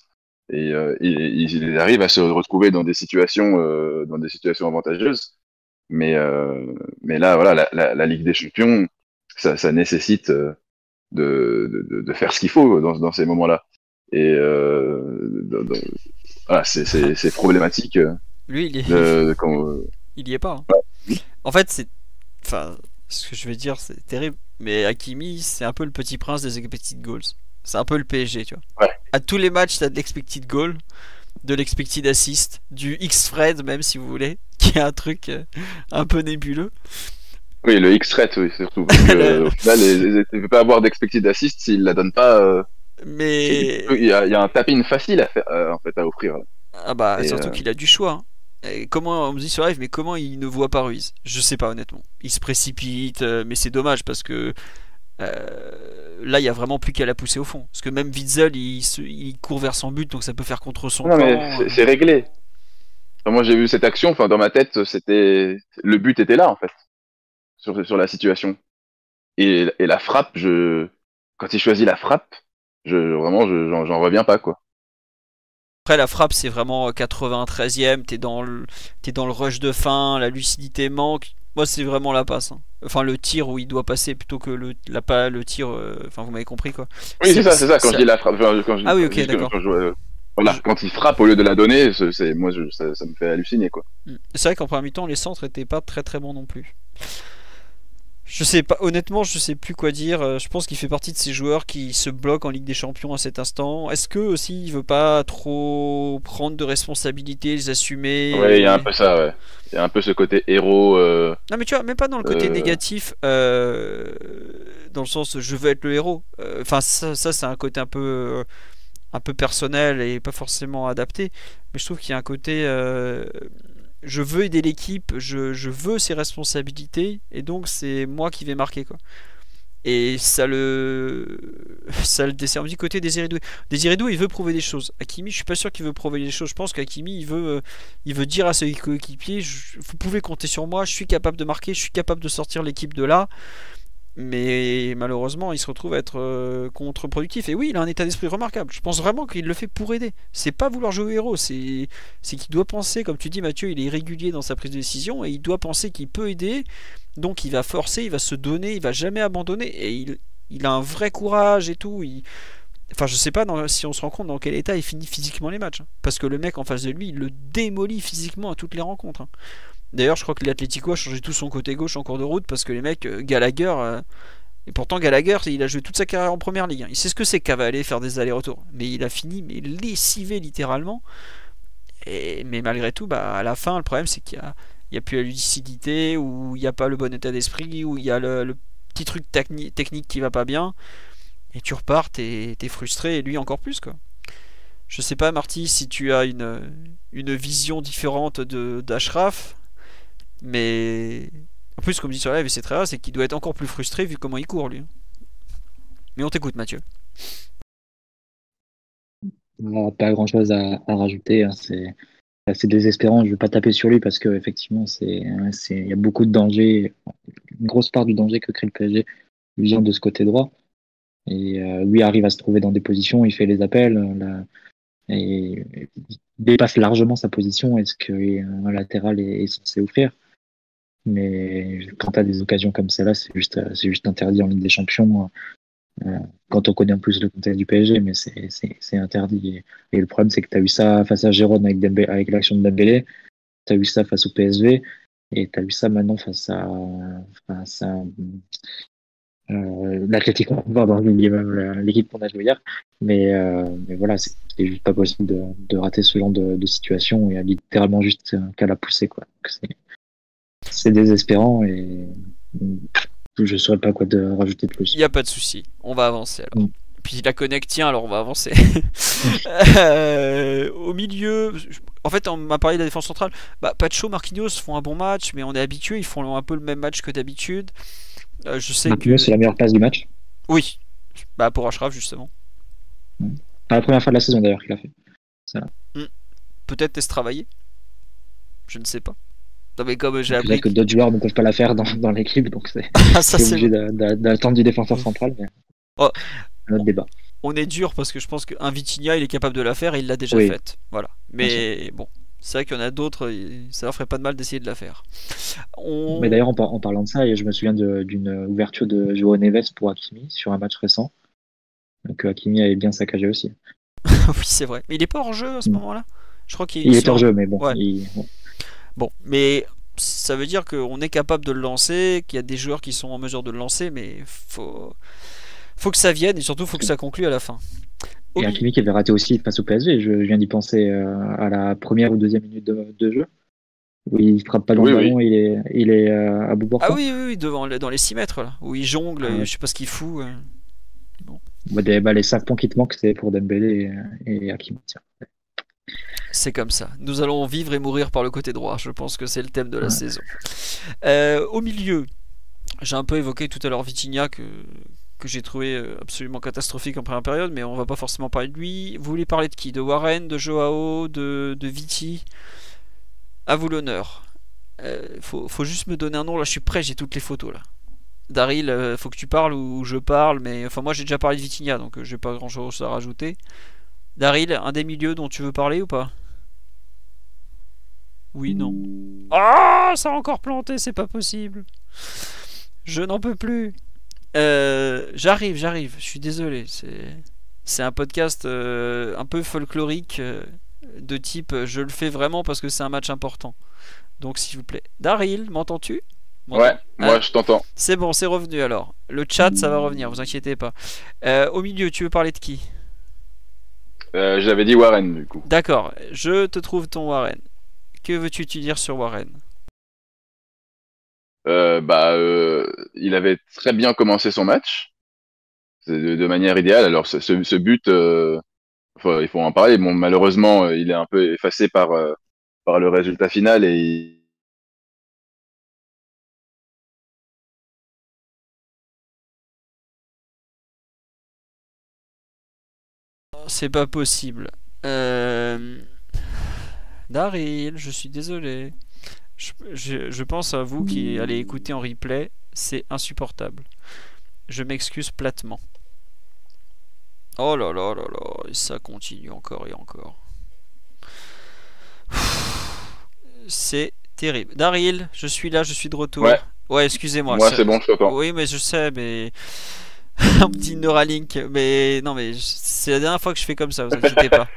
et, euh, et, et ils arrivent à se retrouver dans des situations, euh, dans des situations avantageuses. Mais, euh, mais là, voilà, la, la, la Ligue des Champions, ça, ça nécessite euh, de, de, de faire ce qu'il faut dans, dans ces moments-là. Et euh, de, de, voilà, c'est, c'est, c'est problématique. Lui, il, est... De, de, quand, euh... il y est pas. Hein. En fait, c'est, enfin, ce que je vais dire, c'est terrible. Mais Hakimi, c'est un peu le petit prince des expected goals. C'est un peu le P S G, tu vois. Ouais. À tous les matchs, t'as de l'expected goal, de l'expected assist, du X-Fred même si vous voulez, qui est un truc euh, un peu nébuleux. Oui, le X-Rate, oui, surtout. Parce que, au final, il ne peut pas avoir d'expected assist s'il la donne pas. Euh, mais il y, a, il y a un tap-in facile à faire, euh, en fait, à offrir. Là. Ah bah Et surtout euh... qu'il a du choix. Hein. Et comment on me dit sur live, mais comment il ne voit pas Ruiz? Je sais pas honnêtement. Il se précipite, euh, mais c'est dommage parce que euh, là il y a vraiment plus qu'à la pousser au fond. Parce que même Witzel il, se, il court vers son but, donc ça peut faire contre son non, camp. mais c'est, c'est réglé. Enfin, moi j'ai vu cette action, enfin dans ma tête c'était le but était là en fait sur sur la situation. Et, et la frappe, je quand il choisit la frappe, je vraiment je, j'en, j'en reviens pas quoi. Après la frappe c'est vraiment quatre-vingt-treizième, t'es dans le t'es dans le rush de fin, la lucidité manque. Moi c'est vraiment la passe. Hein. Enfin le tir où il doit passer plutôt que le la pas le tir. Euh... Enfin vous m'avez compris quoi. Oui c'est, c'est ça c'est ça quand ça... je dis la frappe. Enfin, quand je, ah oui ok d'accord. Quand je, euh, voilà je... quand il frappe au lieu de la donner, c'est, c'est moi je, ça, ça me fait halluciner quoi. C'est vrai qu'en première mi-temps les centres étaient pas très très bons non plus. Je sais pas, honnêtement, je sais plus quoi dire. Je pense qu'il fait partie de ces joueurs qui se bloquent en Ligue des Champions à cet instant. Est-ce que aussi il veut pas trop prendre de responsabilités, les assumer? Ouais, il y a un peu ça, ouais. Il y a un peu ce côté héros. Euh... Non, mais tu vois, même pas dans le côté euh... négatif, euh... dans le sens je veux être le héros. Enfin, ça, ça c'est un côté un peu, un peu personnel et pas forcément adapté. Mais je trouve qu'il y a un côté. Euh... Je veux aider l'équipe, je, je veux ses responsabilités, et donc c'est moi qui vais marquer quoi. Et ça le ça le dessert du côté Désiré Doué. Désiré Doué il veut prouver des choses. Hakimi je suis pas sûr qu'il veut prouver des choses. Je pense qu'Hakimi il veut il veut dire à ses coéquipiers vous pouvez compter sur moi, je suis capable de marquer, je suis capable de sortir l'équipe de là. Mais malheureusement, il se retrouve à être euh, contre-productif. Et oui, il a un état d'esprit remarquable. Je pense vraiment qu'il le fait pour aider. C'est pas vouloir jouer au héros, c'est, c'est qu'il doit penser, comme tu dis Mathieu, il est irrégulier dans sa prise de décision et il doit penser qu'il peut aider. Donc il va forcer, il va se donner, il va jamais abandonner. Et il, il a un vrai courage et tout. Il... Enfin, je sais pas dans, si on se rend compte dans quel état il finit physiquement les matchs. Hein. Parce que le mec en face de lui, il le démolit physiquement à toutes les rencontres. Hein. D'ailleurs, je crois que l'Atlético a changé tout son côté gauche en cours de route parce que les mecs, euh, Gallagher, euh, et pourtant Gallagher, il a joué toute sa carrière en première ligue. Hein. Il sait ce que c'est cavaler, faire des allers-retours. Mais il a fini, mais lessivé littéralement. Et, mais malgré tout, bah, à la fin, le problème c'est qu'il n'y a, il y a plus la lucidité, ou il n'y a pas le bon état d'esprit, ou il y a le, le petit truc techni- technique qui va pas bien. Et tu repars, t'es, t'es frustré, et lui encore plus quoi. Je sais pas, Marty, si tu as une, une vision différente de, d'Achraf. Mais en plus, comme dit sur la live, c'est très rare, c'est qu'il doit être encore plus frustré vu comment il court lui. Mais on t'écoute, Mathieu. Non, pas grand chose à, à rajouter. Hein. C'est assez désespérant. Je ne vais pas taper sur lui parce que effectivement, c'est, c'est, il y a beaucoup de danger. Une grosse part du danger que crée le P S G vient de ce côté droit. Et euh, lui arrive à se trouver dans des positions, il fait les appels, là, et il dépasse largement sa position et ce qu'un latéral est, est censé offrir. Mais quand tu as des occasions comme celle-là, c'est juste, c'est juste interdit en Ligue des Champions. Euh, quand on connaît en plus le contexte du P S G, mais c'est, c'est, c'est interdit. Et, et le problème, c'est que tu as eu ça face à Gérone avec, Dembélé, avec l'action de Dembélé, tu as eu ça face au P S V, et tu as eu ça maintenant face à, face à euh, l'Atlético, pardon, même l'équipe qu'on a joué hier. Mais, euh, mais voilà, c'est, c'est juste pas possible de, de rater ce genre de, de situation. Il y a littéralement juste qu'à la pousser, quoi. Donc c'est, c'est désespérant et je ne saurais pas quoi de rajouter de plus. Il n'y a pas de souci, on va avancer alors. Mm. Puis la connect tient, alors on va avancer. euh, au milieu, en fait, on m'a parlé de la défense centrale. Bah, Pacho, Marquinhos font un bon match, mais on est habitué, ils font un peu le même match que d'habitude. Euh, je sais Marquinhos, que c'est la meilleure passe du match. Oui, bah pour Achraf justement. Mm. À la première fois de la saison d'ailleurs qu'il a fait. Ça. Mm. Peut-être est-ce travaillé. Je ne sais pas. Non, mais comme j'ai appris que d'autres joueurs ne peuvent pas la faire dans, dans l'équipe, donc c'est, ah, ça, c'est obligé c'est... d'attendre du défenseur central. Mais... Oh. Un autre débat. on est dur parce que je pense qu'un Vitinha, il est capable de la faire et il l'a déjà Oui. faite. Voilà. Mais bon, c'est vrai qu'il y en a d'autres, ça leur ferait pas de mal d'essayer de la faire. On... Mais d'ailleurs, en, par- en parlant de ça, et je me souviens de- d'une ouverture de Joao Neves pour Hakimi sur un match récent. Donc euh, Hakimi avait bien saccagé aussi. oui, c'est vrai. Mais il est pas hors jeu à ce Mm. moment-là. Je crois qu'il Il est sur- hors jeu, mais bon. Ouais. il- bon. Bon, mais ça veut dire qu'on est capable de le lancer, qu'il y a des joueurs qui sont en mesure de le lancer, mais faut, faut que ça vienne et surtout faut que ça conclue à la fin. Au Et mi- Hakimi qui avait raté aussi face au P S G. Je, je viens d'y penser euh, à la première ou deuxième minute de, de jeu. Où il frappe pas dans Oui, le oui. ballon, il est, il est euh, à bout Ah portant. oui, oui, oui, devant, le- dans les six mètres, là, où il jongle, Ah ouais. je sais pas ce qu'il fout. euh. Bah, des- bah, les cinq points qui te manquent, c'est pour Dembélé et, et Hakimi. Tiens. C'est comme ça. Nous allons vivre et mourir par le côté droit. Je pense que c'est le thème de la Ouais. saison. Euh, au milieu, j'ai un peu évoqué tout à l'heure Vitinha que, que j'ai trouvé euh, absolument catastrophique en première période, mais on va pas forcément parler de lui. Vous voulez parler de qui? De Warren, de Joao, de, de Viti? À vous l'honneur. Euh, faut, faut juste me donner un nom. Là, je suis prêt, j'ai toutes les photos là. Daryl, euh, faut que tu parles ou je parle, mais enfin moi j'ai déjà parlé de Vitinha, donc euh, j'ai pas grand chose à rajouter. Daryl, un des milieux dont tu veux parler ou pas? Oui, non. Ah, ça a encore planté, c'est pas possible. Je n'en peux plus. Euh, j'arrive, j'arrive. Je suis désolé. C'est, c'est un podcast euh, un peu folklorique euh, de type euh, je le fais vraiment parce que c'est un match important. Donc s'il vous plaît. Daryl, m'entends-tu? M'entends- Ouais, moi Ah, je t'entends. c'est bon, c'est revenu alors. Le chat, ça va revenir, vous inquiétez pas. Euh, au milieu, tu veux parler de qui? Euh, J'avais dit Warren du coup. D'accord, je te trouve ton Warren. Que veux-tu te dire sur Warren? Euh, bah, euh, il avait très bien commencé son match, c'est de, de manière idéale. Alors ce, ce, ce but, euh, faut- il faut en parler. Bon, malheureusement, euh, il est un peu effacé par euh, par le résultat final et il- C'est pas possible. Euh... Daryl, je suis désolé. Je, je- je pense à vous qui allez écouter en replay. C'est insupportable. Je m'excuse platement. Oh là là là là, et ça continue encore et encore. C'est terrible. Daryl, je suis là, je suis de retour. Ouais. Ouais, excusez-moi. moi c'est bon, je t'entends. Oui, mais je sais, mais un petit Neuralink, mais non, mais c'est la dernière fois que je fais comme ça, vous inquiétez pas.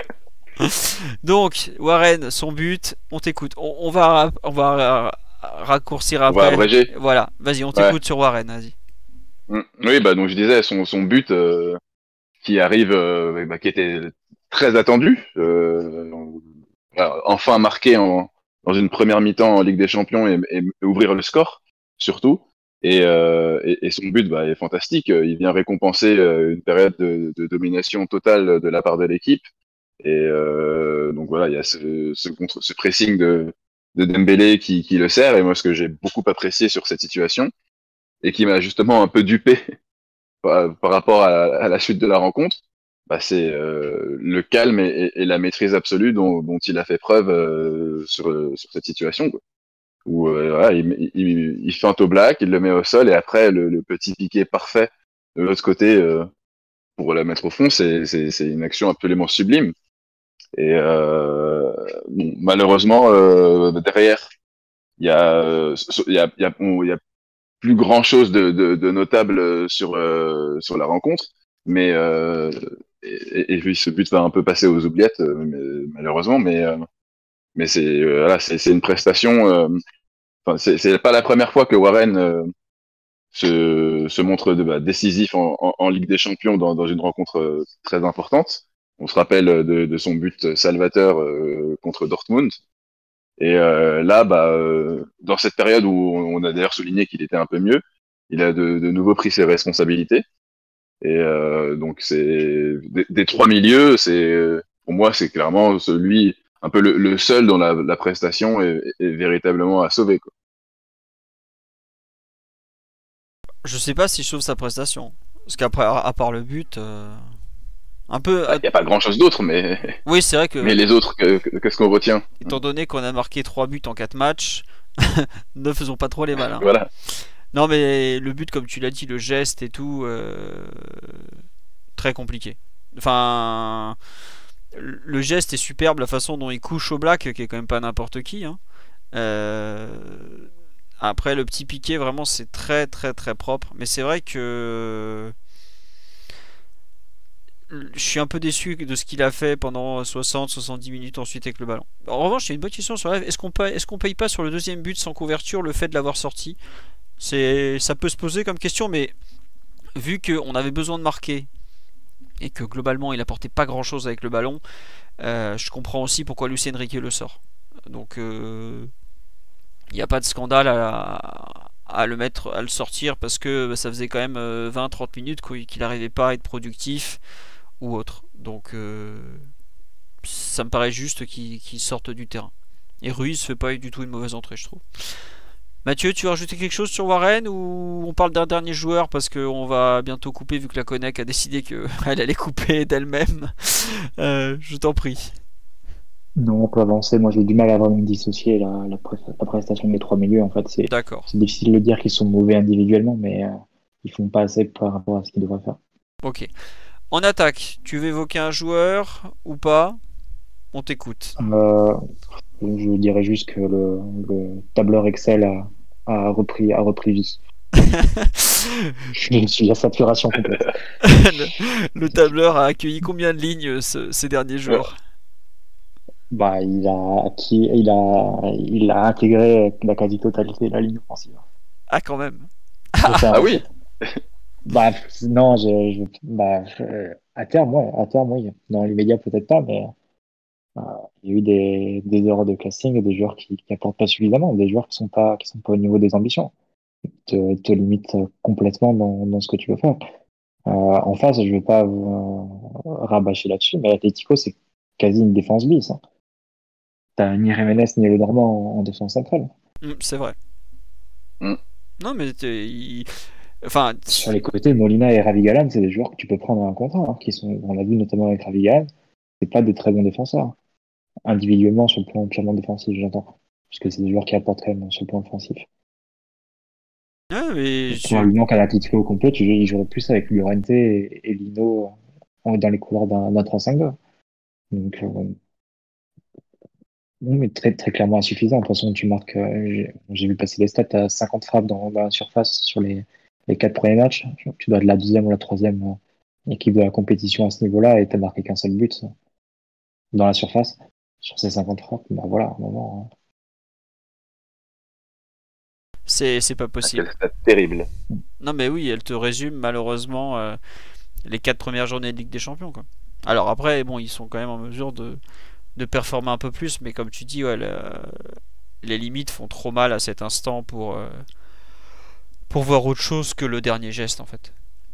Donc, Warren, son but, on t'écoute. On, on va, on va ra- raccourcir On va après. abréger. Voilà, vas-y, on t'écoute sur Warren, vas-y. Mm. Oui, bah donc je disais son son but euh, qui arrive, euh, bah, qui était très attendu, euh, voilà, enfin marqué en dans une première mi-temps en Ligue des Champions et, et ouvrir le score surtout. Et, euh, et, et son but bah, est fantastique. Il vient récompenser euh, une période de, de domination totale de la part de l'équipe. Et euh, donc voilà, il y a ce, ce, contre, ce pressing de, de Dembélé qui, qui le sert. Et moi, ce que j'ai beaucoup apprécié sur cette situation et qui m'a justement un peu dupé par, par rapport à, à la suite de la rencontre, bah, c'est euh, le calme et, et, et la maîtrise absolue dont, dont il a fait preuve euh, sur, sur cette situation, quoi. Où euh, voilà, il, il, il feinte au black, il le met au sol et après le, le petit piqué parfait de l'autre côté euh, pour la mettre au fond, c'est c'est c'est une action absolument sublime. Et euh, bon, malheureusement euh, derrière il y a euh, il y a il y a, bon, il y a plus grand chose de, de, de notable sur euh, sur la rencontre, mais euh, et, et puis ce but va un peu passer aux oubliettes euh, mais, malheureusement, mais euh, mais c'est euh, voilà, c'est c'est une prestation. Euh, Enfin, c'est c'est pas la première fois que Warren euh, se, se montre de, bah, décisif en, en, en Ligue des Champions dans, dans une rencontre euh, très importante. On se rappelle de, de son but salvateur euh, contre Dortmund. Et euh, là, bah, euh, dans cette période où on a d'ailleurs souligné qu'il était un peu mieux, il a de, de nouveau pris ses responsabilités. Et euh, donc, c'est des, des trois milieux, c'est pour moi, c'est clairement celui un peu le, le seul dont la, la prestation est, est véritablement à sauver, quoi. Je sais pas si je sauve sa prestation. Parce qu'après, à à part le but, euh, un peu. Il n'y a pas grand chose d'autre, mais, Oui, c'est vrai que, mais les autres, que- que- qu'est-ce qu'on retient? étant donné qu'on a marqué trois buts en quatre matchs, ne faisons pas trop les malins. Voilà. Non, mais le but, comme tu l'as dit, le geste et tout, euh, très compliqué. Enfin, le geste est superbe, la façon dont il couche au Black, qui est quand même pas n'importe qui. Hein. Euh, Après, le petit piqué, vraiment, c'est très très très propre. Mais c'est vrai que je suis un peu déçu de ce qu'il a fait pendant soixante soixante-dix minutes ensuite avec le ballon. En revanche, il y a une bonne question sur live. Est-ce qu'on paye, est-ce qu'on paye pas sur le deuxième but sans couverture le fait de l'avoir sorti? C'est, ça peut se poser comme question, mais vu qu'on avait besoin de marquer et que globalement il apportait pas grand chose avec le ballon, euh, je comprends aussi pourquoi Luis Enrique le sort. Donc il euh, n'y a pas de scandale à, à le mettre, à le sortir parce que ça faisait quand même vingt trente minutes qu'il n'arrivait pas à être productif ou autre. Donc euh, ça me paraît juste qu'il qu'il sorte du terrain. Et Ruiz fait pas du tout une mauvaise entrée, je trouve. Mathieu, tu veux rajouter quelque chose sur Warren ou on parle d'un dernier joueur parce qu'on va bientôt couper vu que la Connec a décidé qu'elle allait couper d'elle-même. euh, je t'en prie. Non, on peut avancer. Moi, j'ai du mal à vraiment me dissocier la, la, pre- la prestation des trois milieux. En fait, c'est D'accord. c'est difficile de dire qu'ils sont mauvais individuellement, mais euh, ils font pas assez par rapport à ce qu'ils devraient faire. Ok. En attaque, tu veux évoquer un joueur ou pas? On t'écoute. Euh, je dirais juste que le, le tableur Excel a, a repris a repris vie. Je suis à saturation complète. le, le tableur a accueilli combien de lignes ce, ces derniers jours? Bah, il a acquis, il a il a intégré la quasi-totalité de la ligne offensive. Ah, quand même. Je sais, Ah en oui, fait. Bah, non, je, je- bah, je- à terme, ouais, à terme, oui. Dans l'immédiat, peut-être pas, mais euh, il y a eu des, des erreurs de casting et des joueurs qui, qui apportent pas suffisamment, des joueurs qui sont pas, qui sont pas au niveau des ambitions, te, te limitent complètement dans, dans ce que tu veux faire. Euh, en face, je vais pas euh, rabâcher là-dessus, mais l'Atlético, c'est quasi une défense bis. Hein. T'as ni Jiménez ni Le Normand en, en défense centrale. Mm, c'est vrai. Mm. Non, mais t'es- il- enfin, Sur les côtés, Molina et Ravi Galan, c'est des joueurs que tu peux prendre à un contrat, hein, qui sont, on l'a vu notamment avec Ravi Galan, c'est pas des très bons défenseurs. Individuellement, sur le plan purement défensif, j'entends. Parce que c'est des joueurs qui apportent quand même sur le plan offensif. ouais, mais Donc, je- probablement qu'à l'Atlético au complet, tu ils joueraient plus avec Llorente et, et Lino en- dans les couloirs d'un d'un trois cinq deux. Donc, euh, non, mais très, très clairement insuffisant. De toute façon, tu marques, euh, j'ai j'ai vu passer les stats à cinquante frappes dans, dans la surface sur les, les quatre premiers matchs. Tu dois être la deuxième ou la troisième euh, équipe de la compétition à ce niveau-là et t'as marqué qu'un seul but dans la surface sur ces cinquante frappes. Bah voilà, à un moment, c'est c'est pas ah, quel possible. stade terrible. Non, mais oui, elle te résume malheureusement euh, les quatre premières journées de Ligue des Champions, quoi. Alors après, bon, ils sont quand même en mesure de, de performer un peu plus, mais comme tu dis, ouais, la- les limites font trop mal à cet instant pour, euh, pour voir autre chose que le dernier geste, en fait.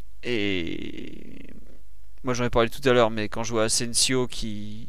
Et moi, j'en ai parlé tout à l'heure, mais quand je vois Asensio qui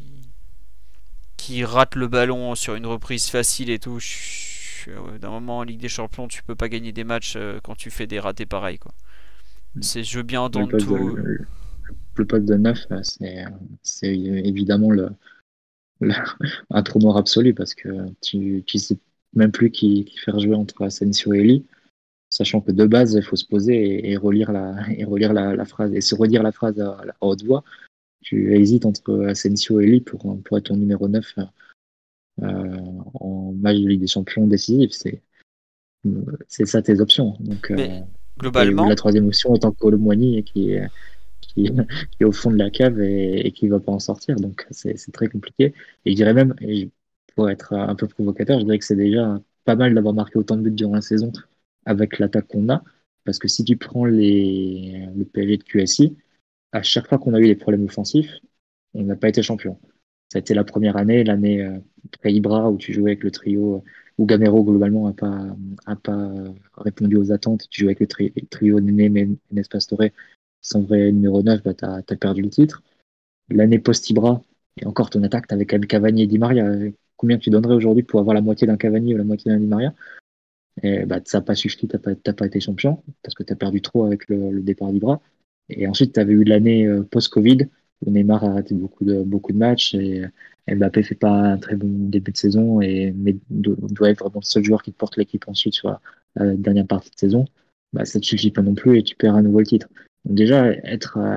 qui rate le ballon sur une reprise facile et tout, je- je- d'un moment en Ligue des Champions, tu peux pas gagner des matchs euh, quand tu fais des ratés pareils, quoi. C'est, je veux bien le entendre poste de, tout. le, le poste de neuf, euh, c'est, c'est évidemment le, le- un trou noir absolu parce que tu, tu sais même plus qui, qui faire jouer entre Asensio et Lee, sachant que de base, il faut se poser et, et relire la, et relire la, la phrase et se redire la phrase à, à haute voix. Tu hésites entre Asensio et Lee pour, pour être ton numéro neuf euh, en match de Ligue des Champions décisif. C'est, c'est ça tes options. Donc, Mais euh, et la globalement, troisième option étant Colomboigny qui est qui, qui est au fond de la cave et, et qui ne va pas en sortir. Donc c'est c'est très compliqué. Et je dirais même, et pour être un peu provocateur, je dirais que c'est déjà pas mal d'avoir marqué autant de buts durant la saison avec l'attaque qu'on a. Parce que si tu prends les, le P S G de Q S I, à chaque fois qu'on a eu des problèmes offensifs, on n'a pas été champion. Ça a été la première année, l'année euh, pré-Ibra, où tu jouais avec le trio, où Gamero globalement n'a pas, a pas répondu aux attentes. Tu jouais avec le, tri- le trio Néné, Ménez, Pastore, sans vrai numéro neuf, bah, tu as perdu le titre. L'année post-Ibra, et encore ton attaque, tu avais Cavani et Di Maria. Combien tu donnerais aujourd'hui pour avoir la moitié d'un Cavani ou la moitié d'un Di Maria? Et bah, ça n'a pas suffi, tu n'as pas, t'as pas été champion, parce que tu as perdu trop avec le, le départ d'Ibra. Et ensuite, tu avais eu l'année euh, post-Covid, où Neymar a raté beaucoup de, beaucoup de matchs, et Mbappé fait pas un très bon début de saison, et mais do- doit être vraiment le seul joueur qui porte l'équipe ensuite sur la, la dernière partie de saison. Bah, ça ne te suffit pas non plus, et tu perds à nouveau le titre. Donc déjà, être euh,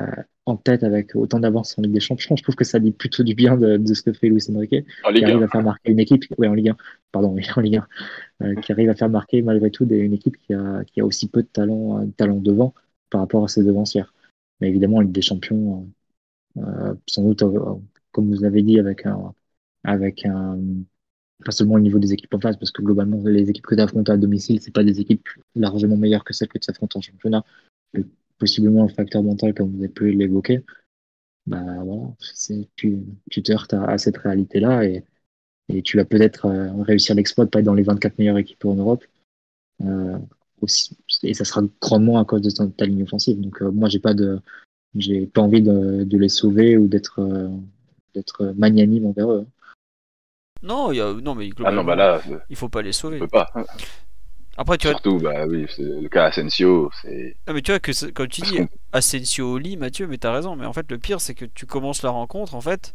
en tête avec autant d'avance en Ligue des Champions. Je trouve que ça dit plutôt du bien de, de ce que fait Luis Enrique, En qui Ligue arrive un. à faire marquer une équipe, ouais, en Ligue un, pardon, oui, en Ligue un, euh, qui arrive à faire marquer malgré tout des- une équipe qui a, qui a aussi peu de talent, euh, de talent devant par rapport à ses devancières. Mais évidemment, en Ligue des Champions, euh, euh, sans doute, euh, comme vous l'avez dit, avec un, avec un, pas seulement au niveau des équipes en face, parce que globalement, les équipes que tu affrontes à domicile, c'est pas des équipes largement meilleures que celles que tu affrontes en championnat. Et possiblement le facteur mental, comme vous avez pu l'évoquer, bah voilà, c'est, tu, tu te heurtes à, à cette réalité-là et, et tu vas peut-être euh, réussir l'exploit de pas être dans les vingt-quatre meilleures équipes en Europe. Euh, aussi, et ça sera grandement à cause de ta, ta ligne offensive. Donc euh, moi, j'ai pas de, j'ai pas envie de, de les sauver ou d'être euh, d'être magnanime envers eux. Non, il y a, non, mais Ah non, bah globalement, là, il faut pas les on sauver. peut pas. Après, tu vois, Surtout, bah oui, c'est le cas Asensio, c'est ah, mais tu vois que c'est- comme tu parce dis, qu'on. Asensio au lit, Mathieu, mais t'as raison. Mais en fait, le pire, c'est que tu commences la rencontre, en fait,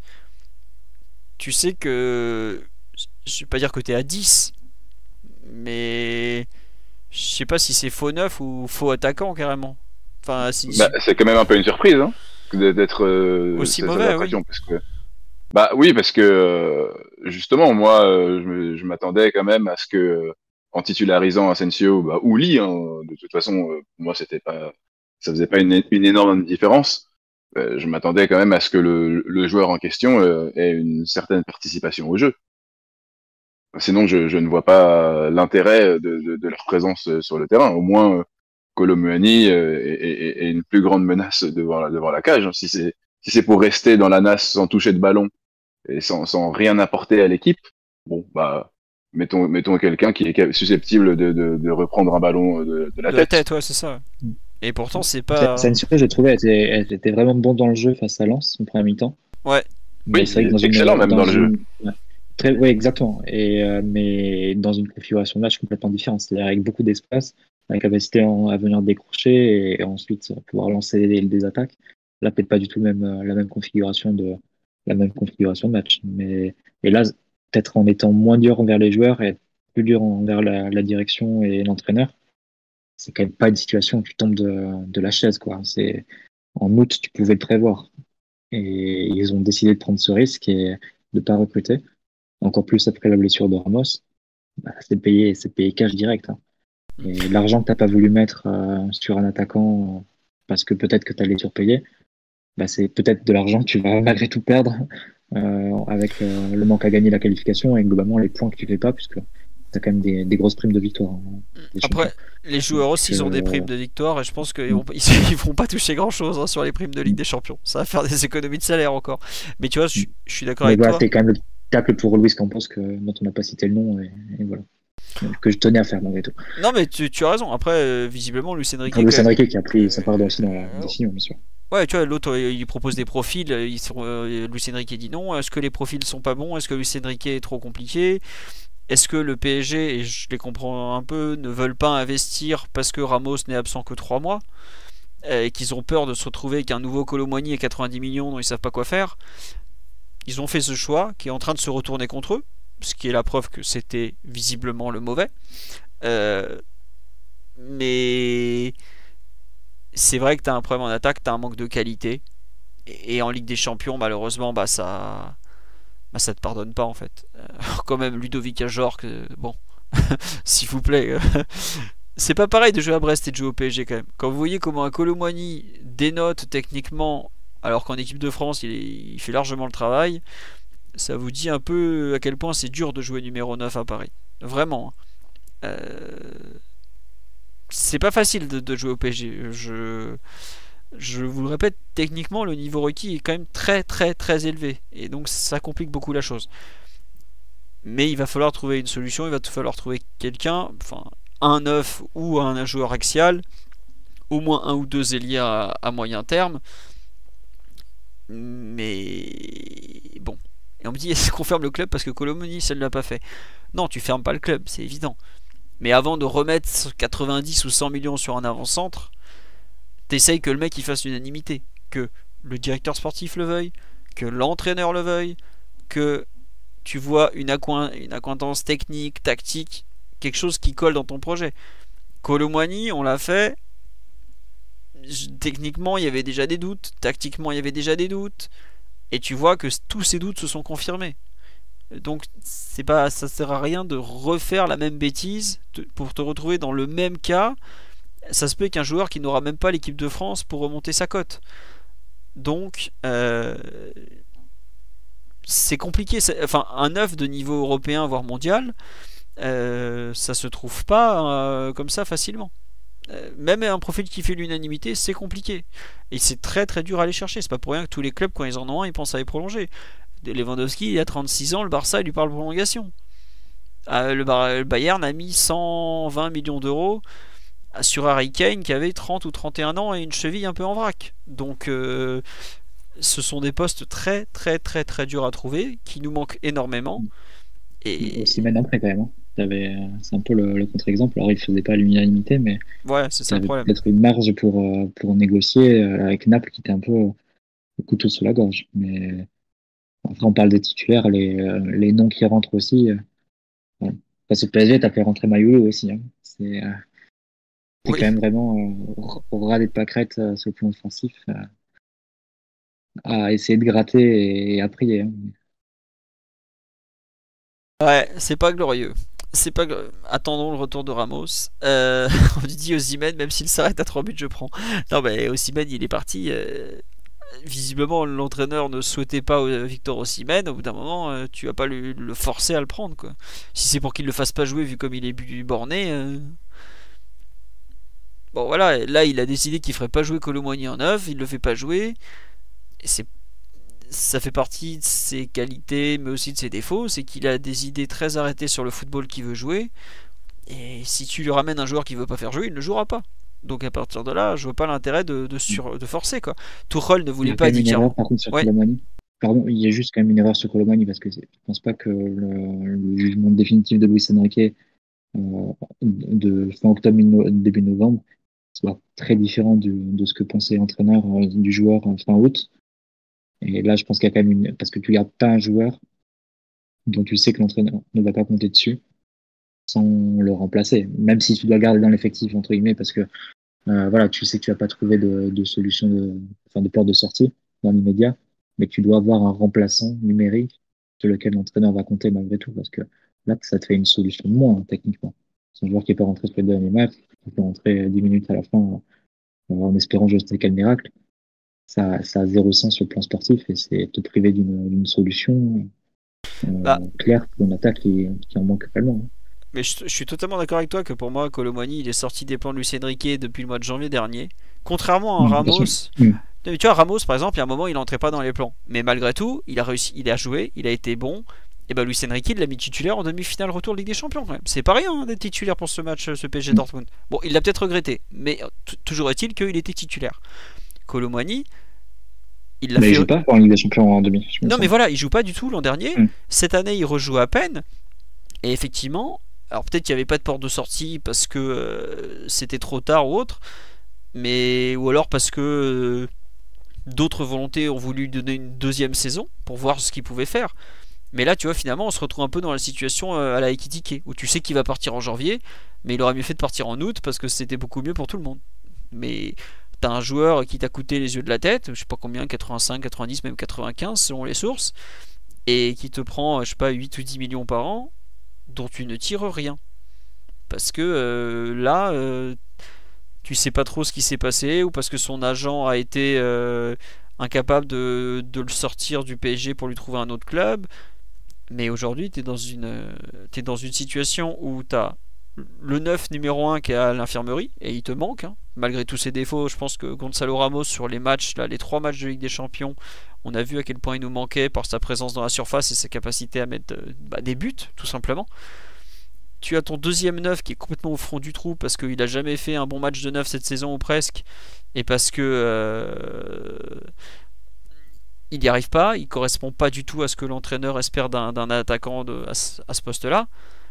tu sais que, je vais pas dire que t'es à dix, mais je sais pas si c'est faux neuf ou faux attaquant carrément. Enfin, si, Bah, si- c'est quand même un peu une surprise, hein, de- d'être euh, aussi cette cette mauvais, oui. impression, parce que bah oui, parce que euh, justement, moi, euh, je me- je m'attendais quand même à ce que euh, en titularisant Asensio, bah, ou Lee, hein, de toute façon, euh, pour moi, c'était pas, ça faisait pas une, une énorme différence. Euh, je m'attendais quand même à ce que le, le joueur en question euh, ait une certaine participation au jeu. Sinon, je, je ne vois pas l'intérêt de, de, de leur présence euh, sur le terrain. Au moins, euh, Kolo Muani euh, est, est- est une plus grande menace devant la, devant la cage, hein. Si c'est si c'est pour rester dans la nasse sans toucher de ballon et sans, sans rien apporter à l'équipe, bon, bah, mettons, mettons quelqu'un qui est susceptible de, de, de reprendre un ballon de, de la De la tête. tête, ouais, c'est ça. Et pourtant, c'est Ça, pas. ça une surprise, j'ai trouvé, elle était, elle était vraiment bon dans le jeu face à Lens en première mi-temps. Ouais, Mais Oui, c'est vrai il que dans est excellent une, même dans dans le jeu. une, ouais, très, ouais, exactement. Et, euh, mais dans une configuration de match complètement différente, c'est-à-dire avec beaucoup d'espace, la capacité en- à venir décrocher et, et ensuite euh, pouvoir lancer des, des attaques. Là, peut-être pas du tout même, euh, la même configuration de, la même configuration de match. Mais, et là, peut-être en étant moins dur envers les joueurs et plus dur envers la, la direction et l'entraîneur, c'est quand même pas une situation où tu tombes de, de la chaise, quoi. C'est, en août, tu pouvais le prévoir. Et ils ont décidé de prendre ce risque et de ne pas recruter. Encore plus après la blessure de Ramos, bah, c'est payé, c'est payé cash direct, hein. Et l'argent que tu n'as pas voulu mettre euh, sur un attaquant euh, parce que peut-être que tu allais surpayer, bah, c'est peut-être de l'argent que tu vas malgré tout perdre euh, avec euh, le manque à gagner la qualification et globalement les points que tu fais pas, puisque tu as quand même des, des grosses primes de victoire, hein, des champions. après, les joueurs Donc, aussi, ils ont des primes euh, de victoire et je pense qu'ils mm, vont, ils, ils vont pas toucher grand chose sur les primes de Ligue mm, des Champions. Ça va faire des économies de salaire encore. Mais tu vois, je, mm. je suis d'accord Mais avec voilà, toi. c'était quand même le tacle pour Luis Campos que, dont on n'a pas cité le nom et, et voilà. Que je tenais à faire malgré tout. Non, mais tu, tu as raison. Après, euh, visiblement, Luis Enrique, Pour quand Luis même. Enrique qui a pris sa part aussi dans la Euh, décision, bien sûr. Ouais, tu vois, l'autre, euh, il propose des profils. euh, Ils sont, euh, Luis Enrique dit non. Est-ce que les profils sont pas bons? Est-ce que Luis Enrique est trop compliqué? Est-ce que le P S G, et je les comprends un peu, ne veulent pas investir parce que Ramos n'est absent que trois mois et qu'ils ont peur de se retrouver avec un nouveau Kolo Muani à quatre-vingt-dix millions dont ils savent pas quoi faire? Ils ont fait ce choix qui est en train de se retourner contre eux, ce qui est la preuve que c'était visiblement le mauvais. Euh, mais c'est vrai que tu as un problème en attaque, tu as un manque de qualité. Et, et en Ligue des Champions, malheureusement, bah ça, bah ça te pardonne pas en fait. Euh, quand même, Ludovic Ajorc, euh, bon, s'il vous plaît. euh, c'est pas pareil de jouer à Brest et de jouer au P S G quand même. Quand vous voyez comment un Kolo Muani dénote techniquement, alors qu'en équipe de France, il, est- il fait largement le travail, ça vous dit un peu à quel point c'est dur de jouer numéro neuf à Paris. Vraiment, hein. Euh, c'est pas facile de, de jouer au P S G. Je, je vous le répète, techniquement, le niveau requis est quand même très très très élevé. Et donc ça complique beaucoup la chose. Mais il va falloir trouver une solution, il va falloir trouver quelqu'un, enfin un neuf ou un joueur axial, au moins un ou deux ailiers à, à moyen terme. Mais bon. Et on me dit, est-ce qu'on ferme le club parce que Kolo Muani, ça ne l'a pas fait? Non, tu fermes pas le club, c'est évident. Mais avant de remettre quatre-vingt-dix ou cent millions sur un avant-centre, t'essayes que le mec il fasse l'unanimité. Que le directeur sportif le veuille, que l'entraîneur le veuille, que tu vois une, accoin une accointance technique, tactique, quelque chose qui colle dans ton projet. Kolo Muani, on l'a fait, techniquement il y avait déjà des doutes, tactiquement il y avait déjà des doutes, et tu vois que tous ces doutes se sont confirmés. Donc c'est pas, ça sert à rien de refaire la même bêtise pour te retrouver dans le même cas. Ça se peut qu'un joueur qui n'aura même pas l'équipe de France pour remonter sa cote. Donc euh, c'est compliqué. Enfin, un neuf de niveau européen voire mondial, euh, ça se trouve pas euh, comme ça facilement. Euh, même un profil qui fait l'unanimité, c'est compliqué. Et c'est très très dur à aller chercher. C'est pas pour rien que tous les clubs, quand ils en ont un, ils pensent à les prolonger. Lewandowski, il a trente-six ans, le Barça il lui parle de prolongation. Euh, le, Bar le Bayern a mis cent vingt millions d'euros sur Harry Kane qui avait trente ou trente et un ans et une cheville un peu en vrac. Donc euh, ce sont des postes très très très très durs à trouver, qui nous manquent énormément. Et Osimhen après quand même. Hein. C'est un peu le, le contre-exemple. Alors il faisait pas l'unanimité, mais ouais, c'est ça le problème. Peut-être une marge pour, pour négocier avec Naples qui était un peu le couteau sous la gorge. Mais après, on parle des titulaires, les, les noms qui rentrent aussi. Euh, ouais. Parce que le P S G, t'as fait rentrer Mayulu aussi. Hein. C'est euh, oui. Quand même vraiment euh, au ras des pâquerettes euh, sur le plan offensif euh, à essayer de gratter et à prier. Hein. Ouais, c'est pas glorieux. C'est pas glorieux. Attendons le retour de Ramos. Euh, on lui dit Osimhen, même s'il s'arrête à trois buts, je prends. Non, mais Osimhen, il est parti. Euh... Visiblement l'entraîneur ne souhaitait pas Victor Osimhen. Au bout d'un moment euh, tu vas pas le, le forcer à le prendre quoi. Si c'est pour qu'il le fasse pas jouer vu comme il est borné euh... bon voilà, là il a décidé qu'il ferait pas jouer Kolo Muani en neuf, il le fait pas jouer et c'est ça fait partie de ses qualités mais aussi de ses défauts, c'est qu'il a des idées très arrêtées sur le football qu'il veut jouer et si tu lui ramènes un joueur qui veut pas faire jouer, il ne jouera pas. Donc à partir de là, je vois pas l'intérêt de, de, sur, de forcer quoi. Tuchel ne voulait pas dire. Par contre sur ouais. Pardon, il y a juste quand même une erreur sur Kolo Muani parce que je pense pas que le, le jugement définitif de Luis Enrique euh, de fin octobre début novembre soit très différent du, de ce que pensait l'entraîneur euh, du joueur en fin août. Et là, je pense qu'il y a quand même une parce que tu gardes pas un joueur dont tu sais que l'entraîneur ne va pas compter dessus sans le remplacer, même si tu dois le garder dans l'effectif entre guillemets parce que euh, voilà, tu sais que tu vas pas trouver de, de solution de, enfin de porte de sortie dans l'immédiat, mais tu dois avoir un remplaçant numérique sur lequel l'entraîneur va compter malgré tout parce que là ça te fait une solution de moins hein, techniquement. C'est un joueur qui n'est pas rentré sur les derniers matchs, qui peut rentrer dix minutes à la fin euh, en espérant juste quel miracle. Ça, ça a zéro sens sur le plan sportif et c'est te priver d'une solution euh, bah. claire pour une attaque qui, qui en manque réellement. Hein. Mais je, je suis totalement d'accord avec toi que pour moi, Kolo Muani, il est sorti des plans de Luis Enrique depuis le mois de janvier dernier. Contrairement à mmh, Ramos. Mmh. Tu vois, Ramos, par exemple, il y a un moment, il n'entrait pas dans les plans. Mais malgré tout, il a réussi, il a joué, il a été bon. Et ben Luis Enrique, il l'a mis titulaire en demi-finale retour de Ligue des Champions. Quand même. C'est pas rien hein, d'être titulaire pour ce match, ce P S G mmh. Dortmund. Bon, il l'a peut-être regretté, mais toujours est-il qu'il était titulaire. Kolo Muani, il l'a fait. Il joue pas en Ligue des Champions en demi. Non, mais voilà, il joue pas du tout l'an dernier. Mmh. Cette année, il rejoue à peine. Et effectivement. Alors peut-être qu'il n'y avait pas de porte de sortie parce que euh, c'était trop tard ou autre, mais ou alors parce que euh, d'autres volontés ont voulu lui donner une deuxième saison pour voir ce qu'il pouvait faire. Mais là, tu vois, finalement, on se retrouve un peu dans la situation euh, à la Ekitike, où tu sais qu'il va partir en janvier, mais il aurait mieux fait de partir en août parce que c'était beaucoup mieux pour tout le monde. Mais t'as un joueur qui t'a coûté les yeux de la tête, je sais pas combien, quatre-vingt-cinq, quatre-vingt-dix, même quatre-vingt-quinze selon les sources, et qui te prend, je sais pas, huit ou dix millions par an, dont tu ne tires rien parce que euh, là euh, tu sais pas trop ce qui s'est passé ou parce que son agent a été euh, incapable de, de le sortir du P S G pour lui trouver un autre club. Mais aujourd'hui tu es dans une t'es dans une situation où tu as le neuf numéro un qui est à l'infirmerie et il te manque hein. Malgré tous ses défauts. Je pense que Gonzalo Ramos sur les matchs là, les trois matchs de Ligue des Champions, on a vu à quel point il nous manquait par sa présence dans la surface et sa capacité à mettre bah, des buts tout simplement. Tu as ton deuxième neuf qui est complètement au fond du trou parce qu'il a jamais fait un bon match de neuf cette saison ou presque et parce que euh, il n'y arrive pas, il correspond pas du tout à ce que l'entraîneur espère d'un, d'un attaquant de, à, ce, à ce poste là.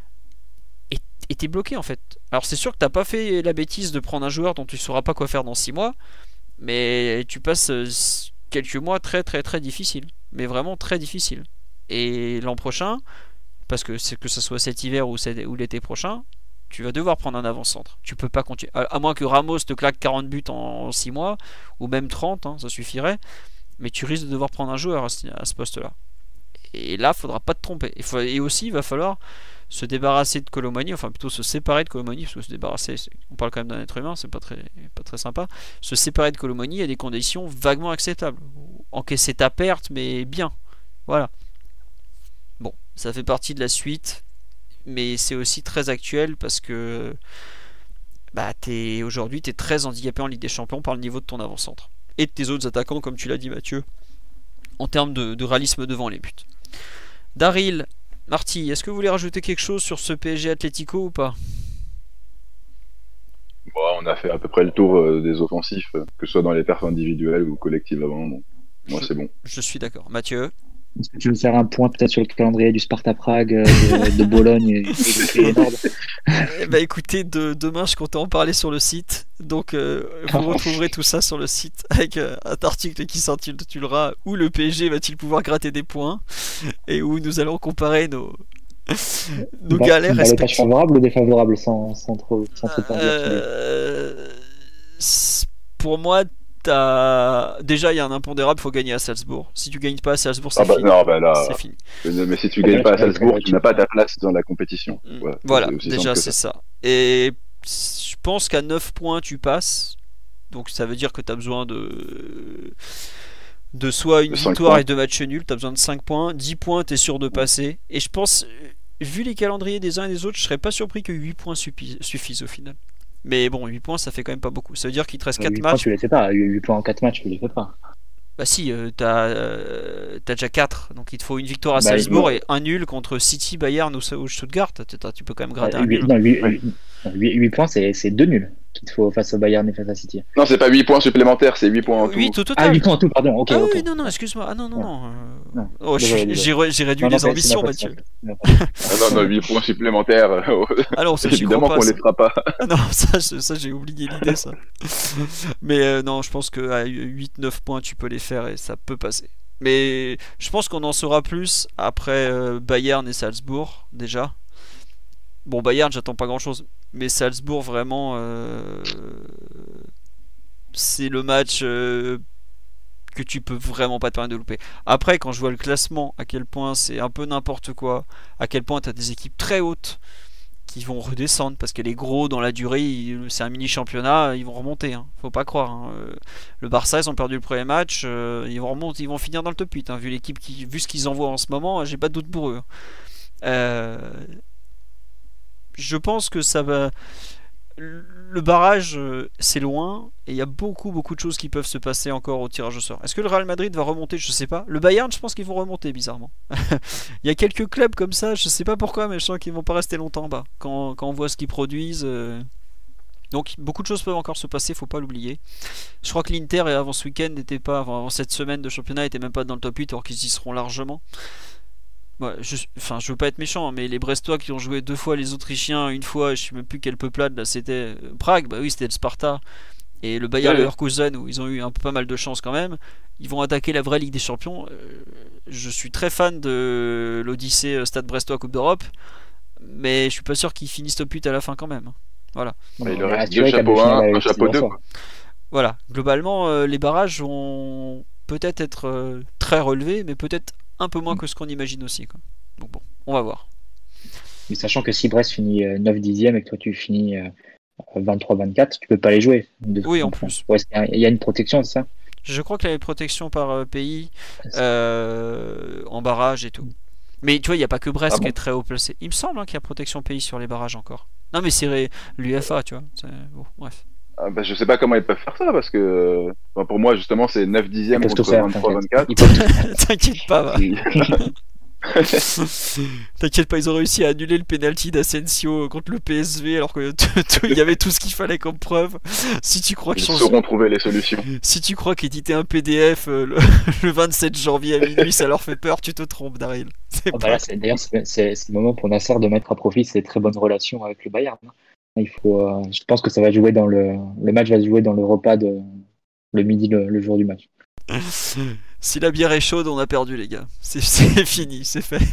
Et t'es bloqué en fait. Alors c'est sûr que t'as pas fait la bêtise de prendre un joueur dont tu sauras pas quoi faire dans six mois, mais tu passes quelques mois très très très difficiles, mais vraiment très difficiles. Et l'an prochain, parce que c'est que ce soit cet hiver ou, cet, ou l'été prochain, Tu vas devoir prendre un avant-centre. Tu peux pas continuer. À, à moins que Ramos te claque quarante buts en, en six mois, ou même trente, hein, ça suffirait. Mais tu risques de devoir prendre un joueur à ce, à ce poste-là. Et là, il faudra pas te tromper. Il faut, et aussi, il va falloir se débarrasser de Kolo Muani, enfin plutôt se séparer de Kolo Muani, parce que se débarrasser, on parle quand même d'un être humain, c'est pas très, pas très sympa. Se séparer de Kolo Muani à des conditions vaguement acceptables. Encaisser ta perte, mais bien. Voilà. Bon, ça fait partie de la suite, mais c'est aussi très actuel parce que bah, t'es, aujourd'hui, tu es très handicapé en Ligue des Champions par le niveau de ton avant-centre. Et de tes autres attaquants, comme tu l'as dit Mathieu, en termes de, de réalisme devant les buts. Daryl, Marty, est-ce que vous voulez rajouter quelque chose sur ce P S G Atlético ou pas? Bon, on a fait à peu près le tour euh, des offensifs, euh, que ce soit dans les perfs individuels ou collectivement. Donc, moi, je, c'est bon. Je suis d'accord. Mathieu? Est-ce que tu veux faire un point peut-être sur le calendrier du Sparta Prague, euh, de, de Bologne et, et de Feyenoord? Eh ben, écoutez, de, demain je comptais en parler sur le site, donc euh, vous retrouverez tout ça sur le site avec euh, un article qui s'intitulera où le P S G va-t-il pouvoir gratter des points et où nous allons comparer nos, nos bah, galères bah, respectives. Favorable ou défavorable sans, sans trop, sans trop en dire. Euh, pour moi, t'as... déjà il y a un impondérable, il faut gagner à Salzbourg. Si tu gagnes pas à Salzbourg, c'est Ah bah, fini. non, bah là, c'est fini. Mais si tu gagnes pas à Salzbourg, tu n'as pas ta place dans la compétition. Ouais, voilà, déjà c'est ça. ça. Et je pense qu'à neuf points tu passes. Donc ça veut dire que tu as besoin de de soit une victoire et deux matchs nuls, tu as besoin de cinq points, dix points tu es sûr de passer. Et je pense, vu les calendriers des uns et des autres, je serais pas surpris que huit points suffisent au final. Mais bon, huit points ça fait quand même pas beaucoup. Ça veut dire qu'il te reste quatre matchs. Points, tu les fais pas. huit points en quatre matchs, tu les fais pas. Bah si, euh, t'as euh, déjà quatre, donc il te faut une victoire à bah, Salzbourg et un nul contre City, Bayern ou, ou Stuttgart. Tu peux quand même gratter euh, un huit, nul. Non, huit, oui. huit points, c'est deux nuls qu'il te faut face au Bayern et face à City. Non, c'est pas huit points supplémentaires, c'est huit points en tout. huit au total. Ah, huit points en tout, pardon. Ok. Ah okay. oui, non, non, excuse-moi. Ah non, non, ouais. non. Euh... non. Oh, j'ai réduit non, les non, ambitions, Mathieu. Ah non, non, huit points supplémentaires. Ah non, ça, évidemment qu'on les fera pas. Ah non, ça, ça j'ai oublié l'idée, ça. Mais euh, non, je pense qu'à huit neuf points, tu peux les faire et ça peut passer. Mais je pense qu'on en saura plus après euh, Bayern et Salzbourg, déjà. Bon, Bayern, j'attends pas grand-chose. Mais Salzbourg, vraiment, euh, c'est le match euh, que tu peux vraiment pas te permettre de louper. Après, quand je vois le classement, à quel point c'est un peu n'importe quoi, à quel point tu as des équipes très hautes qui vont redescendre, parce que les gros, dans la durée, c'est un mini-championnat, ils vont remonter. Hein. Faut pas croire. Hein. Le Barça, ils ont perdu le premier match, euh, ils, vont remonter, ils vont finir dans le top huit. Hein. Vu l'équipe, qui, vu ce qu'ils envoient en ce moment, j'ai pas de doute pour eux. Euh... Je pense que ça va. Le barrage, c'est loin et il y a beaucoup, beaucoup de choses qui peuvent se passer encore au tirage au sort. Est-ce que le Real Madrid va remonter? Je sais pas. Le Bayern, je pense qu'ils vont remonter bizarrement. Il y a quelques clubs comme ça, je sais pas pourquoi, mais je sens qu'ils vont pas rester longtemps en bas. Quand, quand on voit ce qu'ils produisent. Euh... Donc beaucoup de choses peuvent encore se passer, faut pas l'oublier. Je crois que l'Inter avant ce week-end n'était pas, avant cette semaine de championnat, était même pas dans le top huit, alors qu'ils y seront largement. Ouais, je, enfin, je veux pas être méchant, mais les Brestois qui ont joué deux fois les Autrichiens, une fois, je sais même plus quelle peuplade, là c'était Prague, bah oui, c'était le Sparta, et le Bayer Leverkusen, où ils ont eu un peu pas mal de chance quand même. Ils vont attaquer la vraie Ligue des Champions. Je suis très fan de l'Odyssée Stade Brestois Coupe d'Europe, mais je suis pas sûr qu'ils finissent top huit à la fin quand même. Voilà. Il leur reste deux chapeaux un, un chapeau deux. Voilà, globalement, euh, les barrages vont peut-être être euh, très relevés, mais peut-être un peu moins que ce qu'on imagine aussi, quoi. Donc bon, on va voir. Mais sachant que si Brest finit euh, neuf dixième et que toi tu finis euh, vingt-trois vingt-quatre, tu peux pas les jouer. Oui, en plus. Ouais, il y a une protection, c'est ça? Je crois qu'il y a une protection par euh, pays euh, en barrage et tout. Mais tu vois, il n'y a pas que Brest ah bon qui est très haut placé. Il me semble hein, qu'il y a protection pays sur les barrages encore. Non, mais c'est l'U F A, tu vois. Bon, bref. Ah bah, je sais pas comment ils peuvent faire ça parce que enfin, pour moi justement c'est neuf dixièmes contre vingt-trois vingt-quatre. T'inquiète pas, va. T'inquiète pas, ils ont réussi à annuler le penalty d'Asensio contre le P S V alors que il y avait tout ce qu'il fallait comme preuve. Si tu crois qu'ils sauront trouver les solutions. Si tu crois qu'éditer un P D F euh, le, le vingt-sept janvier à minuit ça leur fait peur, tu te trompes, Daryl. Oh, bah d'ailleurs c'est le moment pour Nasser de mettre à profit ses très bonnes relations avec le Bayern. Il faut, euh, je pense que ça va jouer dans le, le match va se jouer dans le repas de le midi le, le jour du match. Si la bière est chaude, on a perdu les gars. C'est fini, c'est fait.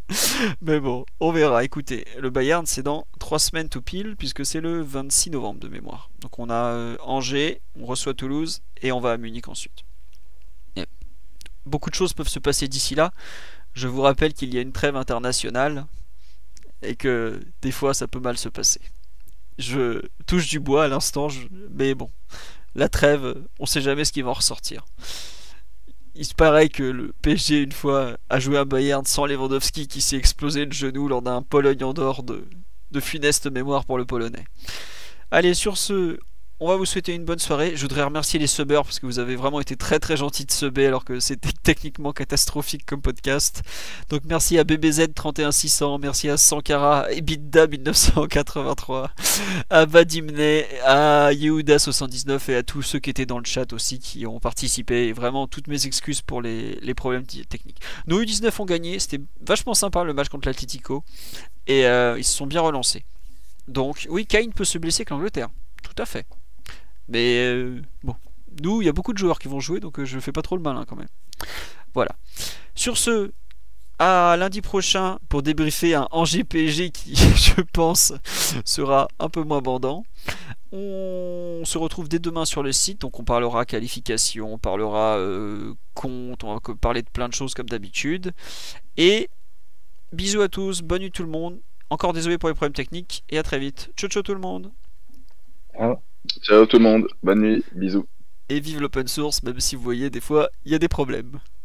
Mais bon, on verra. Écoutez, le Bayern, c'est dans trois semaines tout pile, puisque c'est le vingt-six novembre de mémoire. Donc on a euh, Angers, on reçoit Toulouse, et on va à Munich ensuite. Et beaucoup de choses peuvent se passer d'ici là. Je vous rappelle qu'il y a une trêve internationale, et que des fois ça peut mal se passer. Je touche du bois à l'instant, je... mais bon, la trêve, on sait jamais ce qui va en ressortir. Il se paraît que le P S G une fois a joué à Bayern sans Lewandowski qui s'est explosé le genou lors d'un Pologne-Andorre de, de funeste mémoire pour le Polonais. Allez, sur ce, on va vous souhaiter une bonne soirée. Je voudrais remercier les subbers parce que vous avez vraiment été très très gentils de subber alors que c'était techniquement catastrophique comme podcast. Donc merci à B B Z trente et un six cents, merci à Sankara, Ebitda mille neuf cent quatre-vingt-trois, à Vadimne, à Yehuda soixante-dix-neuf et à tous ceux qui étaient dans le chat aussi qui ont participé. Et vraiment toutes mes excuses pour les, les problèmes techniques. Nos U dix-neuf ont gagné, c'était vachement sympa le match contre l'Atlético et euh, ils se sont bien relancés. Donc oui, Kane peut se blesser avec l'Angleterre, tout à fait. Mais euh, bon, nous, il y a beaucoup de joueurs qui vont jouer, donc euh, je fais pas trop le malin quand même. Voilà. Sur ce, à lundi prochain pour débriefer un Angers P S G qui, je pense, sera un peu moins bandant. On se retrouve dès demain sur le site, donc on parlera qualification, on parlera euh, compte, on va parler de plein de choses comme d'habitude. Et bisous à tous, bonne nuit tout le monde. Encore désolé pour les problèmes techniques et à très vite. Ciao ciao tout le monde. Ciao. Ciao tout le monde, bonne nuit, bisous. Et vive l'open source, même si vous voyez des fois il y a des problèmes.